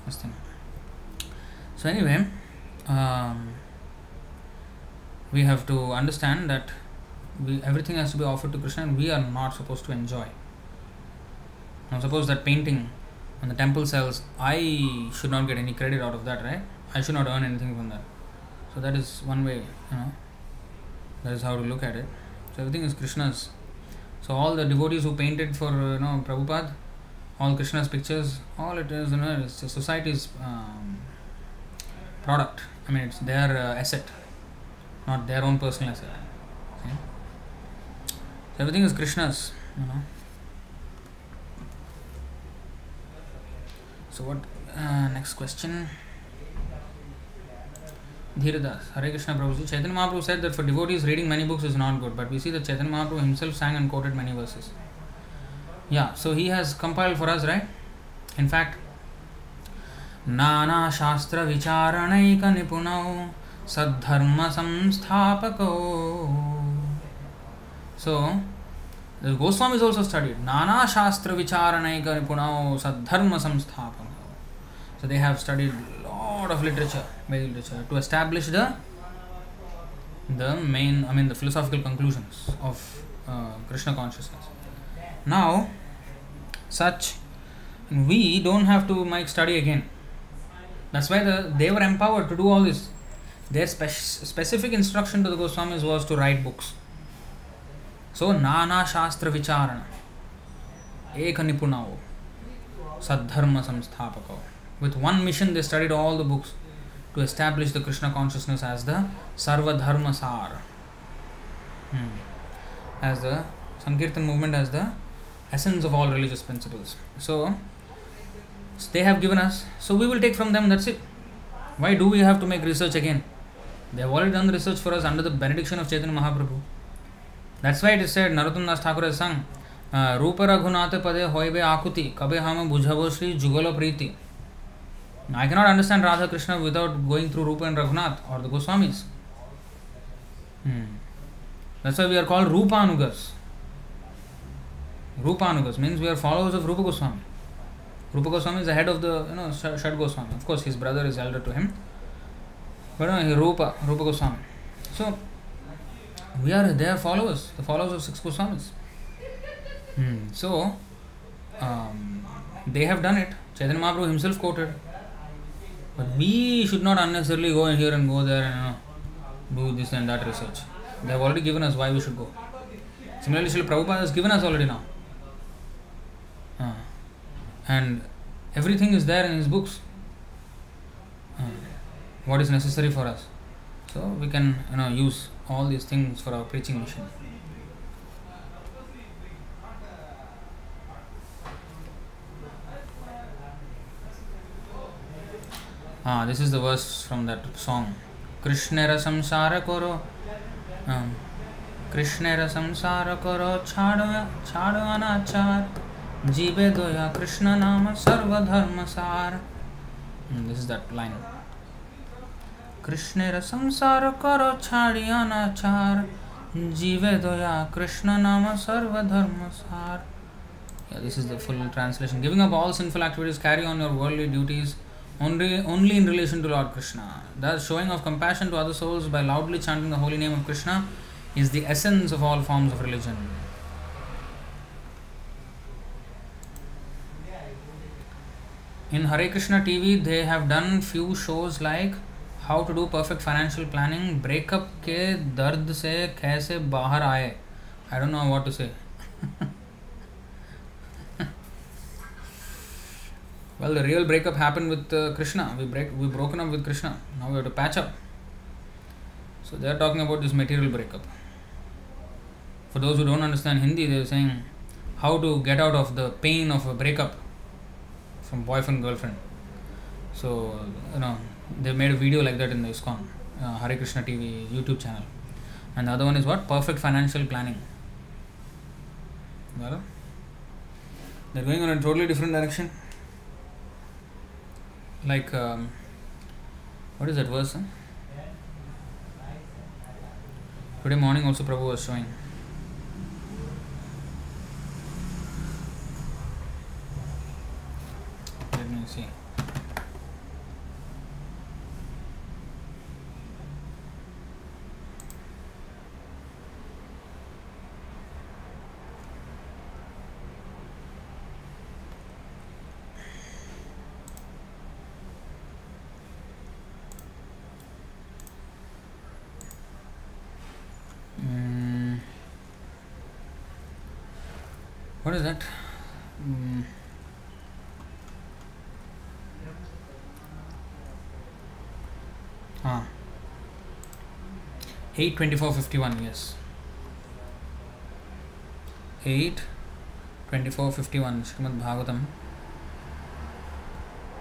So anyway, um, we have to understand that we, everything has to be offered to Krishna, and we are not supposed to enjoy. Now suppose that painting on the temple sells, I should not get any credit out of that, right? I should not earn anything from that. So that is one way, you know, that is how to look at it. So everything is Krishna's. So all the devotees who painted for, you know, Prabhupada, all Krishna's pictures, all it is, you know, it's the society's um, product. I mean, it's their uh, asset, not their own personal asset. Okay? So everything is Krishna's, you know. So what? Uh, next question. Dhiradas, Hare Krishna Prabhuji. Chaitanya Mahaprabhu said that for devotees reading many books is not good, but we see that Chaitanya Mahaprabhu himself sang and quoted many verses. Yeah, so he has compiled for us, right? In fact, Nana Shastra Vicharanaika Nipunau Sadharma Samsthapako. So, the Goswamis also studied Nana Shastra Vicharanaika Nipunau Sadharma Samsthapako. So they have studied a lot of literature, Vedic literature, to establish the the main, I mean the philosophical conclusions of uh, Krishna consciousness. Now, such we don't have to make study again. That's why the, they were empowered to do all this. Their spec- specific instruction to the Goswamis was to write books. So, Nana Shastra Vicharana Eka Nipunao Sadharma Samsthapako. With one mission, they studied all the books to establish the Krishna consciousness as the Sarva Dharma Sar, hmm. as the Sankirtan movement, as the essence of all religious principles. So, they have given us, so we will take from them, that's it. Why do we have to make research again? They have already done the research for us under the benediction of Chaitanya Mahaprabhu. That's why it is said, Narottam Das Thakur has sung, Rupa Raghunatha Pade Hoibe Akuti, Kabe Hama Bujhavo Shri Jugalo Priti. I cannot understand Radha Krishna without going through Rupa and Raghunath or the Goswamis. Hmm. That's why we are called Rupanugas. Rupanugas means we are followers of Rupa Goswami. Rupa Goswami is the head of the, you know, Shad Goswami. Of course, his brother is elder to him. But no, he Rupa, Rupa Goswami. So, we are their followers, the followers of six Goswamis. Hmm. So, um, they have done it. Chaitanya Mahaprabhu himself quoted. But we should not unnecessarily go in here and go there and, you know, do this and that research. They have already given us why we should go. Similarly, Srila Prabhupada has given us already now. Uh, and everything is there in his books. Uh, what is necessary for us. So we can, you know, use all these things for our preaching mission. Ah, this is the verse from that song. Krishnera samsara koro, um, Krishnera samsara koro, chadva chadva anachar, jibe doya Krishna nama sarva dharma sar. Mm, this is that line. Krishnera samsara koro, chadya anachar, jive doya Krishna nama sarva dharma sar. Yeah, this is the full translation. Giving up all sinful activities, carry on your worldly duties. Only, only in relation to Lord Krishna. Thus, showing of compassion to other souls by loudly chanting the holy name of Krishna is the essence of all forms of religion. In Hare Krishna T V, they have done few shows like how to do perfect financial planning, breakup ke dard se kaise bahar aaye. I don't know what to say. Well, the real breakup happened with uh, Krishna. We break, we broken up with Krishna. Now we have to patch up. So they are talking about this material breakup. For those who don't understand Hindi, they are saying how to get out of the pain of a breakup from boyfriend girlfriend. So you know they made a video like that in the ISKCON uh, Hare Krishna T V YouTube channel. And the other one is what? Perfect financial planning. Well, they're going in a totally different direction. Like, um, what is that verse? Huh? Today morning also Prabhu was showing. Let me see. What is that? Mm. Ah. eight twenty-four fifty-one, yes. eight twenty-four fifty-one, Srimad Bhagavatam.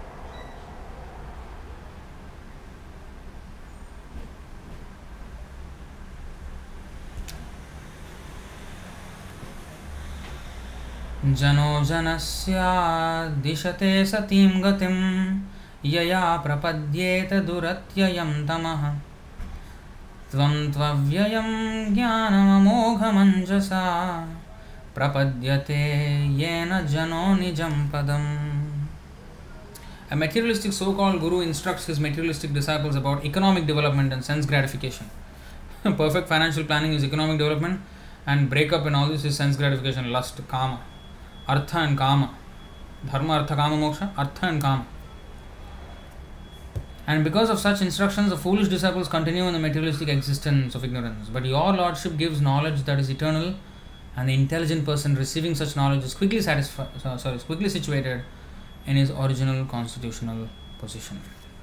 jano janasya dishate satim gatim yaya prapadyeta duratyayam tamaha tvam tvavyayam jnanam amoghamanjasa prapadyate yena jano nijam padam. A materialistic so-called guru instructs his materialistic disciples about economic development and sense gratification. Perfect financial planning is economic development, and breakup in all this is sense gratification, lust, kama, artha and kama, dharma, artha, kama, moksha, artha and kama. And because of such instructions, the foolish disciples continue in the materialistic existence of ignorance. But your Lordship gives knowledge that is eternal, and the intelligent person receiving such knowledge is quickly satisfied, sorry, is quickly situated in his original constitutional position.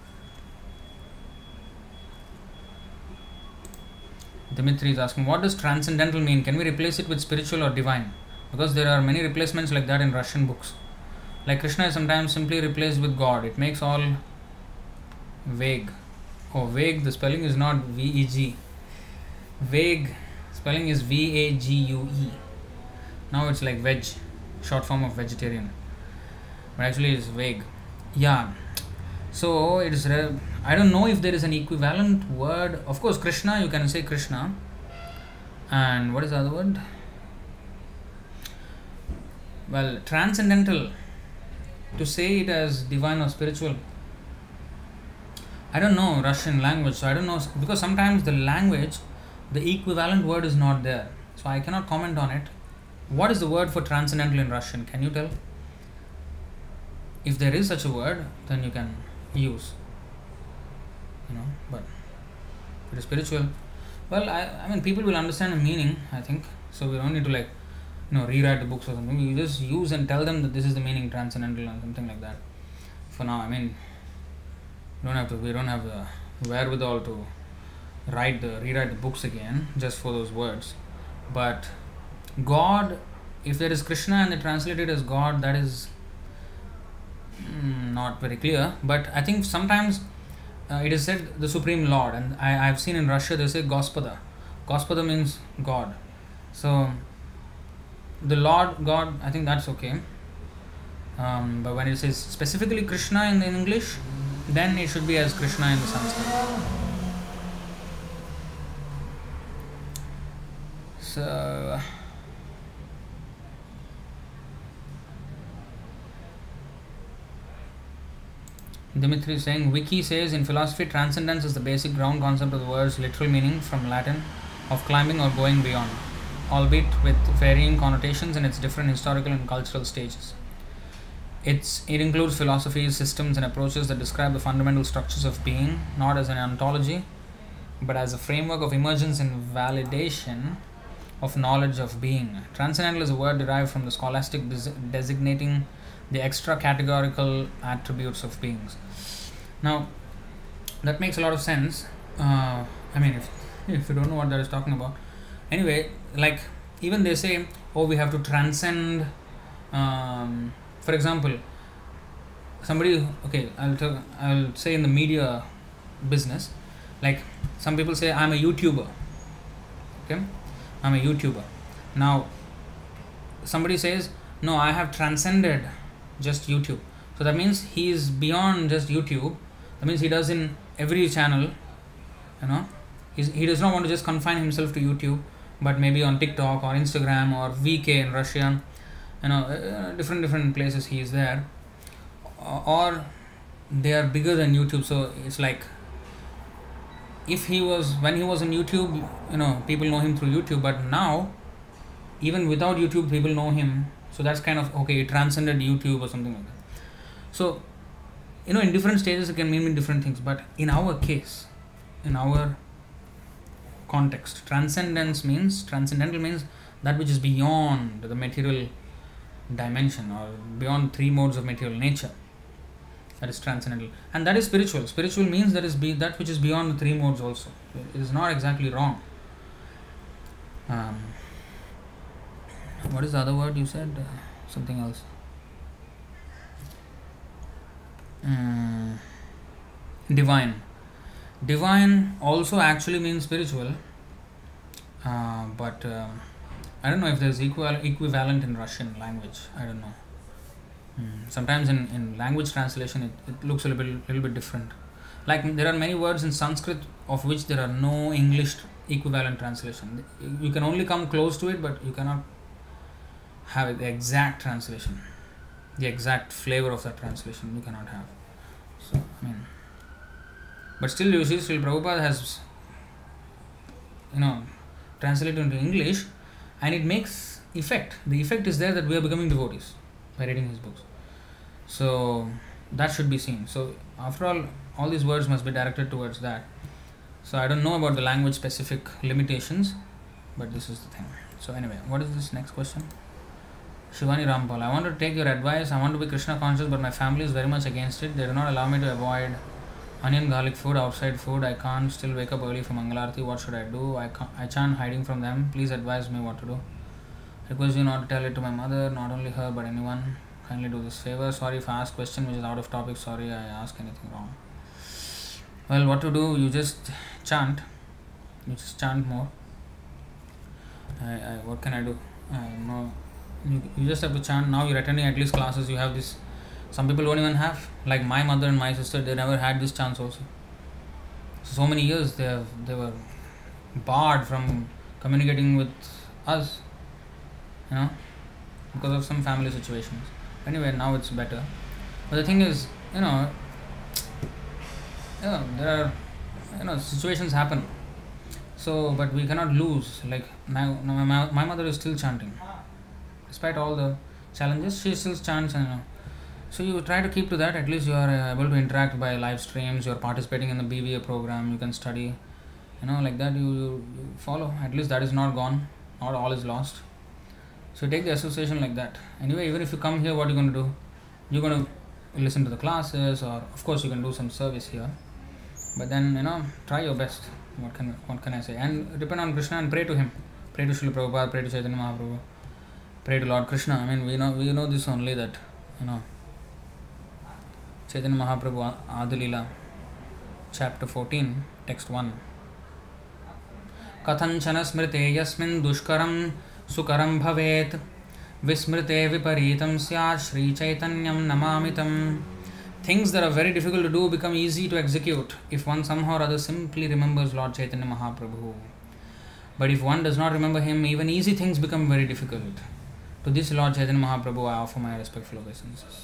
Dimitri is asking, what does transcendental mean? Can we replace it with spiritual or divine? Because there are many replacements like that in Russian books. Like Krishna is sometimes simply replaced with God. It makes all vague. Oh, vague, the spelling is not V E G. Vague, spelling is V A G U E. Now it's like veg, short form of vegetarian. But actually it's vague. Yeah. So it is. Re- I don't know if there is an equivalent word. Of course, Krishna, you can say Krishna. And what is the other word? Well, transcendental. To say it as divine or spiritual. I don't know Russian language, so I don't know, because sometimes the language, the equivalent word is not there. So I cannot comment on it. What is the word for transcendental in Russian? Can you tell? If there is such a word, then you can use, you know, but if it is spiritual, well, I, I mean, people will understand the meaning, I think, so we don't need to like, you know, rewrite the books or something. You just use and tell them that this is the meaning, transcendental or something like that. For now, I mean, we don't have to, we don't have the wherewithal to write the, rewrite the books again, just for those words. But God, if there is Krishna and they translate it as God, that is not very clear, but I think sometimes uh, it is said the Supreme Lord, and I have seen in Russia they say Gospoda. Gospoda means God. So the Lord God, I think that's okay. Um, but when it says specifically Krishna in, in English, then it should be as Krishna in the Sanskrit. So Dimitri is saying, Wiki says, in philosophy, transcendence is the basic ground concept of the word's literal meaning from Latin of climbing or going beyond, albeit with varying connotations in its different historical and cultural stages. It's, it includes philosophies, systems, and approaches that describe the fundamental structures of being, not as an ontology, but as a framework of emergence and validation of knowledge of being. Transcendental is a word derived from the scholastic des- designating the extra categorical attributes of beings. Now, that makes a lot of sense. Uh, I mean, if if you don't know what that is talking about. Anyway, like, even they say, oh, we have to transcend, um, for example, somebody, okay, I'll, tell, I'll say in the media business, like, some people say, I'm a YouTuber, okay, I'm a YouTuber. Now, somebody says, no, I have transcended just YouTube. So that means he is beyond just YouTube. That means he does in every channel, you know. He's, he does not want to just confine himself to YouTube, but maybe on TikTok or Instagram or V K in Russia, you know, uh, different different places he is there. Or they are bigger than YouTube. So it's like, if he was, when he was on YouTube, you know, people know him through YouTube, but now, even without YouTube, people know him. So that's kind of, okay, it transcended YouTube or something like that. So, you know, in different stages, it can mean different things. But in our case, in our context, transcendence means, transcendental means that which is beyond the material dimension or beyond three modes of material nature. That is transcendental. And that is spiritual. Spiritual means that is be, that which is beyond the three modes also. It is not exactly wrong. Um, what is the other word you said? Uh, something else. Um, divine. Divine also actually means spiritual. Uh, but uh, I don't know if there's equal equivalent in Russian language. I don't know. Mm. Sometimes in, in language translation, it, it looks a little bit, little bit different. Like there are many words in Sanskrit of which there are no English equivalent translation. You can only come close to it, but you cannot have the exact translation. The exact flavor of that translation you cannot have. So, I mean, but still you see, Srila Prabhupada has, you know, translated into English, and it makes effect. The effect is there that we are becoming devotees by reading his books. So that should be seen. So after all, all these words must be directed towards that. So I don't know about the language specific limitations, but this is the thing. So anyway, what is this next question? Shivani Rampal, I want to take your advice. I want to be Krishna conscious, but my family is very much against it. They do not allow me to avoid onion garlic food, outside food. I can't still wake up early for Mangalarti. What should I do? I can't, I chant hiding from them. Please advise me what to do. Request you not to tell it to my mother, not only her but anyone. Kindly do this favor. Sorry if I ask question which is out of topic. Sorry I ask anything wrong. Well, what to do? You just chant. You just chant more. I, I what can I do? I know. You, you just have to chant. Now you're attending at least classes. You have this. Some people don't even have. Like my mother and my sister, they never had this chance also. So many years they have, they were barred from communicating with us. You know, because of some family situations. Anyway, now it's better. But the thing is, you know, you know, there are, you know, situations happen. So, but we cannot lose. Like my my, my mother is still chanting, despite all the challenges. She still chants, and you know, so you try to keep to that. At least you are uh, able to interact by live streams. You are participating in the B B A program. You can study, you know, like that. You, you, you follow. At least that is not gone. Not all is lost. So take the association like that. Anyway, even if you come here, what are you going to do? You're going to listen to the classes, or of course you can do some service here. But then, you know, try your best. What can what can I say? And depend on Krishna and pray to him. Pray to Srila Prabhupada, pray to Chaitanya Mahaprabhu, pray to Lord Krishna. I mean, we know we know this only, that, you know, Chaitanya Mahaprabhu Adilila, chapter fourteen, text one. Kathanchana smrite yasmin dushkaram sukaram bhavet vismrite viparitam syat Shri Chaitanyam namamitam. Things that are very difficult to do become easy to execute if one somehow or other simply remembers Lord Chaitanya Mahaprabhu. But if one does not remember him, even easy things become very difficult. To this Lord Chaitanya Mahaprabhu I offer my respectful obeisances.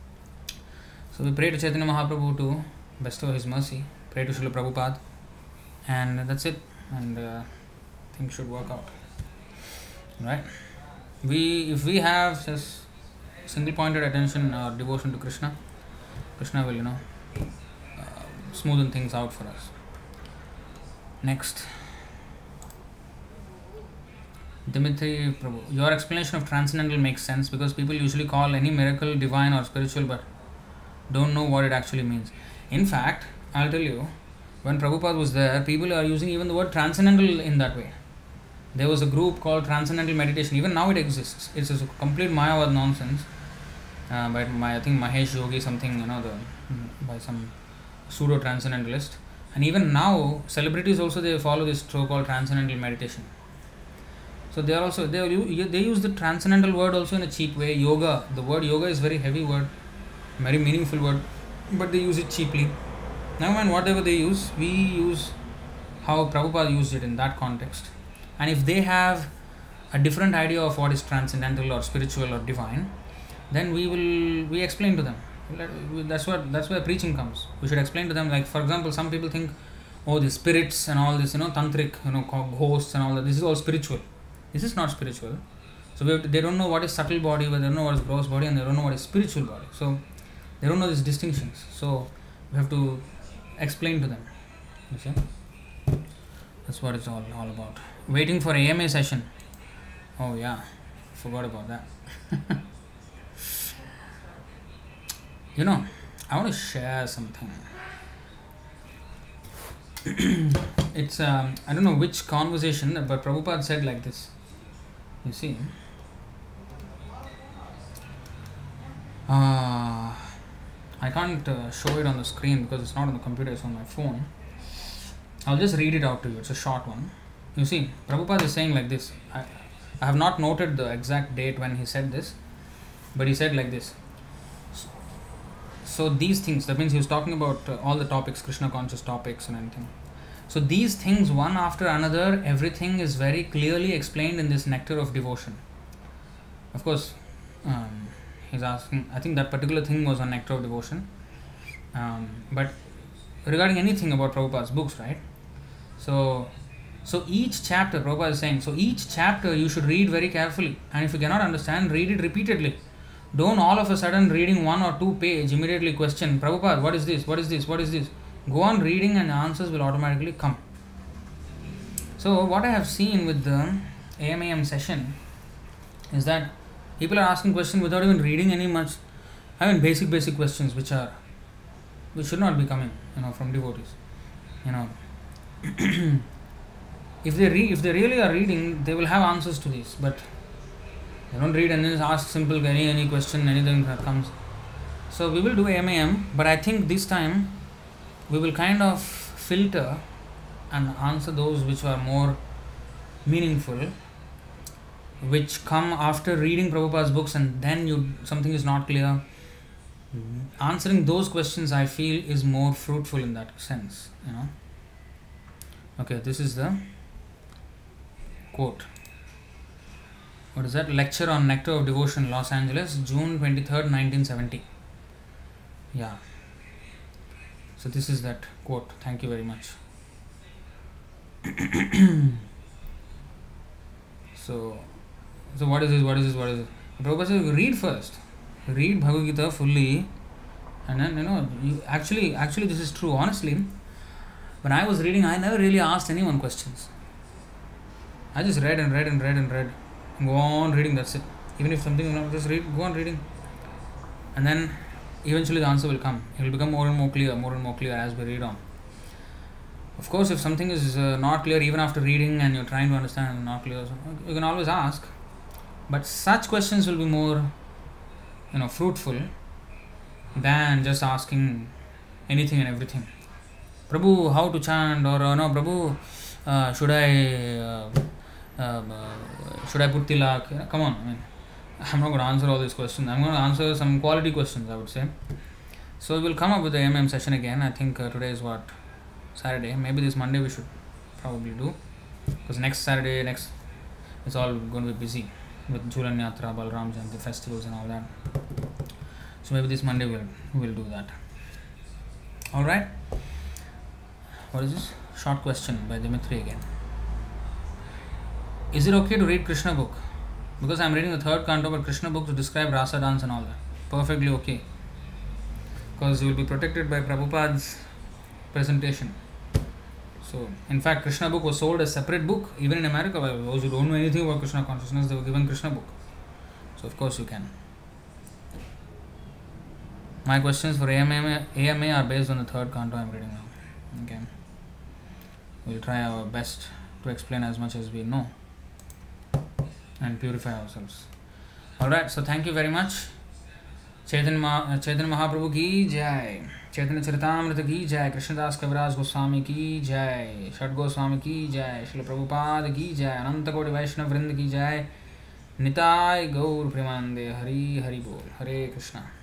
So we pray to Chaitanya Mahaprabhu to bestow his mercy. Pray to Srila Prabhupada, and that's it. And uh, things should work out. Right? We, if we have just single-pointed attention or devotion to Krishna, Krishna will, you know, uh, smoothen things out for us. Next. Dimitri Prabhu, your explanation of transcendental makes sense because people usually call any miracle divine or spiritual but don't know what it actually means. In fact, I'll tell you, when Prabhupada was there, people are using even the word transcendental in that way. There was a group called Transcendental Meditation. Even now it exists. It's a complete Mayavad nonsense. Uh, by my, I think Mahesh Yogi something, you know, the by some pseudo transcendentalist. And even now, celebrities also, they follow this so-called transcendental meditation. So they are also they are, they use the transcendental word also in a cheap way. Yoga, the word yoga is very heavy word, very meaningful word, but they use it cheaply. Never mind whatever they use, we use how Prabhupada used it in that context. And if they have a different idea of what is transcendental or spiritual or divine, then we will we explain to them. That's what that's where preaching comes. We should explain to them. Like for example, some people think, oh, the spirits and all this, you know, tantric, you know, ghosts and all that. This is all spiritual. This is not spiritual. So we have to, they don't know what is subtle body, but they don't know what is gross body, and they don't know what is spiritual body. So they don't know these distinctions. So we have to explain to them. You see, that's what it's all all about. Waiting for A M A session. Oh yeah, forgot about that. You know, I want to share something. It's um, I don't know which conversation, but Prabhupada said like this. You see, uh, I can't uh, show it on the screen because it's not on the computer, it's on my phone. I'll just read it out to you. It's a short one. You see, Prabhupada is saying like this. I, I have not noted the exact date when he said this, but he said like this. So these things, that means he was talking about uh, all the topics, Krishna conscious topics and anything. So these things, one after another, everything is very clearly explained in this nectar of devotion. Of course, um, he's asking, I think that particular thing was on nectar of devotion. Um, but regarding anything about Prabhupada's books, right? So, so each chapter, Prabhupada is saying, so each chapter you should read very carefully. And if you cannot understand, read it repeatedly. Don't all of a sudden reading one or two page immediately question, Prabhupada, what is this, what is this, what is this? Go on reading and the answers will automatically come. So what I have seen with the A M A M session is that people are asking questions without even reading any much. I mean basic basic questions which are which should not be coming, you know, from devotees. You know, if they re- if they really are reading, they will have answers to these. But they don't read and then just ask simple any any question, anything that comes. So we will do A M A M, but I think this time we will kind of filter and answer those which are more meaningful, which come after reading Prabhupada's books, and then you something is not clear. Mm-hmm. Answering those questions, I feel, is more fruitful in that sense, you know. Okay, this is the quote. What is that? Lecture on Nectar of Devotion, Los Angeles, June twenty-third, nineteen seventy. Yeah. So this is that quote. Thank you very much. so, so what is this? What is this? What is it? Prabhupada says, read first. Read Bhagavad Gita fully, and then, you know, you actually, actually this is true. Honestly, when I was reading, I never really asked anyone questions. I just read and read and read and read. Go on reading, that's it. Even if something, you know, just read, go on reading. And then eventually the answer will come. It will become more and more clear, more and more clear as we read on. Of course, if something is uh, not clear even after reading and you're trying to understand and not clear, you can always ask. But such questions will be more, you know, fruitful than just asking anything and everything. Prabhu, how to chant? Or uh, no, Prabhu, uh, should I... Uh, Um, uh, should I put tilak? Yeah, come on, I mean, I'm not going to answer all these questions. I'm going to answer some quality questions, I would say. So we will come up with the A M M session again. I think uh, today is what? Saturday. Maybe this Monday we should probably do. Because next Saturday, next, it's all going to be busy with Jhulan Yatra, Balram Jayanti, festivals and all that. So maybe this Monday we'll, we'll do that. Alright. What is this? Short question by Dimitri again. Is it okay to read Krishna book? Because I am reading the third canto about Krishna book to describe rasa dance and all that. Perfectly okay. Because you will be protected by Prabhupada's presentation. So, in fact, Krishna book was sold as separate book. Even in America, by those who don't know anything about Krishna consciousness, they were given Krishna book. So, of course you can. My questions for A M A, A M A are based on the third canto I am reading now. Okay. We will try our best to explain as much as we know and purify ourselves. Alright, so thank you very much. Chaitanya, Ma- Chaitanya Mahaprabhu ki jai. Chaitanya Charitamrita ki jai. Krishnadas Kaviraj Goswami ki jai. Shad Goswami ki jai. Srila Prabhupada ki jai. Ananta Koti Vaishnava Vrinda ki jai. Nitai Gaur Premanande. Hari Hari Bol. Hare Krishna.